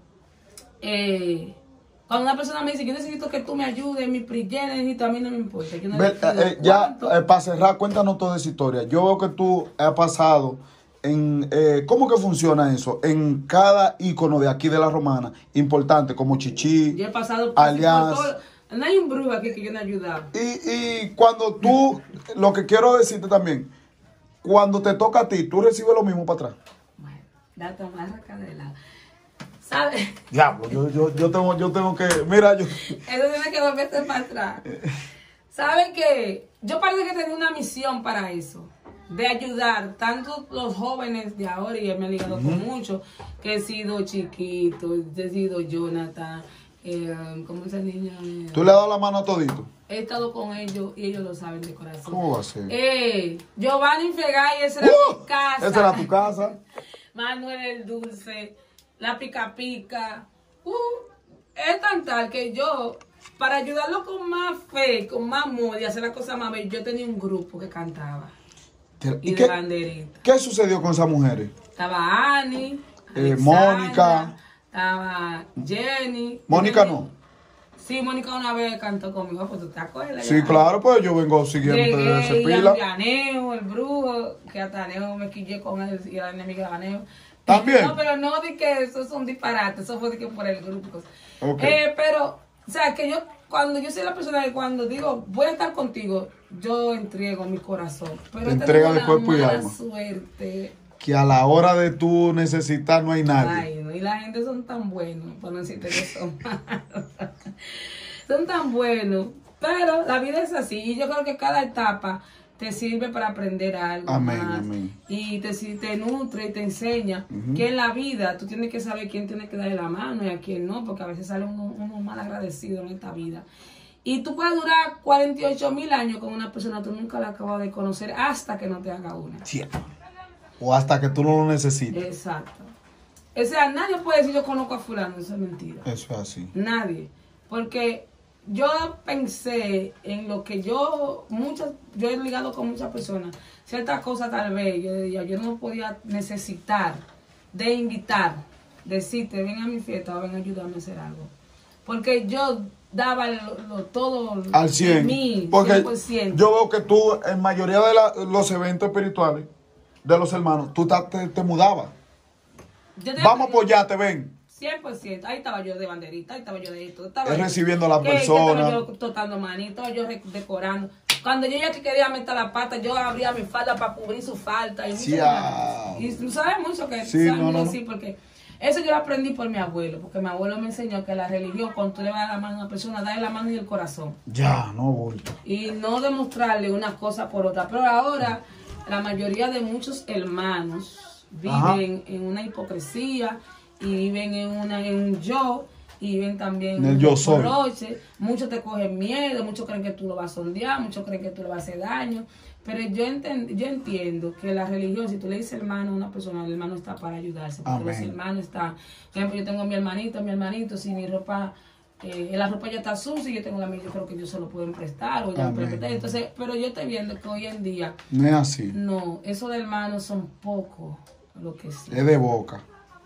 eh, cuando una persona me dice, yo necesito que tú me ayudes, mi prillera, necesito, a mí no me importa. Yo no Ve- le pido eh, eh, ya, cuánto. eh, para cerrar, cuéntanos toda esa historia. Yo veo que tú has pasado en... eh, ¿Cómo que funciona eso? En cada ícono de aquí de la Romana, importante, como Chichi, Yo he pasado por, Alianza. por todo. No hay un brujo aquí que yo no he ayudado. Y, y cuando tú, lo que quiero decirte también, cuando te toca a ti, tú recibes lo mismo para atrás. Bueno, date más acá de lado. ¿Sabes? Diablo, yo, yo, yo, tengo, yo tengo que... Mira, yo... Eso tiene que volverse para atrás. ¿Saben qué? Yo parece que tenía una misión para eso. De ayudar tanto los jóvenes de ahora, y me he ligado con muchos, que he sido Chiquito, he sido Jonathan, eh, ¿cómo ese niño? Eh, ¿Tú le has dado la mano a todito? He estado con ellos y ellos lo saben de corazón. ¿Cómo va a ser? Eh, Giovanni Fegay, esa era ¡Uh! mi casa. Esa era tu casa. Manuel el Dulce, la Pica Pica. Uh, es tan tal que yo, para ayudarlo con más fe, con más amor y hacer las cosas más bellas, yo tenía un grupo que cantaba. ¿Y, Y qué, de banderita. qué sucedió con esas mujeres? Estaba Ani, Eh, Mónica. estaba Jenny. Mónica no. Sí, Mónica una vez cantó conmigo, pues tú te acuerdas. Sí, ya? claro, pues yo vengo siguiendo Llegué, ese y pila. a Aneo, el brujo, que hasta Aneo me quillé con él y era enemiga de Aneo. ¿También? No, pero no di que eso es un disparate, eso fue de que por el grupo. Ok. Eh, pero, o sea, que yo, cuando yo soy la persona que cuando digo, voy a estar contigo, yo entrego mi corazón. Pero Te he entrega tenido de cuerpo y una mala alma. suerte. Que a la hora de tú necesitar no hay nadie. Ay, no, y la gente son tan buenos, por no decirte que son malos. Son tan buenos, pero la vida es así y yo creo que cada etapa te sirve para aprender algo Amén, más amén. y te, si te nutre y te enseña que en la vida tú tienes que saber quién tiene que darle la mano y a quién no, porque a veces sale uno, uno mal agradecido en esta vida. Y tú puedes durar cuarenta y ocho mil años con una persona que tú nunca la acabas de conocer hasta que no te haga una. Sí. O hasta que tú no lo necesites. Exacto. O sea, nadie puede decir yo conozco a fulano, eso es mentira. Eso es así. Nadie. Porque yo pensé en lo que yo, muchas, yo he ligado con muchas personas, ciertas cosas tal vez, yo decía, yo no podía necesitar de invitar, decirte, ven a mi fiesta o ven a ayudarme a hacer algo. Porque yo daba lo, lo, todo Al cien. de mí, Porque cien por ciento. yo veo que tú, en mayoría de la- los eventos espirituales de los hermanos, tú ta- te, te mudabas. Yo te- Vamos a apoyarte, ven. cien por ciento. Ahí estaba yo de banderita, ahí estaba yo de esto. Estaba Es yo- recibiendo a la que- persona. que Estaba yo tocando manitos, yo re- decorando. Cuando yo ya que quería meter la pata, yo abría mi falda para cubrir su falta. Y, Sí, muchas ah. cosas. Y tú sabes mucho que Sí, sabes no, mucho no, no. así, porque eso yo lo aprendí por mi abuelo. Porque mi abuelo me enseñó que la religión, cuando tú le vas a dar la mano a una persona, dale la mano y el corazón. Ya, no bulto. Y no demostrarle una cosa por otra. Pero ahora, la mayoría de muchos hermanos viven Ajá. en una hipocresía y viven en una en un yo y viven también En el un yo soy. reproche. Muchos te cogen miedo, muchos creen que tú lo vas a sondear, muchos creen que tú le vas a hacer daño. Pero yo, enten- yo entiendo que la religión, si tú le dices hermano a una persona, el hermano está para ayudarse. Porque Amén. los hermanos están, por ejemplo, yo tengo a mi hermanito, mi hermanito, si mi ropa, eh, la ropa ya está sucia, yo tengo la mía, yo creo que yo se lo pueden prestar o ya me Amén. pueden prestar. Entonces, pero yo estoy viendo que hoy en día, No es así. no, esos de hermanos son pocos lo que sí. Es de boca.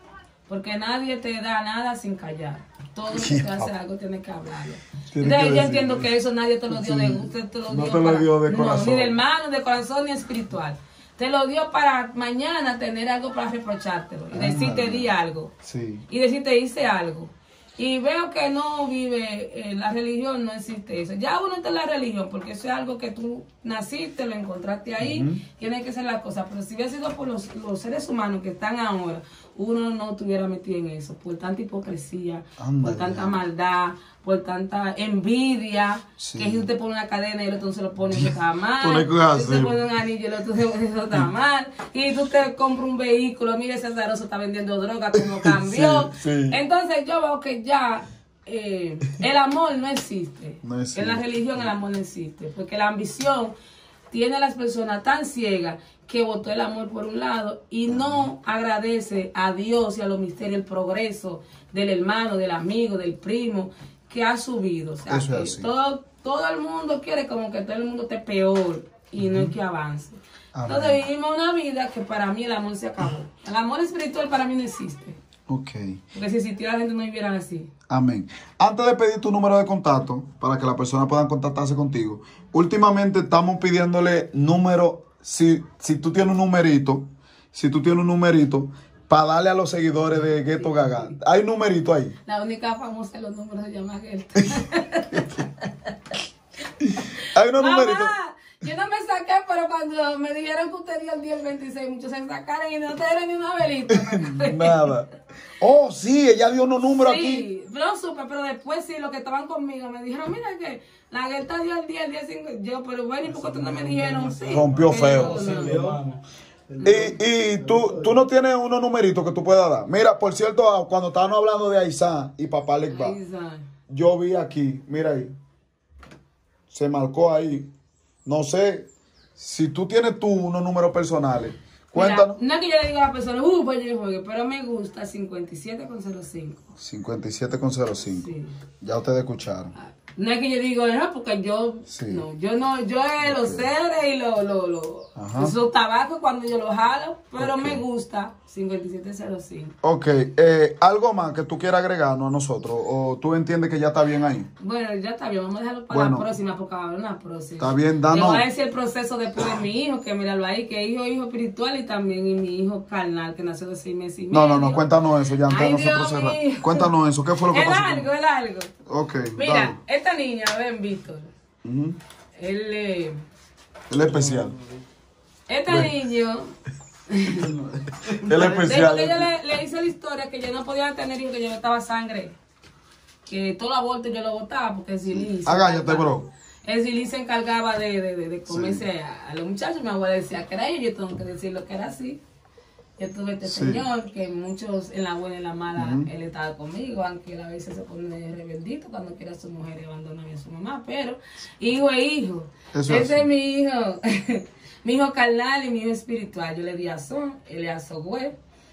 Porque nadie te da nada sin callar. Todo lo que te hace algo tiene que hablarlo. Tiene Entonces que yo decirlo. entiendo que eso nadie te lo dio Sí. de gusto, te lo No dio te lo para- dio de no, corazón. ni de hermano, de corazón, ni espiritual. Te lo dio para mañana tener algo para reprochártelo. Y decirte Ándale. di algo. Sí. Y decirte hice algo. Y veo que no vive, en la religión no existe eso. Ya uno está en la religión, porque eso es algo que tú naciste, lo encontraste ahí, Ujú. tiene que ser la cosa. Pero si hubiera sido por los, los seres humanos que están ahora, uno no estuviera metido en eso, por tanta hipocresía, Ándale. por tanta maldad, por tanta envidia, Sí. que si usted pone una cadena y el otro se lo pone y eso está mal, Tú le si cuidas usted así. pone un anillo y el otro se eso está mal, y tú te compras un vehículo, mire ese azaroso está vendiendo droga, como cambió. Sí, sí. Entonces yo veo que ya eh, el amor no existe. No existe. En la religión el amor no existe, porque la ambición tiene a las personas tan ciegas que votó el amor por un lado y no agradece a Dios y a los misterios el progreso del hermano, del amigo, del primo que ha subido. O sea, Eso es que así. todo, todo el mundo quiere como que todo el mundo esté peor y no es que avance. Amén. Entonces vivimos una vida que para mí el amor se acabó. El amor espiritual para mí no existe. Ok. Porque si existiera la gente no viviera así. Amén. Antes de pedir tu número de contacto para que las personas puedan contactarse contigo, últimamente estamos pidiéndole número, si, si tú tienes un numerito, si tú tienes un numerito, para darle a los seguidores de Ghetto Gaga. Hay un numerito ahí. La única famosa de los números se llama Gelta. Hay unos numeritos. Mamá, Yo no me saqué, pero cuando me dijeron que usted dio el día el veintiséis, muchos se sacaron y no te dieron ni una velita. Nada. Oh, sí, ella dio unos números sí, aquí. Sí, no supe, pero después sí, los que estaban conmigo me dijeron, mira que la gueta dio el día, el día cinco. Yo, pero bueno, ¿y por qué ustedes no me dijeron? Sí. Rompió feo. Sí, mi hermano. Y, y tú, tú no tienes unos numeritos que tú puedas dar. Mira, por cierto, cuando estábamos hablando de Aizán y papá Legba, yo vi aquí, mira ahí, se marcó ahí. No sé si tú tienes tú unos números personales. Cuéntanos. Mira, no es que yo le diga a la persona, uh, pues yo juegue, pero me gusta cincuenta y siete con cero cinco. cincuenta y siete con cero cinco. Sí. Ya ustedes escucharon. No es que yo digo, no, porque yo, Sí. no, yo no, yo eh, los ceres y los, los, los, los tabacos cuando yo los jalo, pero Ok. me gusta cincuenta y siete cero cinco. Ok, eh, ¿algo más que tú quieras agregarnos a nosotros? ¿O tú entiendes que ya está bien ahí? Bueno, ya está bien, vamos a dejarlo para Bueno. la próxima, porque va a haber una próxima. Está bien, danos. Le voy a decir el proceso después de mi hijo, que míralo ahí, que hijo, hijo espiritual y también y mi hijo carnal, que nació de seis meses y medio. No, no, no, cuéntanos eso, ya antes de Ay, nosotros Dios cerrar. mío. Cuéntanos eso, ¿qué fue lo que Es pasó? algo, es algo. Ok, Mira, dale. esta niña, ven, Víctor, Ujú. él, eh, El especial. esta Ven. niño... El Después especial. que yo le, le hice la historia que yo no podía tener hijos, que yo botaba sangre, que todo el aborto yo lo botaba porque el Silín se Agállate, encargaba- bro. El Silín se encargaba de, de, de, de comerse a, a los muchachos. Mi abuela decía que era ellos, yo tengo que decirlo que era así. Yo tuve este Sí. señor que muchos en la buena y en la mala él estaba conmigo, aunque él a veces se pone rebeldito cuando quiere a su mujer y abandona a su mamá, pero hijo es hijo. Eso es Ese así. es mi hijo, mi hijo carnal y mi hijo espiritual. Yo le di a Son, él le a Sogüe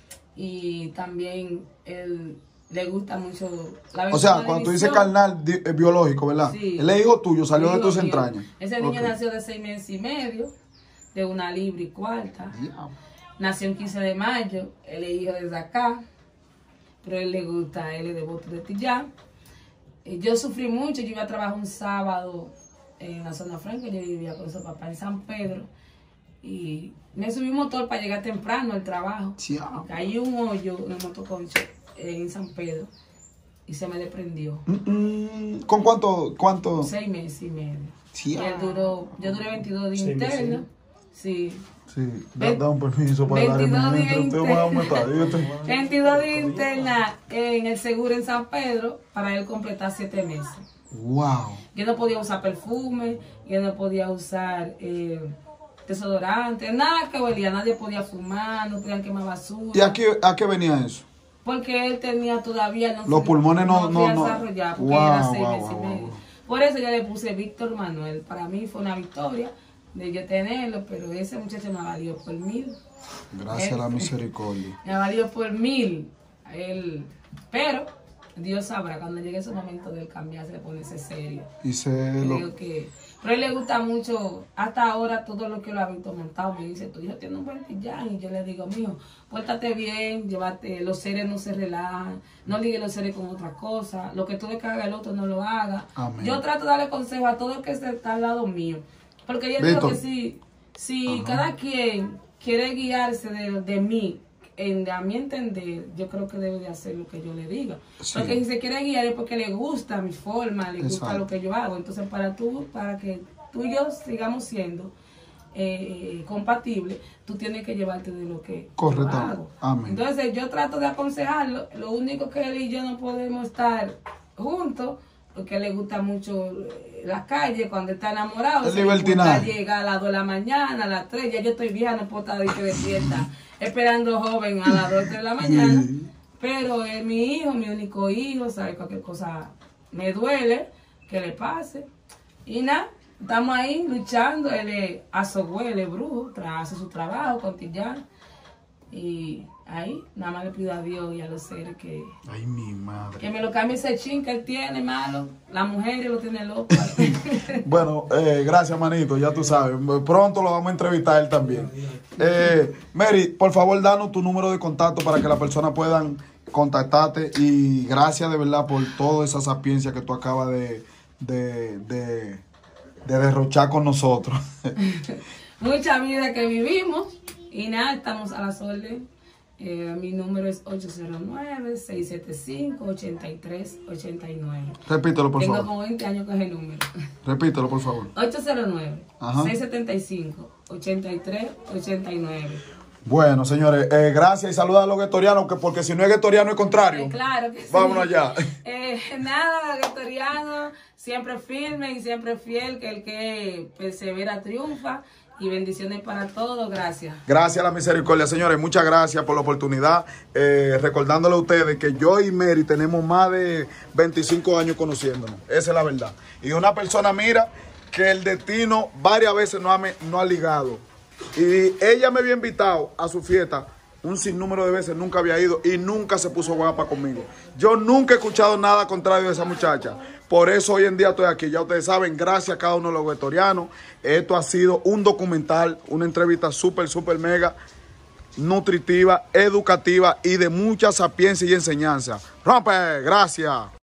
y también él le gusta mucho la O sea, bendición cuando tú de dices visión. carnal di- eh, biológico, ¿verdad? Sí. Él es hijo tuyo, salió de Hijo tus mío. entrañas. Ese niño Ok. nació de seis meses y medio, de una libra y cuarta. Diablo. Nació el quince de mayo, él es hijo de Zacá, pero él le gusta, él es devoto de Tillán. Eh, Yo sufrí mucho, yo iba a trabajar un sábado en la zona franca, yo vivía con su papá en San Pedro, y me subí un motor para llegar temprano al trabajo. Diablo. Caí un hoyo en el motoconcho en San Pedro y se me desprendió. Mm, mm, ¿Con cuánto? cuánto? Seis meses y medio. Y Diablo. él duró, yo duré veintidós días Seis meses. internos. Sí. Sí, da, da un permiso para dar veintidós el días Usted va a aumentar. dígate. veintidós días interna en el seguro en San Pedro para él completar siete meses. Wow. Yo no podía usar perfume, yo no podía usar eh, desodorante, nada que olía, nadie podía fumar, no podían quemar basura. ¿Y a qué, a qué venía eso? Porque él tenía todavía... No Los se- pulmones no- no- había no. desarrollado, porque Wow, era seis wow, meses y wow, medio. wow. Por eso yo le puse Víctor Manuel. Para mí fue una victoria de yo tenerlo, pero ese muchacho me valió por mil. Gracias a la misericordia. Me valió por mil. Él, pero Dios sabrá cuando llegue ese momento de él cambiarse, de ponerse serio. Y se Creo lo... que, pero a él le gusta mucho, hasta ahora todo lo que lo ha visto montado, me dice, tu hijo tiene un buen pillán, y yo le digo, mijo, pórtate bien, llévate, los seres no se relajan, no ligues los seres con otra cosa, lo que tú ves que haga el otro no lo haga. Amén. Yo trato de darle consejo a todo el que está al lado mío, porque yo digo Víctor. que si, si cada quien quiere guiarse de, de mí, en, a mi entender, yo creo que debe de hacer lo que yo le diga. Sí. Porque si se quiere guiar es porque le gusta mi forma, le gusta Exacto. lo que yo hago. Entonces, para tú, para que tú y yo sigamos siendo eh, compatibles, tú tienes que llevarte de lo que Correcto. yo hago. Amén. Entonces, yo trato de aconsejarlo. Lo único que él y yo no podemos estar juntos, porque a él le gusta mucho eh, la calle, cuando está enamorado. El se le importa libertinaje. Llega a las dos de la mañana, a las tres, ya yo estoy vieja, no puedo estar de que despierta, esperando joven a las dos de la mañana. Sí. Pero es mi hijo, mi único hijo, ¿sabe? Cualquier cosa me duele que le pase. Y nada, estamos ahí luchando. Él es azogüe, él es brujo, tra- hace su trabajo con Tillán. Y ahí, nada más le pido a Dios y a los seres que, Ay, mi madre. que me lo cambie ese chin que él tiene malo. La mujer lo tiene loco. Bueno, eh, gracias, manito, ya tú sabes. Pronto lo vamos a entrevistar a él también. Eh, Mary, por favor, danos tu número de contacto para que las personas puedan contactarte. Y gracias de verdad por toda esa sapiencia que tú acabas de, de, de, de derrochar con nosotros. Mucha vida que vivimos. Y nada, estamos a las órdenes. Eh, mi número es ocho cero nueve, seis siete cinco, ocho tres ocho nueve. Repítelo, por Tengo favor. como veinte años que es el número. Repítelo, por favor. ocho cero nueve, Ajá. seis siete cinco, ocho tres ocho nueve. Bueno, señores, eh, gracias y saluda a los guetorianos, que porque si no es guetoriano es contrario. Eh, claro que sí. Vámonos allá. Eh, nada, guetoriano, siempre firme y siempre fiel, que el que persevera triunfa. Y bendiciones para todos, gracias. Gracias a la misericordia, señores, muchas gracias por la oportunidad. Eh, recordándole a ustedes que yo y Mary tenemos más de veinticinco años conociéndonos. Esa es la verdad. Y una persona, mira, que el destino varias veces no ha, no ha ligado. Y ella me había invitado a su fiesta un sinnúmero de veces, nunca había ido y nunca se puso guapa conmigo. Yo nunca he escuchado nada contrario de esa muchacha. Por eso hoy en día estoy aquí. Ya ustedes saben, gracias a cada uno de los guetorianos. Esto ha sido un documental, una entrevista súper, súper mega nutritiva, educativa y de mucha sapiencia y enseñanza. ¡Rompe! Gracias.